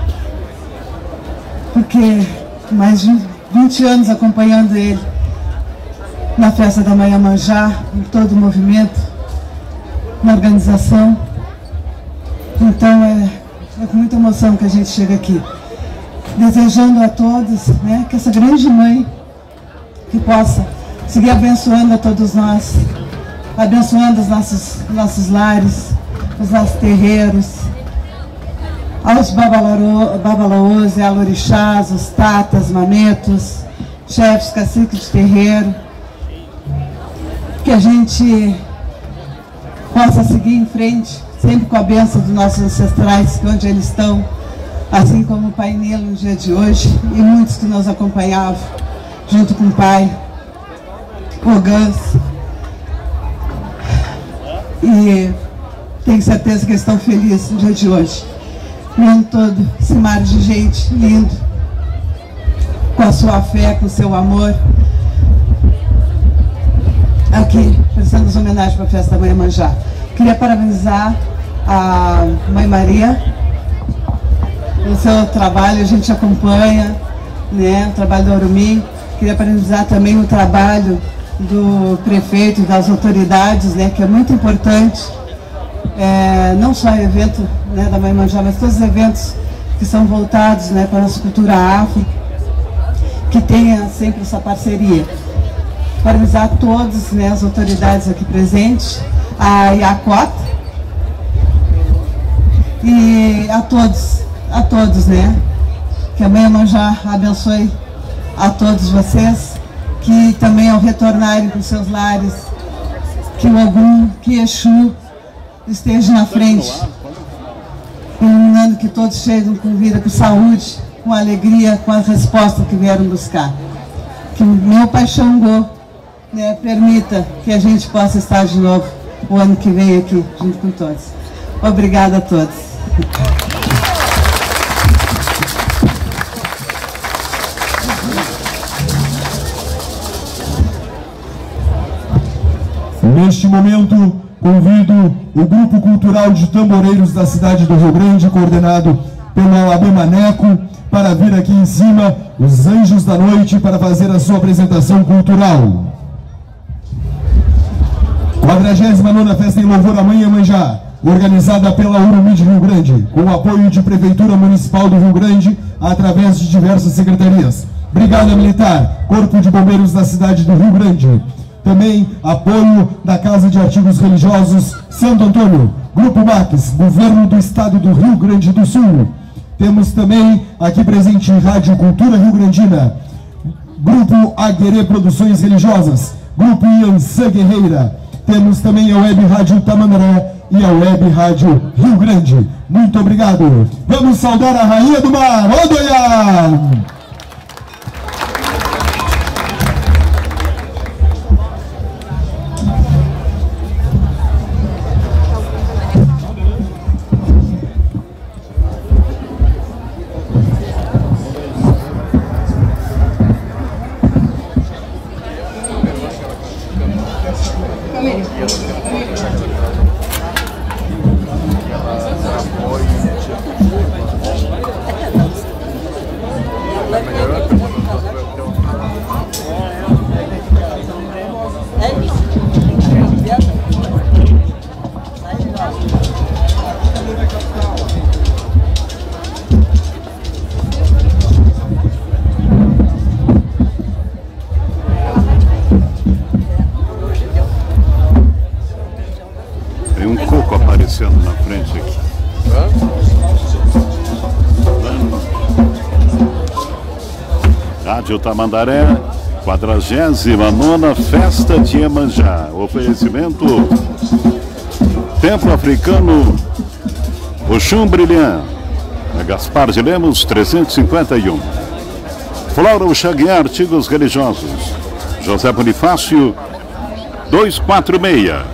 Porque mais de vinte anos acompanhando ele na festa da Mãe Iemanjá, em todo o movimento, na organização. Então é, é com muita emoção que a gente chega aqui, desejando a todos, né, que essa grande mãe que possa seguir abençoando a todos nós, abençoando os nossos, nossos lares, os nossos terreiros, aos babalaôs, alorixás, os tatas, mametos, chefes, caciques de terreiro, que a gente possa seguir em frente, sempre com a bênção dos nossos ancestrais, onde eles estão, assim como o Pai Nilo no dia de hoje, e muitos que nos acompanhavam, junto com o Pai, o Gans. E tenho certeza que eles estão felizes no dia de hoje. Vendo todo esse mar de gente lindo, com a sua fé, com o seu amor, aqui, prestando as homenagens para a festa da Mãe Iemanjá. Queria parabenizar a Mãe Maria pelo seu trabalho, a gente acompanha, né, o trabalho do Urumi. Queria parabenizar também o trabalho do prefeito e das autoridades, né, que é muito importante, é, não só o evento, né, da Mãe Iemanjá, mas todos os eventos que são voltados, né, para a nossa cultura afro, que tenha sempre essa parceria. Parabenizar a todos, né, as autoridades aqui presentes, a Iacota, e a todos, a todos, né, que a Mãe Iemanjá abençoe a todos vocês, que também ao retornarem para os seus lares, que o Ogum, que Exu esteja na frente, iluminando que todos cheguem com vida, com saúde, com alegria, com a resposta que vieram buscar. Que o meu Pai Xangô, né, permita que a gente possa estar de novo o ano que vem aqui, junto com todos. Obrigada a todos. Neste momento, convido o Grupo Cultural de Tamboreiros da cidade do Rio Grande, coordenado pelo Alabê Maneco, para vir aqui em cima, os Anjos da Noite, para fazer a sua apresentação cultural. quadragésima nona Festa em Louvor à Mãe Iemanjá, organizada pela Urumi de Rio Grande, com o apoio de Prefeitura Municipal do Rio Grande, através de diversas secretarias. Brigada Militar, Corpo de Bombeiros da cidade do Rio Grande. Também apoio da Casa de Artigos Religiosos Santo Antônio, Grupo Max, Governo do Estado do Rio Grande do Sul. Temos também aqui presente Rádio Cultura Rio Grandina, Grupo Aguerê Produções Religiosas, Grupo Iansã Guerreira. Temos também a Web Rádio Tamandaré e a Web Rádio Rio Grande. Muito obrigado. Vamos saudar a Rainha do Mar, Odoiá! Tem um coco aparecendo na frente aqui. Rádio Tamandaré, quadragésima nona Festa de Iemanjá. Oferecimento Templo Africano Oxum Brilhant, Gaspar de Lemos trezentos e cinquenta e um. Flora Uxaguian, Artigos Religiosos, José Bonifácio duzentos e quarenta e seis.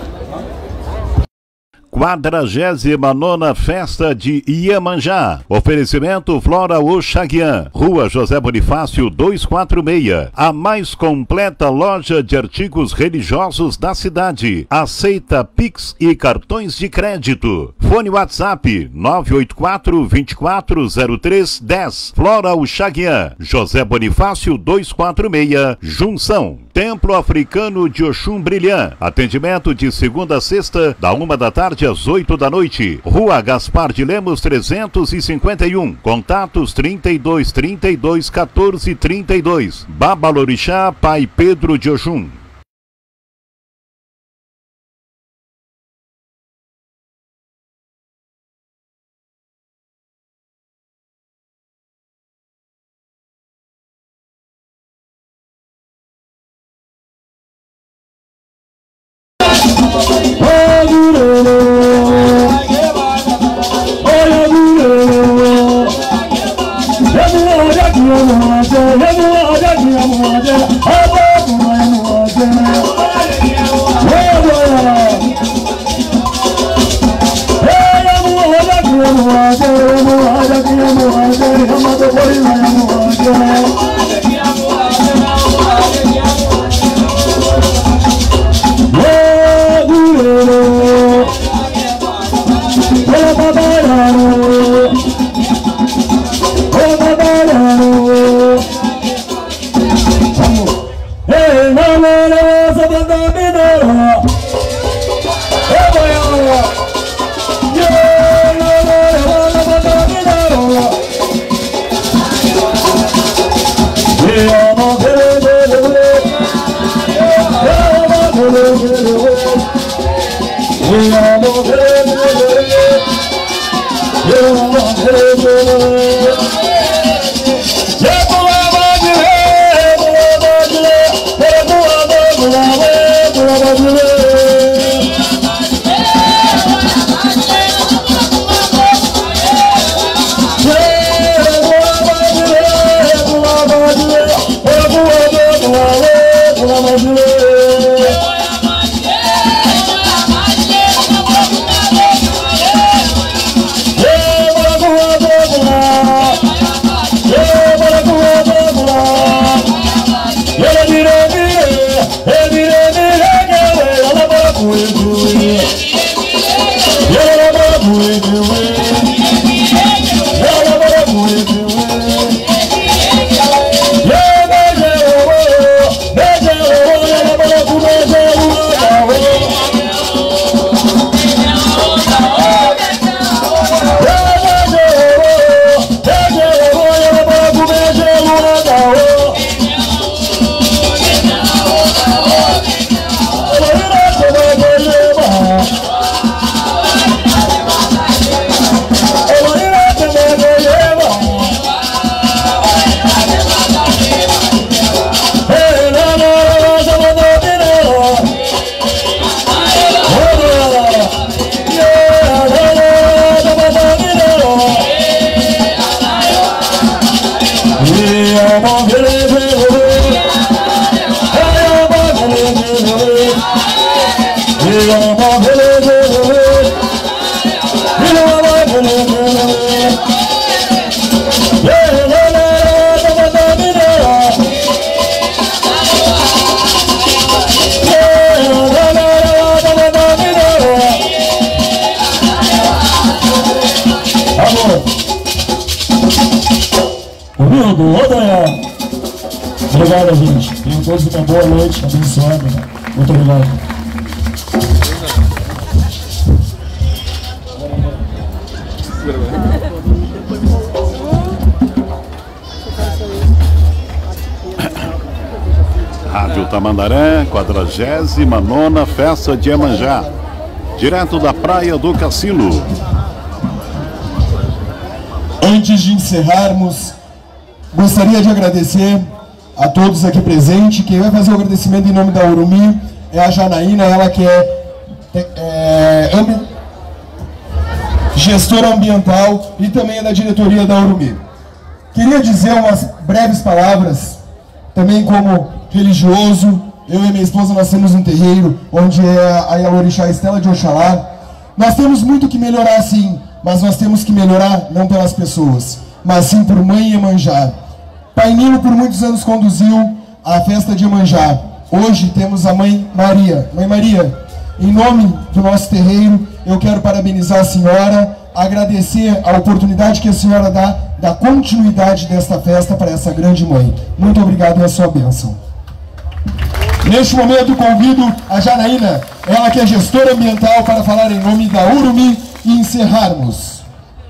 quadragésima nona Festa de Iemanjá. Oferecimento Flora Uxaguian, Rua José Bonifácio duzentos e quarenta e seis. A mais completa loja de artigos religiosos da cidade. Aceita Pix e cartões de crédito. Fone WhatsApp nove oito quatro, vinte e quatro, zero três, dez. Flora Uxaguian, José Bonifácio duzentos e quarenta e seis, Junção. Templo Africano de Oxum Brilhant. Atendimento de segunda a sexta, da uma da tarde às oito da noite. Rua Gaspar de Lemos trezentos e cinquenta e um. Contatos trinta e dois, trinta e dois, quatorze, trinta e dois. Babalorixá, Pai Pedro de Oxum. Yeah. Obrigado, gente. Tenham todos uma boa noite, abençoada. Muito obrigado. Rádio Tamandaré, quadragésima nona Festa de Iemanjá, direto da Praia do Cassino. Antes de encerrarmos, gostaria de agradecer a todos aqui presentes. Quem vai fazer o agradecimento em nome da Urumi é a Janaína, ela que é, é ambi... gestora ambiental e também é da diretoria da Urumi. Queria dizer umas breves palavras, também como religioso. Eu e minha esposa, nós temos um terreiro onde é a Yalorixá Estela de Oxalá. Nós temos muito que melhorar, sim, mas nós temos que melhorar não pelas pessoas, mas sim por Mãe Iemanjá. Pai Nilo por muitos anos conduziu a festa de Iemanjá. Hoje temos a Mãe Maria. Mãe Maria, em nome do nosso terreiro, eu quero parabenizar a senhora, agradecer a oportunidade que a senhora dá da continuidade desta festa para essa grande mãe. Muito obrigado e a sua bênção. Neste momento convido a Janaína, ela que é gestora ambiental, para falar em nome da Urumi e encerrarmos.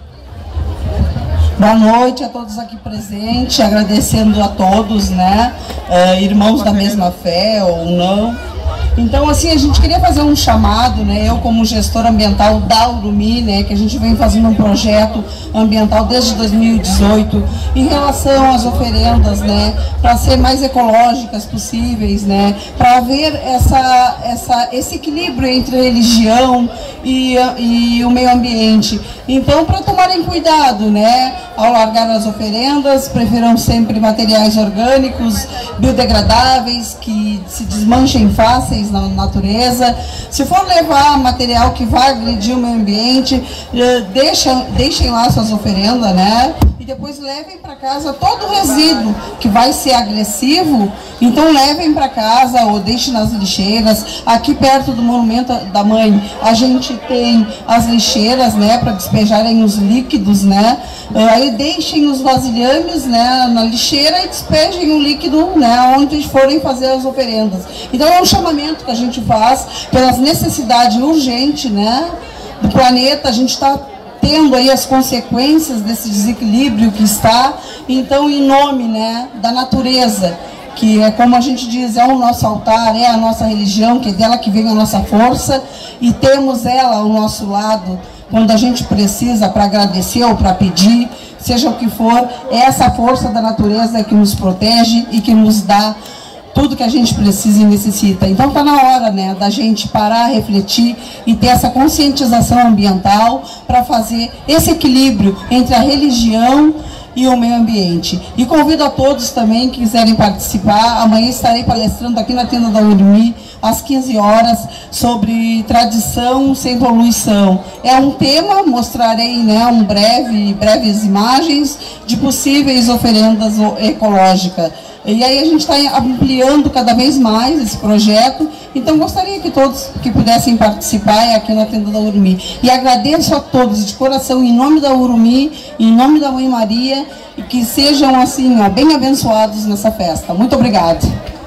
Boa noite a todos aqui presentes, agradecendo a todos, né, uh, irmãos da mesma fé ou não. Então, assim, a gente queria fazer um chamado, né, eu como gestora ambiental da Urumi, né, que a gente vem fazendo um projeto ambiental desde dois mil e dezoito, em relação às oferendas, né, para ser mais ecológicas possíveis, né, para haver essa, essa, esse equilíbrio entre a religião e, e o meio ambiente. Então, para tomarem cuidado, né, ao largar as oferendas, prefiram sempre materiais orgânicos, biodegradáveis, que se desmanchem fáceis na natureza. Se for levar material que vai agredir o meio ambiente, deixa, deixem lá suas oferendas, né? E depois levem para casa todo o resíduo que vai ser agressivo. Então levem para casa ou deixem nas lixeiras. Aqui perto do Monumento da Mãe, a gente tem as lixeiras, né, para despejarem os líquidos, né? Aí deixem os vasilhames, né, na lixeira e despejem o líquido, né, onde forem fazer as oferendas. Então é um chamamento que a gente faz pelas necessidades urgentes, né, do planeta. A gente está tendo aí as consequências desse desequilíbrio que está. Então, em nome, né, da natureza, que é como a gente diz, é o nosso altar, é a nossa religião, que é dela que vem a nossa força, e temos ela ao nosso lado quando a gente precisa para agradecer ou para pedir, seja o que for. É essa força da natureza que nos protege e que nos dá tudo que a gente precisa e necessita. Então está na hora, né, da gente parar, refletir e ter essa conscientização ambiental para fazer esse equilíbrio entre a religião e o meio ambiente. E convido a todos também que quiserem participar. Amanhã estarei palestrando aqui na tenda da Urumi às quinze horas sobre tradição sem poluição. É um tema, mostrarei, né, um breve, breves imagens de possíveis oferendas ecológicas. E aí a gente está ampliando cada vez mais esse projeto. Então gostaria que todos que pudessem participar aqui na tenda da Urumi. E agradeço a todos de coração, em nome da Urumi, em nome da Mãe Maria, e que sejam assim, ó, bem abençoados nessa festa. Muito obrigada.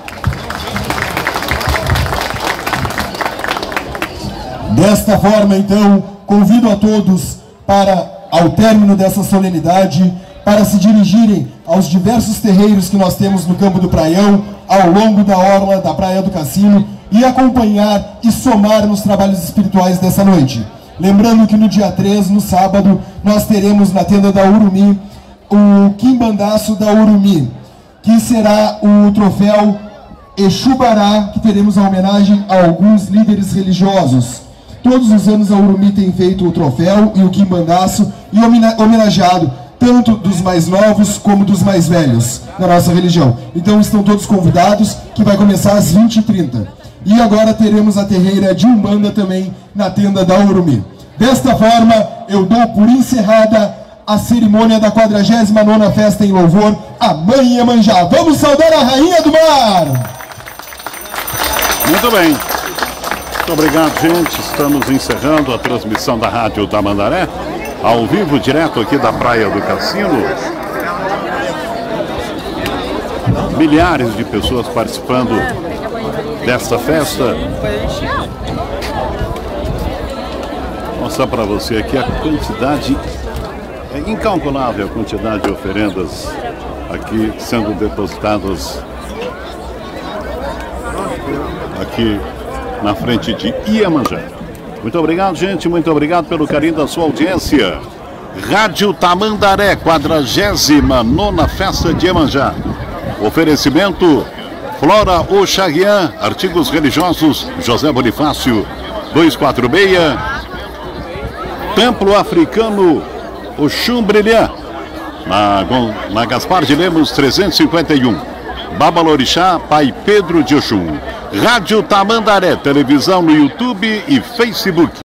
Desta forma, então, convido a todos para, ao término dessa solenidade, para se dirigirem aos diversos terreiros que nós temos no Campo do Praião, ao longo da orla da Praia do Cassino, e acompanhar e somar nos trabalhos espirituais dessa noite. Lembrando que no dia três, no sábado, nós teremos na tenda da Urumi o Quimbandaço da Urumi, que será o troféu Exubará, que teremos a homenagem a alguns líderes religiosos. Todos os anos a Urumi tem feito o troféu e o Quimbandaço e homenageado tanto dos mais novos como dos mais velhos na nossa religião. Então estão todos convidados, que vai começar às vinte e trinta. E agora teremos a terreira de Umbanda também na tenda da Urumi. Desta forma, eu dou por encerrada a cerimônia da quadragésima nona Festa em Louvor à Mãe Iemanjá. Vamos saudar a Rainha do Mar! Muito bem. Muito obrigado, gente. Estamos encerrando a transmissão da Rádio Tamandaré, ao vivo, direto aqui da Praia do Cassino. Milhares de pessoas participando desta festa. Vou mostrar para você aqui a quantidade, é incalculável a quantidade de oferendas aqui sendo depositadas aqui na frente de Iemanjá. Muito obrigado, gente. Muito obrigado pelo carinho da sua audiência. Rádio Tamandaré, quadragésima nona Festa de Iemanjá. Oferecimento Flora Oxaguian, artigos religiosos, José Bonifácio, duzentos e quarenta e seis. Templo Africano Oxum Brilhant, na, na Gaspar de Lemos trezentos e cinquenta e um. Babalorixá, Pai Pedro de Oxum. Rádio Tamandaré, televisão no YouTube e Facebook.